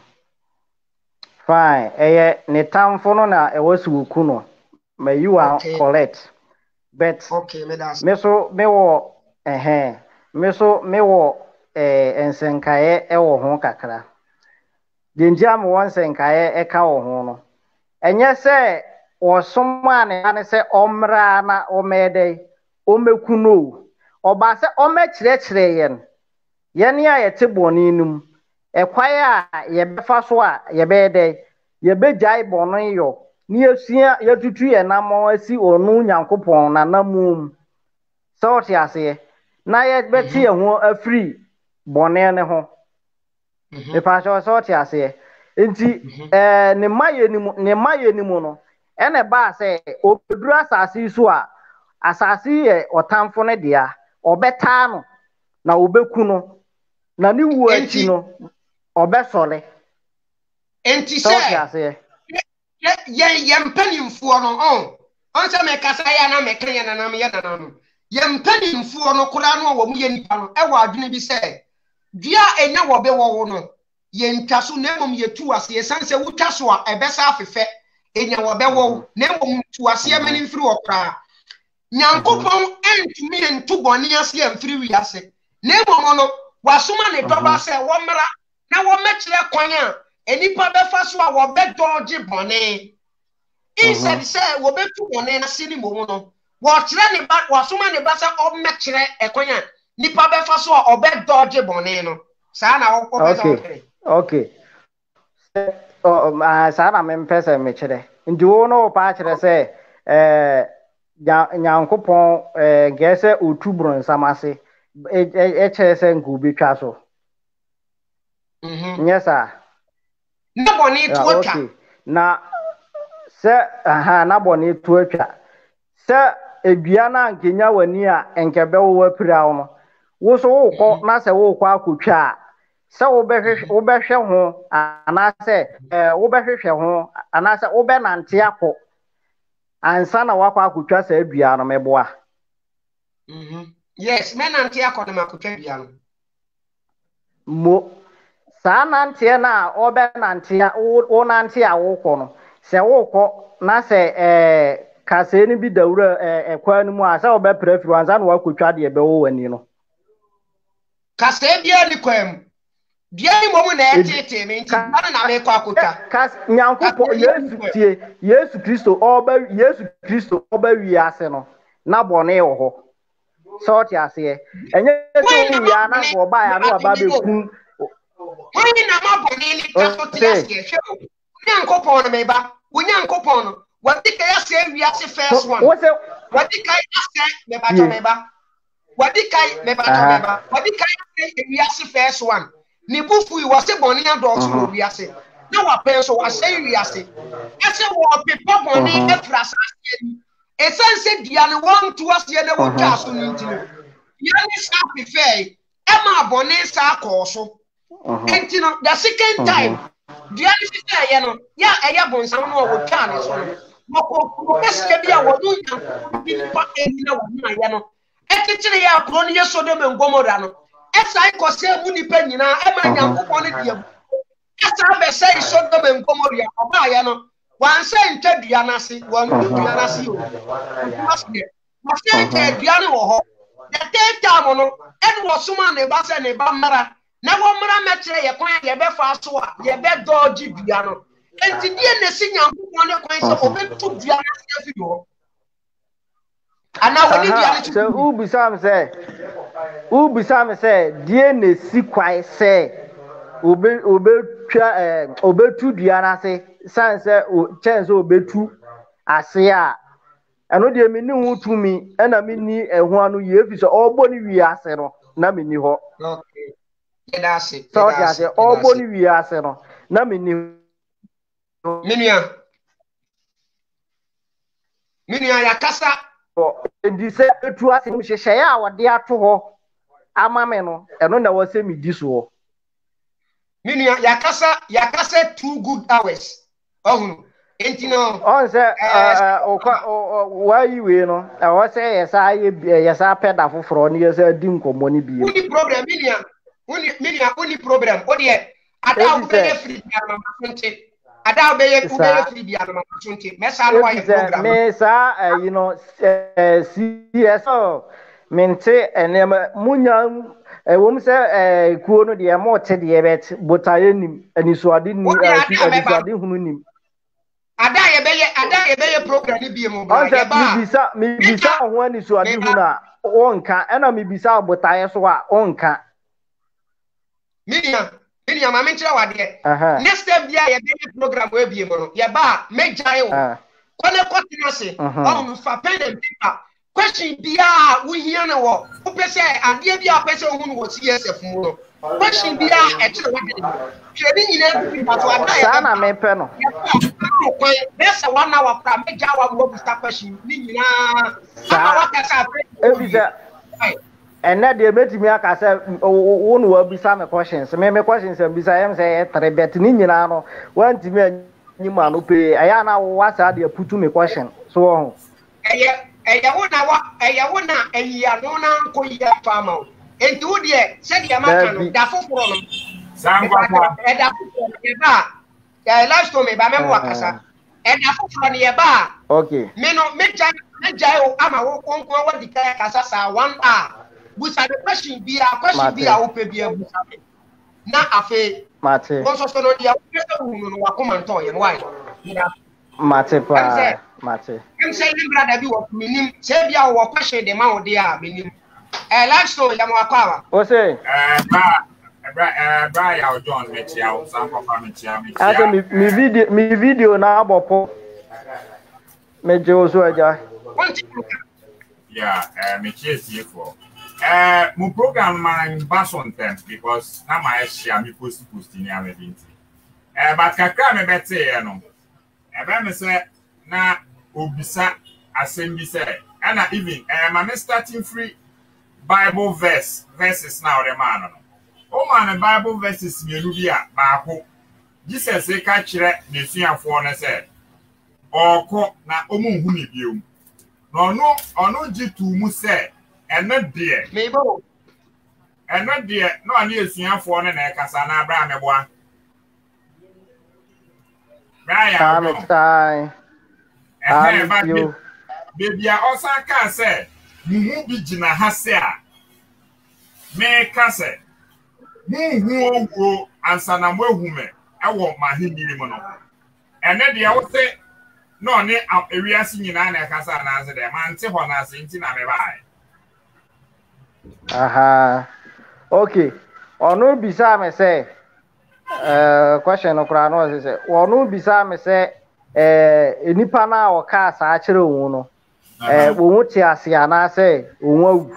fine eye ne tamforo na e wasi wo kuno may you are okay. Correct but okay me das me so me wo eh me so me wo eh ensenkae e wo ho kakra Denja mo won senkae e ka wo ho no enye se wo soma ne ane se omra na omede omekuno oba se omekire kire yen yen ya yete boni num e kwae a ye befa so a ye bede ye bejai bono yo ni esua ye tutu ye na mo asi onu Nyankopon na namum so ti ase na ye beti ye ho afri bone ne ho e pa so so ti ase enti eh ne maye ni ne maye ni mu no ene ba se obeduru asase so a asase ye otamfo ne dia obeta no na obeku no na ni wu achi no obesole enti se ye ye mpanimfo no on on se me kasa ya na me kan ya na na me ya na na no ye mpanimfo no kura no wo mu ye nipa no e wa adwene bi se dua enya wo be wo no ye ntwaso na mom ye tu ase ye sanse wo twaso a ebesa afefe enya wo be wo na mom tu ase amani mfiri wo kra Nyankopon entumi entu boni ase amfiri wi ase na mom no wasoma ne doba se wo mra na wo mekire kwan a enipa befa so a wo be dodge bone instead say wo betu bone na sini mo no wo kire ne ba wasoma ne ba se o mekire ekwan a nipa befa so a o be dodge bone no sa na wo ko be okay okay oh sa na me mpese mekire ndi wo no pa kire se eh nyankopon eh gese otubro nsamase e chere se ngu betwa so mhm yes sir na boni tuotwa na se aha na boni tuotwa se edua na nkenya wani a enkebe wo apira no wo so wo ko na se wo kwa akotwa se wo behwe wo behwe ho ana se eh wo behwehwe ho ana se wo be nante akọ ansa na wakwa akotwa se adua no meboa mhm yes men nante akọ na makotwa dua no mo sa nante na obe nante wo nante a wo kọ no se wo kọ na se eh kase ni bi dawura eh kwa ni mu a se obe prefi ansa na wakotwa de be wo wani no kase bia ni kwam bia ni momu na etete me nti bana na me kwa akotwa kas nyankopon Yesu tie Yesu Kristo oba Yesu Kristo oba wi ase no na bone wo ho so ti ase enye ti ya na go ba ya no aba be kun wani na ma bone ni kaso ti ase hwe nyankopon na me ba nyankopon no wadi ka ya se wi ase first one wadi ka ya se me ba to me ba wadi ka me ba to me ba wadi ka ya se wi ase first one ni bufu yi wase boni adults wo wiase na wa pen so wase wiase ese wo pepa boni efrasa ase esense dia ne won to ase ne wo twa so ni ntino ya ni sa prefer e ma boni sa ko so ntino the second time dia ni se ye no ya eye bonsam no wo twa ne so no ko kese bia wo do yan bi pa eni na wo na ye no ekitire ya kro ni yeso de mengomora no esa ko se mu ni pa nyina e ma nyankopon ne dia esa be se iso do me nkomoria oba ya no wan se nta dua na se wan dua na se o ma se nta dua ne wo ho de teta mo no e wo suma ne ba se ne ba mara na wo mara metre ye kwan ye be fa so a ye be dodge dua no enti die ne si nyankopon ne kwan se obe tu dua na se fi do ana woni dua ne so ubi sam se ubi sam se die ne si kwai se obe obe twa eh obe tu dua na se san se chance obe tu ase a eno de mi ni hu tumi ena mi ni ehu anu ye fi so ogbo ni wi ase no na mi ni ho okay eda ase so ya se ogbo ni wi ase no na mi ni minua minua ya kasa ndi se etu ase mu hyehyɛ ya wode ato ho ama me no eno na wo se mi di so minua ya kasa ya kasa two good hours ohun enti no on se o wa yi we no e wo se yesa ye yesa peda foforo ne yesa di nkomo ne bi uni problem minua uni minua uni problem o de ada wo be free ya ma sonte ada be ye ku be free ya ma sonte me sa no wa ye program me sa you know C S O mente enema munya ewom se eh kuo no de mo te de bet botaye nim anisuade ni anisuade hunu nim ada ye be ye ada ye be ye program ni bi mo ba ye ba mi bisa mi bisa ho anisuade hunu a wonka ena mi bisa botaye so a wonka minia minia ma menchira wade next step dia ye be ye program we bi mo no ye ba mejai o kone kotina se o mu fa pen and paper question bia wo hia na wo wo pese ade bia pese wo hu wo C S F mu no question bia e kire wade kire ni nyina bi ba to ada ya sana me pe no ko bese one hour pra meja wa go bi start question ni nyina ama wa kasa e bi za ena de metimi aka se wo no wa bi sa me questions me me questions bi sa yem say three bet ni nyina no want me nyima no pe aya na wo wasa de putu me question so ho eye eye wo na wa eye wo na eya no na nko ya fama o enti wo de se de amaka no da foforo no sangwa kwa e da foforo e ba ya live store me ba me mo akasa e da foforo ne e ba okay me no me ja me ja o ama wo konko wa di kaya kasa sa one hour busa the question be a question be a open be a busa. Na afe. Mate. Once so no dia no wa come to ye why. Mate pa. Mate. I'm saying brother bi wo minim say bia wo question de ma wo de a minim. Eh last so ya mo akwa. O say eh ba eh ba ya John mechia o san ko fa mechia mechia. Ase mi mi video mi video na abopo. Meje ozo aja. Yeah, eh mechia see for. Eh mo program man back on time because na my share me post post ni am event. Eh but kakra me bete e no. E be me say na obisa asem bi say and even eh ma me starting free Bible verse verses now the man no. O man Bible verses me lu bi a ba ko. Jesus e ka kire nesuafo no say oko na omu hu ne biom. No no ono jitu mu say eno de mebo eno de no ani esuafo no na e kasa na abra meboa. I'm excited. I'm you. Baby, I also can say, Mumu be Jina Hasea. Me can say, Mumu go and Sanamo woman. I want my Hindi mono. And then the other say, no, ne up area singing and I can say, and answer them, and say, when I sing, I Aha. Okay. Or no, beside me say. Uh, question no kra no say wonu bisa me say eh enipa na o ka sa akire wo no eh wo hu ti ase ana say wo awu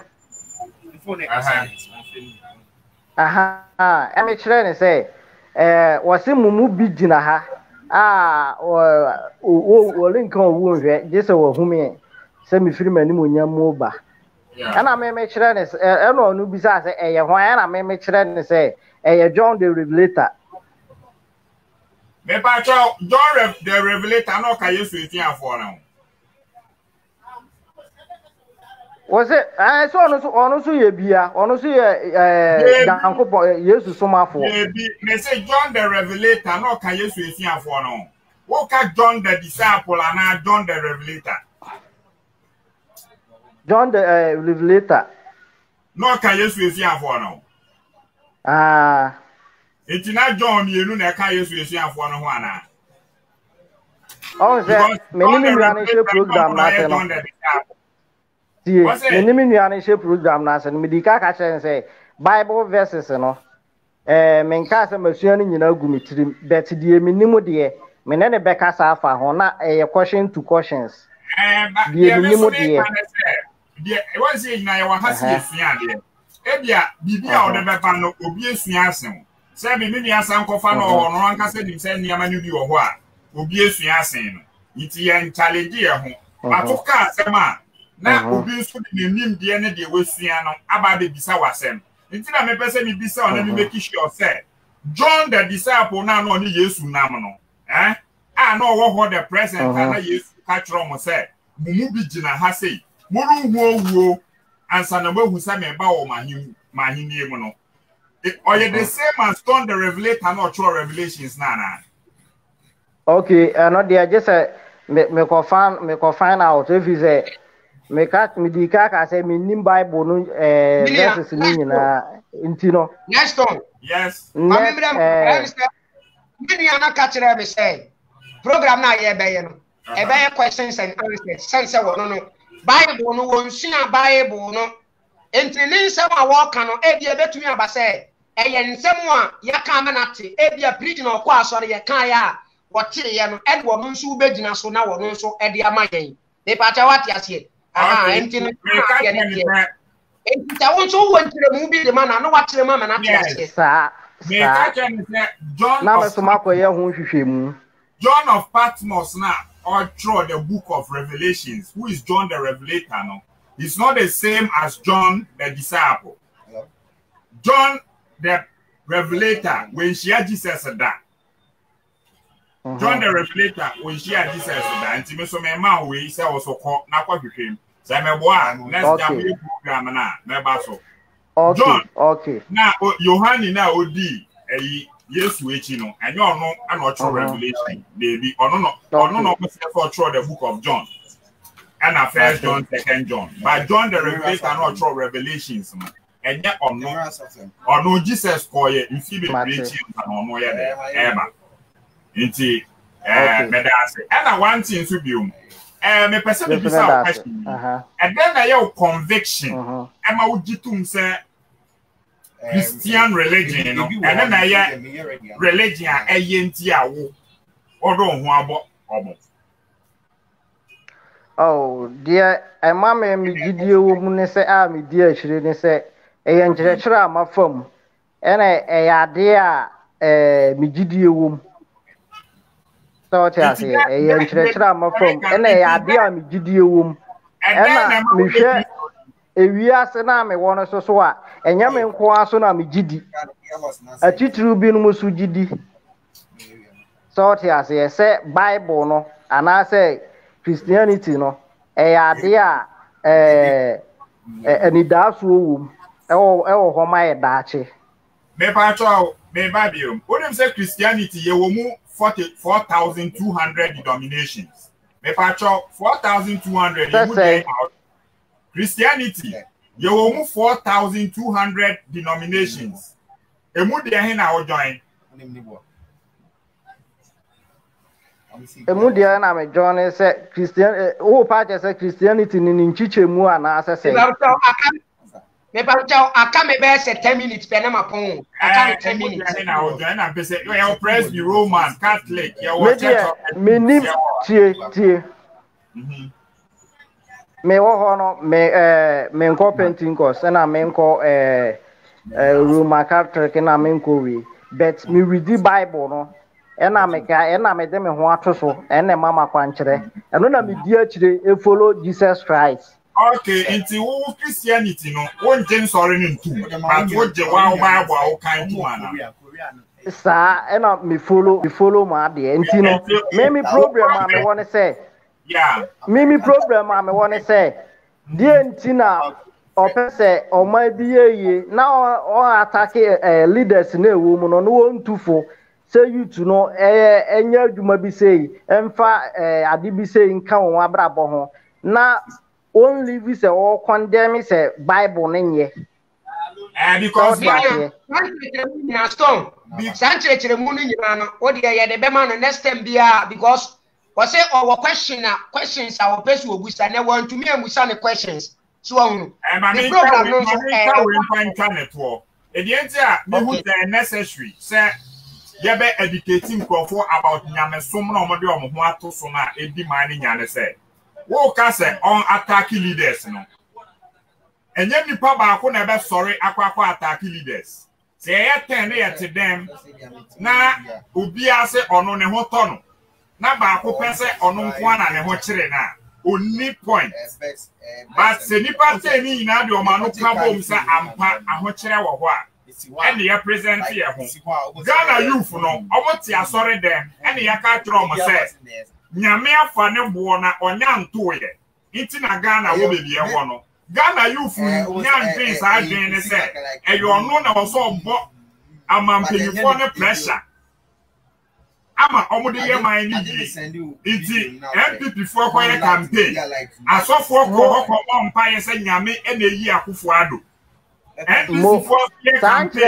aha aha e me kire ne say eh wo se mumu bi gina ha ah wo wo link on wo hwe je se wo hu me se me firi mani mo nyam mo ba ana me me kire ne e no onu bisa say eh ye hwan ana me me kire ne say eh John the Revelator. Me pa cho John the Revelator no ka Yesu etuafo na. Was it I so no so ono so ye bia ono so ye eh Dankopo Yesu somafo. Ye bi me say John the Revelator no ka Yesu etuafo no. Wo ka John the disciple and John the Revelator. John the uh, Revelator. No ka Yesu etuafo no. Ah. It's not John, you know, that can use your phone. Oh, sir, many million program. See, many million program. And Medica catch and say Bible verses, you know. Eh, Mencasa Messian, you know, Gumitrim, that's the minimum dear. Menene Becca Safa, Hona, a question to questions. The minimum dear. What's it now? Has he? Ebia, Bibia or the Bepano, obvious Yasin. Seven million San Cofano or Ranka said himself near Manu or what? Obvious Yasin. It's yan challenge here. But of course, Sama. Now, obvious the name the energy was Siano about the Bisawasem. Until I may person be Bisa and let me make sure said. John the disciple now only Yesu Namano. Eh? I know what the present and Yesu catch Romo said. Mumubi Jina Hase. Muru wo. And Sanabo who said me about my my Hindi mono. Or you the same as John the Revelator, not true revelations, Nana. Okay, and not there just a me me find me find out if you say me cat me di kaka say me nim Bible no eh verses ni na intino. Next one. Yes. Mami me me ana catch me say program na ye be ye no. E be questions and answers. Sense wo no no. Bible no won sua Bible no entini nsem a wo ka no e bia betumi aba se e ye nsem a ya ka manate e bia preach na okọ asori ye kan ya wo tire ye no e wo no nso begina so na wo no nso e de ama yen me pa cha wati ase aha entini ye ne ye entita won so wo ntire mu bi de ma na no wa tire ma na tire ase sa me ka cha ni se John na me so makoye ho hwehwemu John of Patmos now or through the book of Revelations. Who is John the Revelator? No, it's not the same as John the disciple. Hello? John the Revelator, when she had Jesus said that. Uh-huh. John the Revelator, when she had Jesus said that, and Timmy so my man we say also call now what you came. So I'm a boy. Let's jump in program now. Never so. Okay. John. Okay. Now, Yohani now Odi. Yes, which you know, and you're not an actual revelation, baby, or no, or no, no, for the book of John. and a First John, Second John. But John the Revelator not true revelations, man. And yet or no, or no Jesus call you. You see the preaching and no yeah ever. Inti eh medase. And I want thing to be um. Eh me person be say question. And then I your conviction. Am I would jitum say Christian religion, you know, and then I religion a yenti a wo. Odo ho abo obo. Oh, dear, a mamma me giddy woman say, ah, me dear, she didn't say, a young children, my firm, and a dear, a me giddy woman. So, I say, a young children, my firm, and a dear me giddy woman, and me share a we ask an army one so so, and Yaman Quasona me giddy, a titru bin musu giddy. So, I say, say, Bible, no, and I say, Christianity no eh adea eh ani daso wom e wo e wo ho mai daache me pa cho me ba biom wodem say Christianity ye wo mu forty-four thousand two hundred denominations me pa cho four thousand two hundred Christianity ye wo mu four thousand two hundred denominations e mu de hin na wo join Emu dia na me John say Christian who part say Christianity ni nchiche mu ana asese me pa chao aka me be say ten minutes pe na mapon aka ten minutes na o join na be say you press the Roman Catholic you watch me ni tie tie mhm me wo ho no me eh me nko Pentecost na me nko eh Roman Catholic na me nko we but me read the Bible no ena me ka ena me de me ho atoso ena mama kwankyere eno na me di akire e follow Jesus Christ. Okay, into wo Christianity no won jen sorry ni ntu but wo je wa wo Bible wo kan tu ana sa ena me follow me follow ma de enti no me me problem ma me won say yeah me me problem ma me won say de enti na opese o ma bi yeye na o attack leaders na ewo mu no no won tufo say you to know eh enya adwuma bi say emfa eh ade bi say nka won abrabo ho na only we say all condemn say Bible nenye eh because na stone bi sanche chere mu nyina no wo de ye de be ma no next time bia because we say our question na questions our person obusa na want to me amusa ne questions so won the program no so eh we internet wo e de enti a me who the necessary say ye be educating crofo about nyamesom na omode omo ho ato so na edi man ni nyane say wo ka say on attack leaders no enye nipa ba ko na be sorry akwakwa attack leaders say ye ten na ye them na obi ase ono ne ho to no na ba ko pese ono nko ana ne ho kire na oni point but se nipa ten ni na de o ma no ka bom sa ampa aho kire wo ho a and the present here home. Ghana youth no, almost ya sorry them, and the yaka trauma says, Nyamea fane buona or nyan toye. Itina Ghana will be a one. Ghana youth, nyan things I didn't say, and you are known also bought a man paying for the pressure. Ama omudi my need. It's M P before quiet campaign. I saw four co on pious and Yami and a year Kufuado. And this for campaign.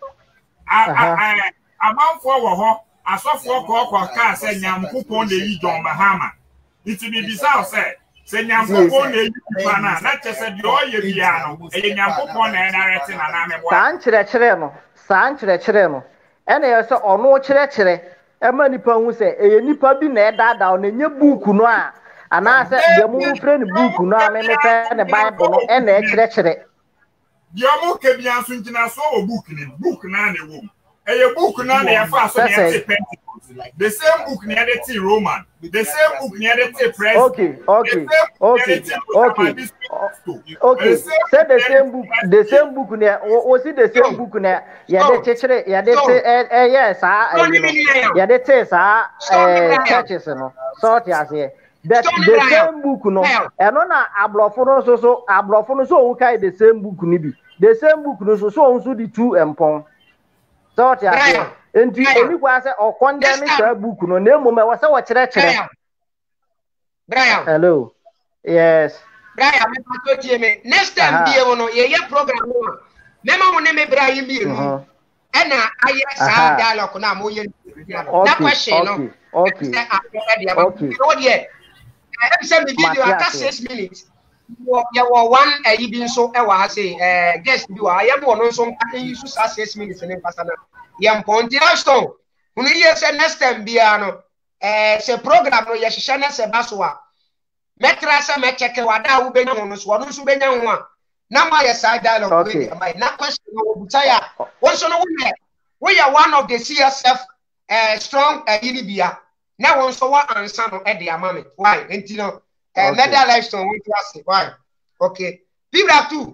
I amount for ho I saw four co car saying Yam coupon the John Bahama. It will be bizarre said. Say Yam coupon the Pana, not just a joy piano, a Yam coupon and I retin and I'm a Sanchez Chereno, Sanchez Chereno, and I saw or no chere. A many pound say a nipa be near that down in your book, no, and I said the moon friend book, no, I may find a Bible and a treachery. Your book can be answering so book in book nine room. A book nine a fast the same book near the tea Roman, the same book near the tea press. Okay, okay, okay, okay, okay. Said the same book, the same book near, or see the same book near. Yeah, the teacher, yeah, they say, yes, I, yeah, they say, ah, churches, no, sort as here. That the same book, no, and on a bloffono so so, a bloffono so okay, the same book, nibi, the same book, no, so so also the two empon. Sort as here. And the only was or condemning the book, no name, was our church. Brian. Hello. Yes. Brian, me pato tie me. Next time be no ye ye program no. Mema mo ne me Brian bi no. E na aye sa dialogue na mo ye. Na question no. Okay. Okay. So there. I send the video after six minutes. You were one a even so I was say uh guest do I am one so can use six minutes and pasana. Yam ponti stone. When you say next time be ano eh se program no ye hihye na se basoa. Metra se me check wada wo benya no so no so benya ho a. Na ma ye side dialogue we my na question no butaya. Won so no we we are one of the C S F uh strong uh, Inibia. Now one so what answer no e dey amame. Why? Enti no eh media lifestyle we class. Why? Okay. People too.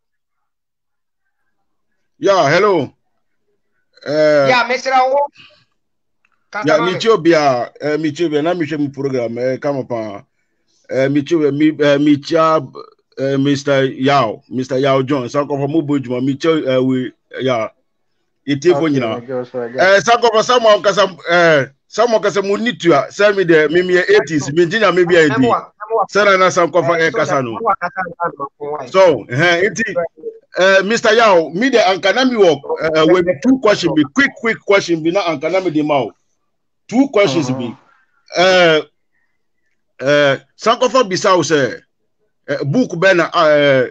Yeah, hello. Uh, yeah, Mister Awo. Yeah, Michobia, uh, Michobia, na Michobia program, eh, come upon. Uh, Michobia, mi, uh, Michab, uh, Mister Yao, Mister Yao John, Sanko for Mubujuma, Micho, uh, we, yeah, it is for you now. Uh, Sanko for someone, cause I'm, uh, someone, cause I'm need to send me the maybe eighties, Virginia, maybe I did. Sarah, Sanko for Casano. So, uh, it is. Uh, Mister Yao, me the Ankanami walk. Uh, with two questions, be quick, quick question, be not Ankanami the mouth. Two questions uh-huh. be. Uh, uh, Sankofa Bissau say, uh, book bena, uh,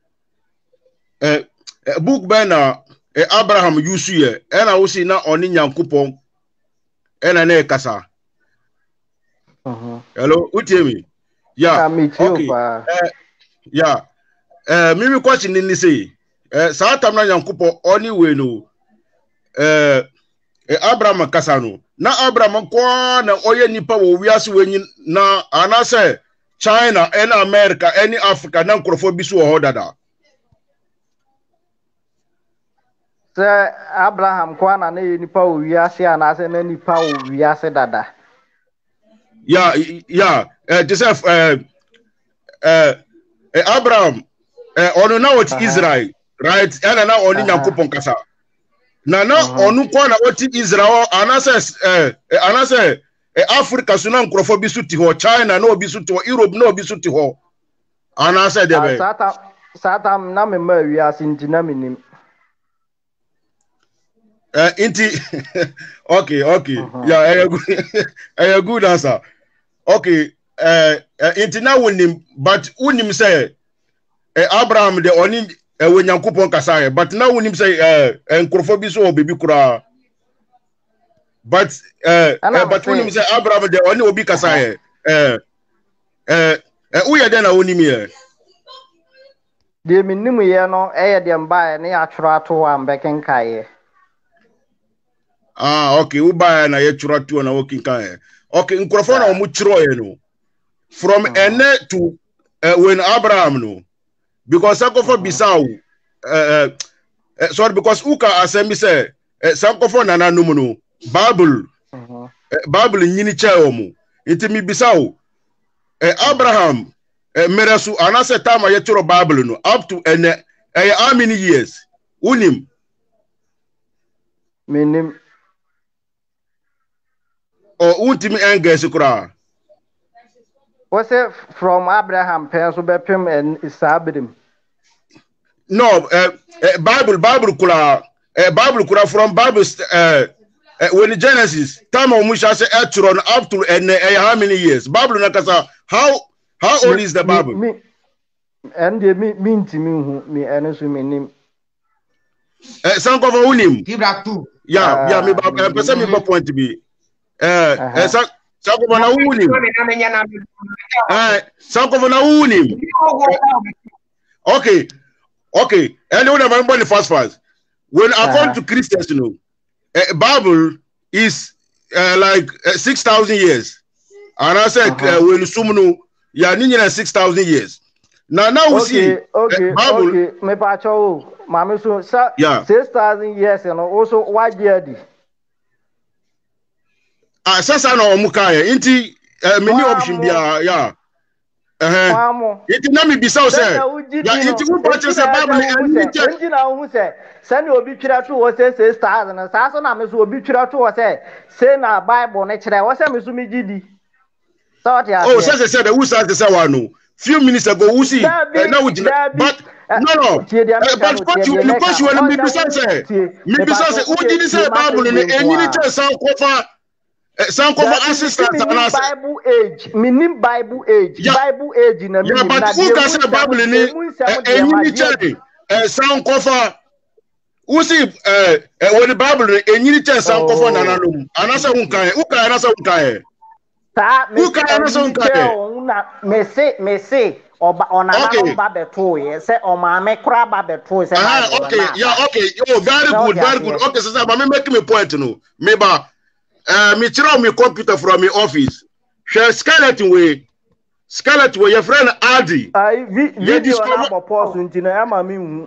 uh, book bena, uh, Abraham Yusuye, and I was na oni Nyankupon, and a ne kasa. Hello, what you mean? Yeah, okay. Uh, yeah. Uh, Mimi question in this say, uh, Satan na Yankupo only way no, uh, Abraham Kasano. Na Abraham kwa na oye nipa wo wiase wenyi na anase China and America any Africa na nkrofo bi so ho dada. Sir Abraham kwa na na nipa wo wiase anase na nipa wo wiase dada. Yeah, yeah, uh, Joseph, uh, uh, uh, Abraham Uh, ono na what uh-huh. Israel, right? Ena na oni Nyankopon kasa. Na na uh-huh. onu kwa na what Israel anase eh anase eh, Africa so na nkrofo bi so ti ho, China na obi so ti ho, Europe na obi so ti ho. Anase de be. Satan Satan na me ma wi asinti na menim. Eh inti okay, okay. Uh-huh. Yeah, eh good. Eh good answer. Okay, eh uh, inti na wonim but wonim say Eh, Abraham de oni eh, we Nyankopon kasa but now when him say eh nkrofo bi so obi kura but eh, eh but when him say Abraham de oni obi kasa eh eh eh uye de na oni mi eh de minim ye no eh de mba ne atworo ato wa mbeken kae. Ah okay u ba na ye tworo ato na wokin kae. Okay nkrofo na omu tworo ye no from uh-huh. ene to uh, when Abraham no because Sankofa Bissau, uh, uh, sorry, because Uka assembly say Sankofa nana numuno Bible, uh, Bible nyini chaomu. Iti mi Bissau, Abraham, Meresu anase tama yeturo Bible no up to ene uh, how many years? Unim. Minim. O untimi engesi kura. What's it from Abraham Penso Bepim and Isabidim? No, uh, uh, Bible, Bible kula, uh, Bible kula from Bible. Uh, uh, when Genesis, time of Musha say Etron up to and uh, how many years? Bible nakasa. How how old is the Bible? Me, and the me mean to me me and me name. Uh, some of unim. Give that too. Yeah, yeah. Me uh, person me point to be. Uh, uh some some of na unim. Uh, some of na unim. Okay. Okay, and when I'm the first fast, when I come to Christians, you know, uh, Bible is uh, like uh, six thousand years, and I said uh-huh. uh, when sumunu ya ninya six thousand years. Now now we okay, see okay, uh, Bible. Okay, me pacho, mama so yeah six thousand years, you know, also why dear Ah, sasa na omukaya inti many option bia yeah. Uh-huh. It na me bisa say. Ya it who purchase a Bible and it engine na who say send obi twira to wo say six thousand na sa so na me so obi twira to wo say say na Bible na kire wo say me so me gidi. Oh, say say the who say say one no. few minutes ago who see uh, now we but no no uh, but what you because you want me be say me be say who did say Bible in any church sound cover sound cover assistant and Bible age meaning Bible age yeah. Bible age na yeah but who can say Bible in any church sound cover who see uh when the Bible in any church sound cover na na no anasa who can who can anasa who can ta me na me say me say oba ona na ba beto ye say o ma me kra ba beto say ah okay yeah okay oh very good very good okay so but me make me point no me ba eh me try me computer from my office share skeleton way skeleton way your friend Adi ai video na bo post ntina e ma me hu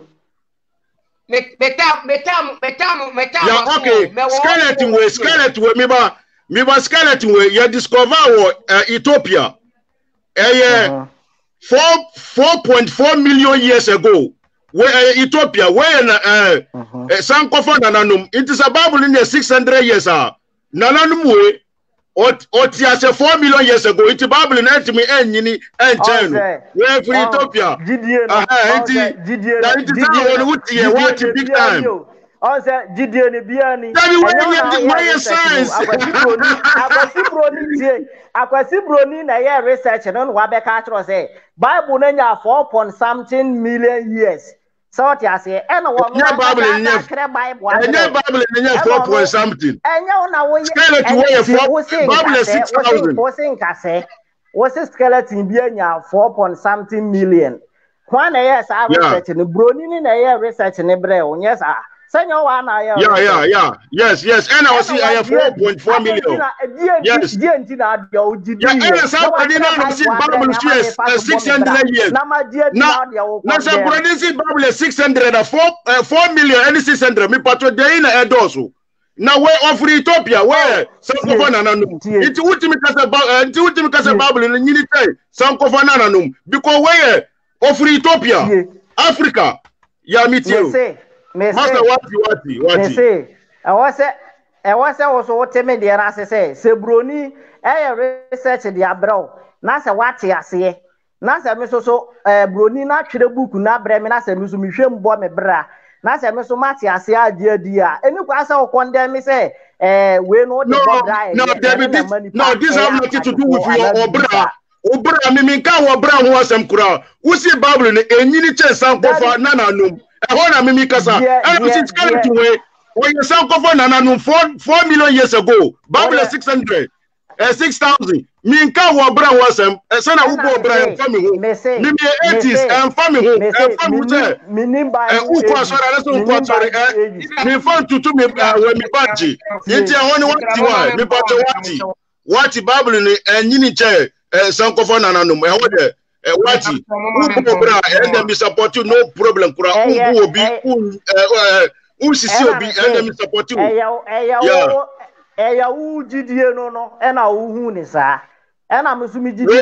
me betam betam betam betam yeah okay skeleton way skeleton way me ba me ba skeleton way you discover uh, Ethiopia eh yeah uh-huh. Four four point four million years ago, where uh, Ethiopia, where uh, uh-huh. uh, Sankofa Nananum, it is a Bible in the six hundred years. Uh, Nananum way, or or tiase four million years ago. It's a Bible in Antimi and Yini and China. Where for Ethiopia? Gideon, Gideon, Gideon, what a big time. Onse Gideon biani why science akwasi broni tie akwasi broni na ye research no wa be ka tro say Bible na nya four point something million years so what you say e no wo no Bible in nya Bible in nya four point something enya na wo ye skeleton wo ye Bible is six thousand wo sin ka say wo skeleton bi anya four point something million kwa na ye sa research ni broni ni na ye research ni bre o nya sa yeah, yeah, yeah. Yes, yes. And I see I have four point four million. Yes. Yeah, and somebody now see Bible is six hundred years. Now, now some produce Bible is six hundred, four, uh, four million, and six hundred. Me patro de ina edosu. Now where offer Ethiopia, where some kofana nanum. It's ultimate kasa Bible. It's ultimate kasa Bible in the time. Some kofana nanum. Because where offer Ethiopia, Africa. Yeah, me too. Master wati wati wati. Me say, I was say, I was say also what me dey na say say Sebroni eh research dey abroad. Na say wati ase. Na say me so so eh broni na twere book na bre me na say me so me hwem bo me bra. Na say me so mati ase ade adi a. Eni kwa say o condemn me say eh we no dey go dry. No, David, this, no, this have nothing to do with your obra. Obra me me kan obra ho asem kura. Wo see Bible ni enyini chesan kofa na na num. Ehona mimi kasa and it is skeleton way when you sound cover nananum four four million years ago Bible is six hundred uh, six thousand minka wo bra wasem say na wo bo bra en fami ho mimi eighties en fami ho en fami ho minim ba e u kwa so na so kwa sorry eh me fan tutu me we mi baji yeti ehoni wati wa me baje wati wati Bible ni enyini che sound cover nananum e ho de wati who bra and them support you no problem kura who obi who who sisi obi and them support you eya eya eya who gidie no no e na wo hu ni sa e na me so mi gidie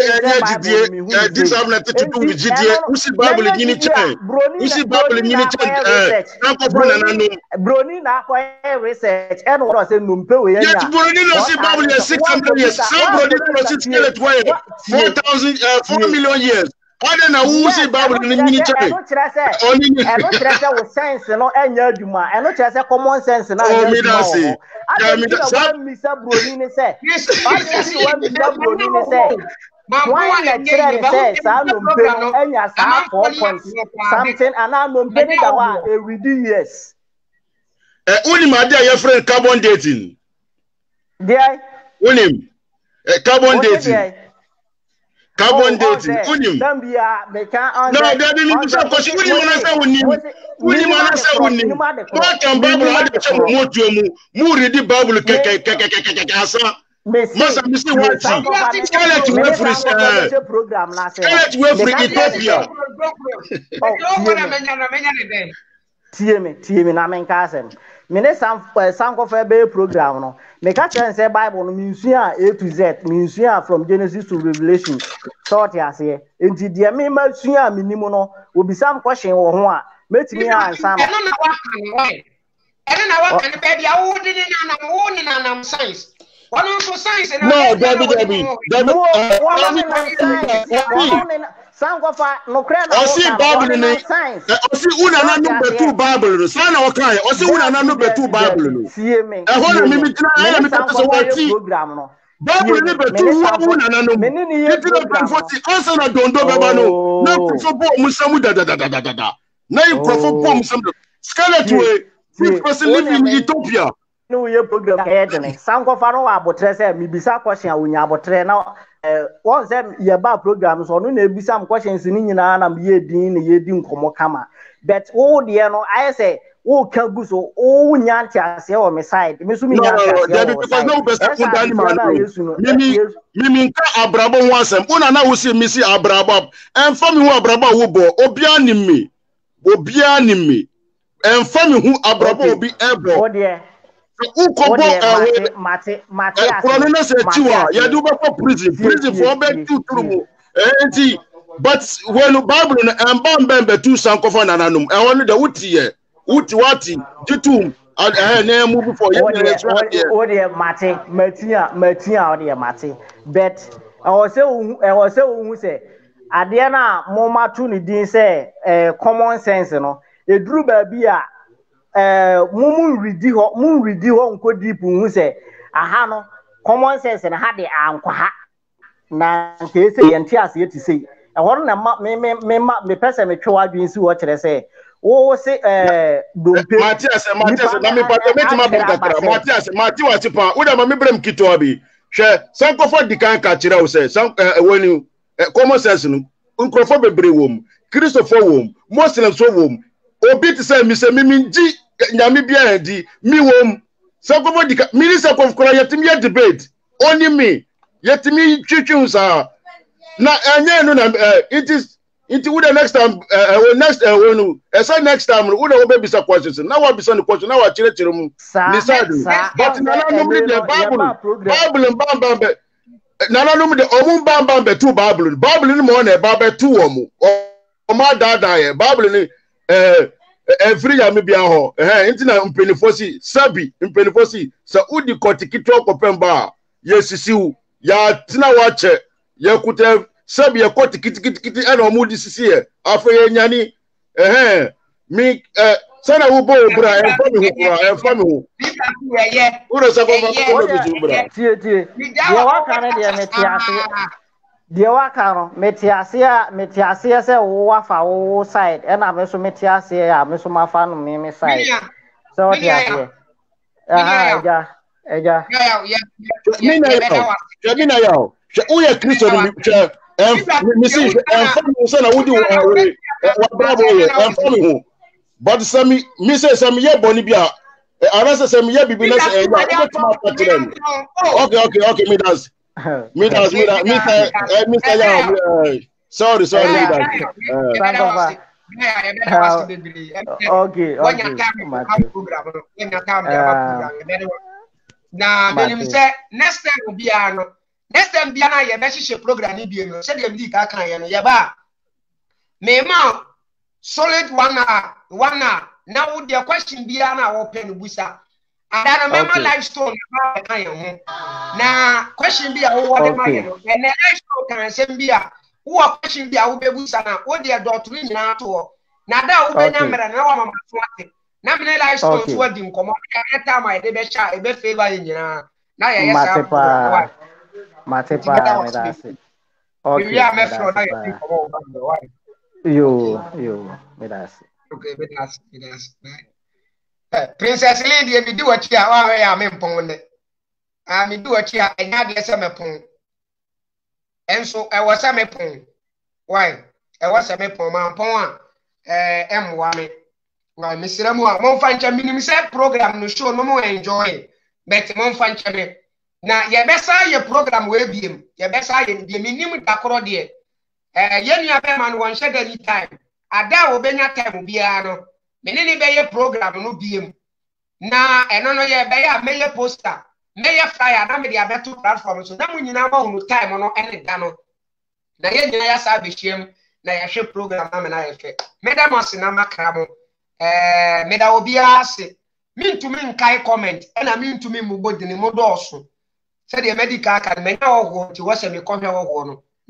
e this have nothing to do with gidie who see Bible gini chen who see Bible gini chen eh na ko bro na no broni na ko research e no ro say no mpe we ya yes broni no see Bible is six hundred years some broni no see skeleton way four thousand four million years Ade na who see Bible ni nyini chai. Eno kire se. Eno kire se wo sense no enya adwuma. Eno kire se common sense na enya adwuma. Ade mi da se mi se broni ni se. Ade mi wa mi se broni ni se. Why na kire ni se sa no mpe no enya sa four point something and na no mpe ni da wa e ready years. Eh uni ma dey your friend carbon dating. Dey. Uni eh carbon dating. Carbon dating. Unim. No, they didn't even say because unim wana say unim. Unim wana say unim. What can Bible had to mo to mu. Mu read the Bible ke ke ke ke ke ke asa. Masa mi say what? Skeleton we free say. Program na say. Skeleton we free Ethiopia. Tie me, tie me na men ka asem. Me ne san san ko fe be program no. Me ka chen say Bible no minsua A to Z, minsua from Genesis to Revelation. Thought ya say. Enti de me ma sua minimo no, obisam question wo ho a, metimi ansa no. E no na wa kan we. E na wa kan be dia wo di na na wo ni na na science. One so science no, David, David. David. Sankofa no kra na Osi Bible ni osi una na no betu Bible no sana wakan osi una na no betu Bible no sie me e ho na mi mi tina e mi ka so wati program no Bible ni betu una na no titi no forty onse na dondo beba no na profo musamu da da da da da da na you profo musamu skeleton we free person live in Ethiopia no ye program e de ne Sankofa no wa abotre se mi bisa question awunya abotre na eh one them ye ba program so no na ebisa am questions ni nyina na ye din na ye din komo kama but wo de no I say wo ka gu so wo nya ntiase o me side me so mi nya ntiase no no because no be secondary man mimi mimi nka abrabo ho asem una na wo si mi si abrabo emfa mi ho abrabo wo bo obia ni mi obia ni mi emfa mi ho abrabo obi ebo wo de uko bo eh mate mate kono na se tiwa ya do be for prison prison for be two through enti but when Bible na emba mbembe two Sankofa na nanum e won de wuti wuti wati jitum eh na mu before you o de mate matia matia o de mate but I was say I was say hu say ade na mo matu ni din say eh common sense no eduru ba bi a eh mumu ridi ho mun ridi ho nko deep hu say aha no common sense na ha de ankwa ha na nke say yenti ase yeti say e horo na me me me me person me twa adwin si wo kire say wo say eh dompe Matias Matias na me pata metima bukatra Matias Mati wa tipa wo da ma me brem kito abi hwe Sankofa dikan ka kire wo say san woni common sense no nkrofo bebre wom Christopher wom Muslims wom obi ti say mi say mi minji nyame bia di mi wom Sankofa dikan minister of kora yetimi debate only me yetimi twitwu sa na enye no na it is it would the next time uh, next uh, when uh, say next time we would be bisa questions now we bisa the question now we chire chire mu ni side but na na no the Bible Bible bam bam be na na no the omu bam bam be two Bible Bible ni mo na ba be two omu o ma da da ye Bible ni eh every ya me bia ho eh enti na mpenifosi sabi mpenifosi sa udi kotikito kopemba yesisiu ya tina wache ya kute sabi ya koti kiti kiti kiti ana omudi sisi ye afa ye nyani eh mi eh sana ubo bra e fami hu bra e fami hu uro sa ko ko do bra tie tie dia waka na dia metiase dia waka no metiase a metiase se wo wafa wo side e na me so metiase ya me so mafa no me me side so dia tie aha ja eja mi na yo mi na yo uye Kristo ni mi si enfami so na wudi wa bravo ye enfami hu but sami mi say sami ye boni bia arasa sami ye bibi na say ya ko tuma patrem okay okay okay me das me das me das me say ya sorry sorry me das Sankofa okay okay na benim say next time obi ano next time bia na ye be hihye program ni bia no se de mdi ka kan ye no ye ba me ma solid one one na wo de question bia na wo pe no busa ada na me ma live story na kan ye ho na question bia wo wo de ma ye no na live story kan se bia wo question bia wo be busa na wo de dot three nyina to na da wo be nya mera na wo mama so ate na me live story so di nkomo ya ta ma de be sha e be favor ye nyina na ye ye sa Matepa medasi. Okay. Yeah, me flow na you come over. Yo, yo, medasi. Okay, medasi, medasi. Eh, Princess Lady, me do what you are, I am impon. Ah, me do what you are, and now there's a mepon. And so I was a mepon. Why? I was a mepon, my pon. Eh, M one. Why, Mister Ramon, mon fan minimum set program no show no more enjoy. But mon fan chame. Na ye besa ye program we biem ye besa ye de minim dakoro de eh ye nua be man won hye any time ada obenya time bia no menene be ye program no biem na eno no ye be ya me ye poster me ye flyer na me de abeto platform so na munyina ma hunu time no ene da no na ye nyina ya sa be hiem na ye hwe program na me na ye hwe me da mo se na makra mo eh me da obi ase mintumi nkai comment ena mintumi mubodi ni modoso said the medical can make our go to watch me come here no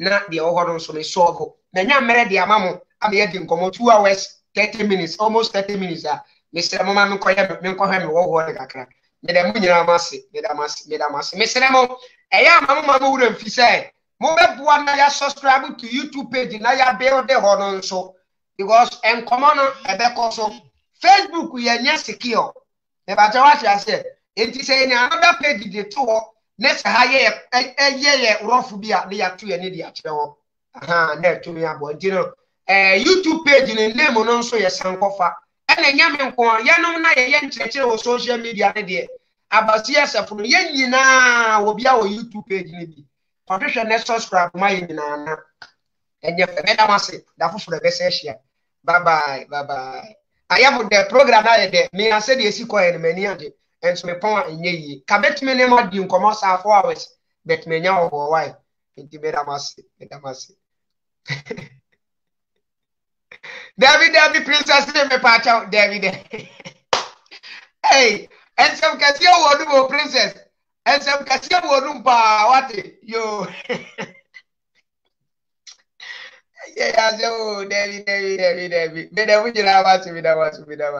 na the oho so me solve na nya mere de amamo am ye di nkomo two hours thirty minutes almost thirty minutes ah me sere mo ma me koye me nko hwe me wo ho de kakra me da mu nyina mase me da mase me da mase me sere mo e ya amamo ma mo wura mfi say mo be boa na ya subscribe to YouTube page na ya build the ho no so because enkomo no e be ko so Facebook ye nya secure e ba ta wa say enti say ni another page dey to next ha ye ye ye rough bia na ya to ye ne dia kire ho aha na to me abo enti no eh YouTube page ni name no nso ye sankofa ene nya me nko ye no na ye ye nkyekere o social media ne de abasi yesef no ye nyina obi a o YouTube page ni bi condition na subscribe ma ye nyina na enye fe me da mase da foforo be se share bye bye bye bye I am the program na ye de me ase de esi ko ye mani ade and so me pon enye yi ka betime ne ma di nkomo sa four hours bet me nya wo why enti be da mase be da mase David David princess me pa cha David hey and some kasi wo do princess and some kasi wo do pa what yo yeah yeah so David David David David me da wo jira ba se me da ba se me da